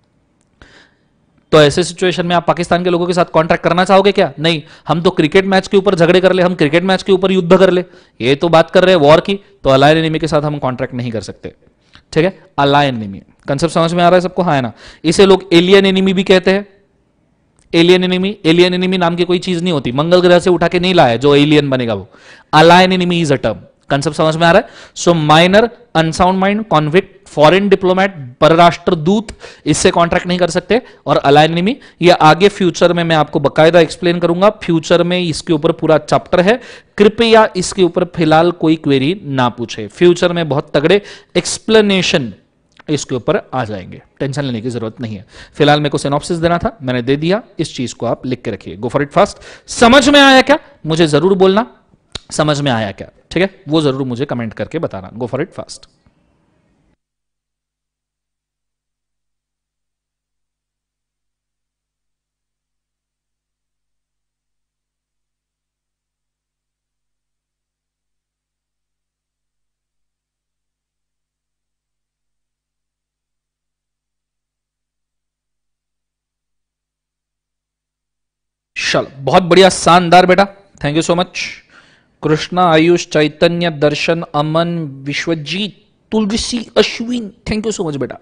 तो ऐसे सिचुएशन में आप पाकिस्तान के लोगों के साथ कॉन्ट्रैक्ट करना चाहोगे क्या? नहीं, हम तो क्रिकेट मैच के ऊपर झगड़े कर ले, हम क्रिकेट मैच के ऊपर युद्ध कर ले, ये तो बात कर रहे हैं वॉर की, तो अलायन एनिमी के साथ हम कॉन्ट्रैक्ट नहीं कर सकते। ठीक है, अलायन एनिमी कंसेप्ट समझ में आ रहा है सबको? हाँ है ना? इसे लोग एलियन एनिमी भी कहते हैं। एलियन एनिमी, एलियन एनिमी नाम की कोई चीज नहीं होती, मंगल ग्रह से उठा के नहीं लाया जो एलियन बनेगा वो। Alien enemy is a term, concept समझ में आ रहा है? So minor, unsound mind, convict, foreign diplomat, परराष्ट्र दूत, इससे कॉन्ट्रैक्ट नहीं कर सकते। और अलायन एनिमी, ये आगे फ्यूचर में मैं आपको बकायदा एक्सप्लेन करूंगा, फ्यूचर में इसके ऊपर पूरा चैप्टर है, कृपया इसके ऊपर फिलहाल कोई क्वेरी ना पूछे, फ्यूचर में बहुत तगड़े एक्सप्लेनेशन इसके ऊपर आ जाएंगे, टेंशन लेने की जरूरत नहीं है। फिलहाल मेरे को सिनॉप्सिस देना था, मैंने दे दिया, इस चीज को आप लिख के रखिए। Go for it fast. समझ में आया क्या? मुझे जरूर बोलना समझ में आया क्या, ठीक है? वो जरूर मुझे कमेंट करके बताना। Go for it fast. चल, बहुत बढ़िया, शानदार बेटा, thank you so much. Krishna, Ayush, Chaitanya, Darshan, Aman, Vishwajeet, Tulsi, Ashwin, thank you so much बेटा।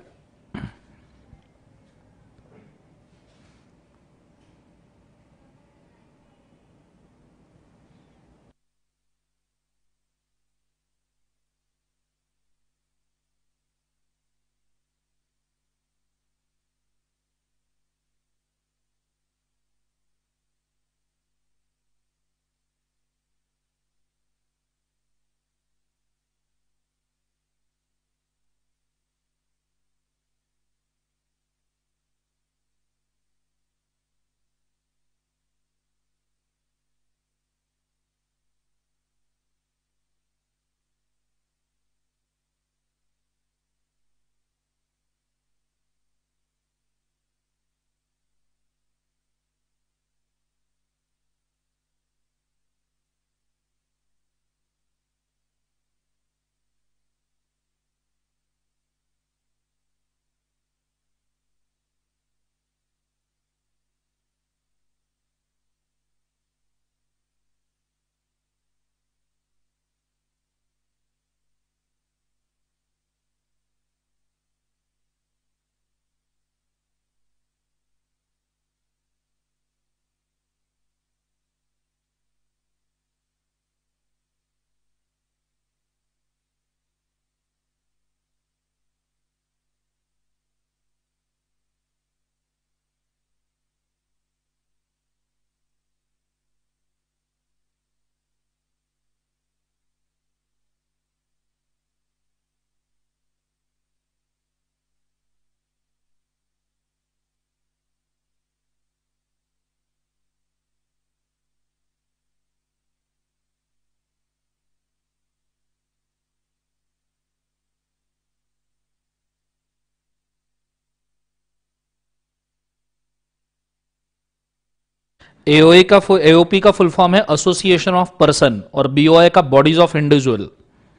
एओए का एओपी का फुल फॉर्म है एसोसिएशन ऑफ पर्सन और बीओए का bodies of individual.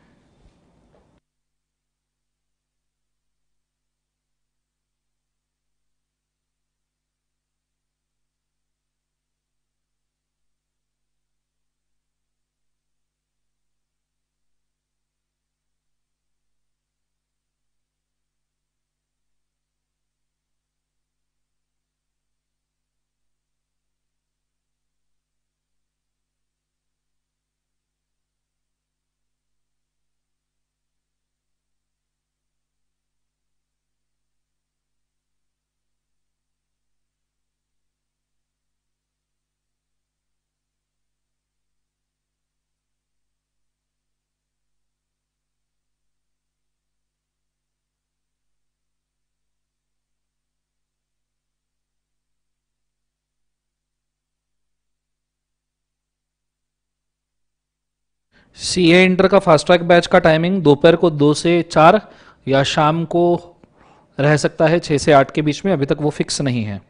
CA inter का फास्ट ट्रैक बैच का टाइमिंग दोपहर को दो से चार या शाम को रह सकता है छह से आठ के बीच में, अभी तक वो फिक्स नहीं है।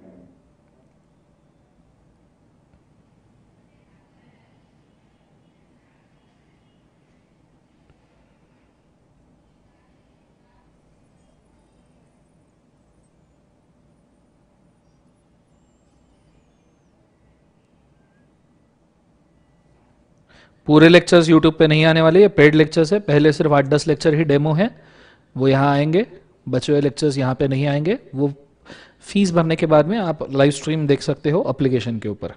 पूरे लेक्चर्स यूट्यूब पे नहीं आने वाले, ये पेड लेक्चर्स है। पहले सिर्फ आठ दस लेक्चर ही डेमो है, वो यहाँ आएंगे। बचे हुए लेक्चर्स यहाँ पे नहीं आएंगे, वो फीस भरने के बाद में आप लाइव स्ट्रीम देख सकते हो एप्लीकेशन के ऊपर।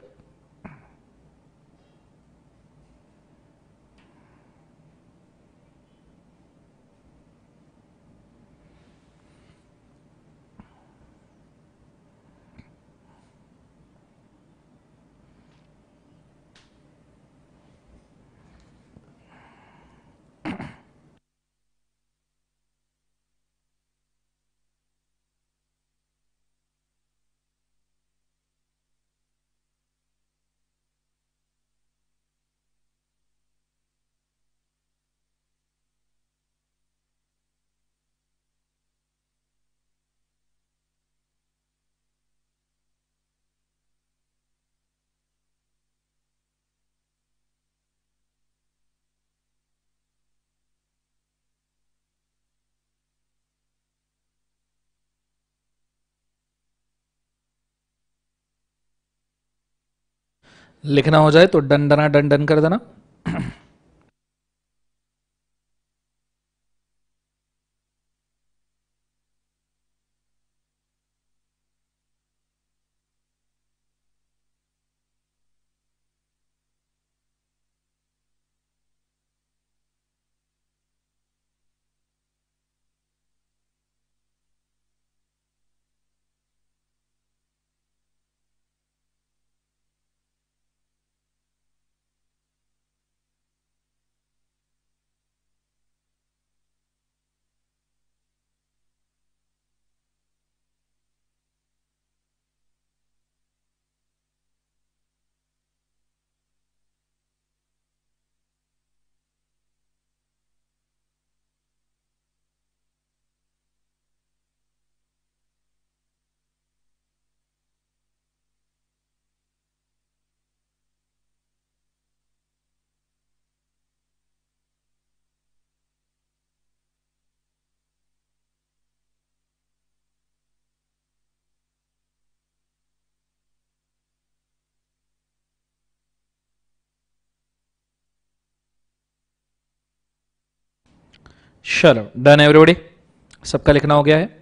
लिखना हो जाए तो डन डना डन डन कर देना। चलो डन एवरीबॉडी, सबका लिखना हो गया है।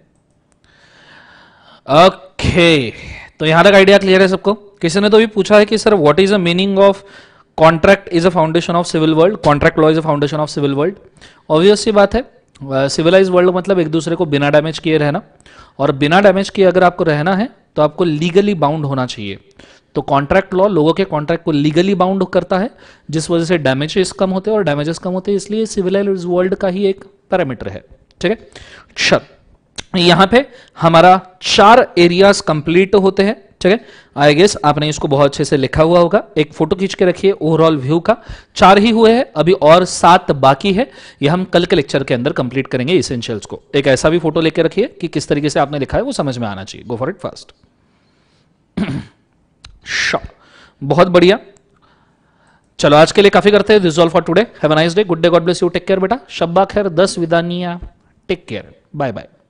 Okay okay. तो यहां तक आइडिया क्लियर है सबको? किसी ने तो भी पूछा है कि sir what is the meaning of contract is a foundation of civil world, contract law is a foundation of civil world. Obvious सी बात है, सिविलाइज uh, वर्ल्ड मतलब एक दूसरे को बिना डैमेज किए रहना, और बिना डैमेज किए अगर आपको रहना है तो आपको लीगली बाउंड होना चाहिए। तो कॉन्ट्रैक्ट लॉ लोगों के कॉन्ट्रैक्ट को लीगली बाउंड करता है, जिस वजह से डैमेजेस कम होते हैं, और डैमेजेस कम होते हैं इसलिए सिविलाइज वर्ल्ड का ही एक पैरामीटर है। ठीक है, चल यहां पे हमारा चार एरियाज कंप्लीट होते हैं। ठीक है, आई गेस आपने इसको बहुत अच्छे से लिखा हुआ होगा। एक फोटो खींच के रखिए ओवरऑल व्यू का। चार ही हुए हैं अभी, और सात बाकी है, ये हम कल के लेक्चर के अंदर कंप्लीट करेंगे इसेंशियल्स को। एक ऐसा भी फोटो लेके रखिए कि किस तरीके से आपने लिखा है वो समझ में आना चाहिए। Go for it fast. बहुत बढ़िया। चलो आज के लिए काफी करते हैं। This all for today. Have a nice day. Good day. God bless you. Take care बेटा। शब्बा खैर। दस विदानिया। Take care. Bye bye.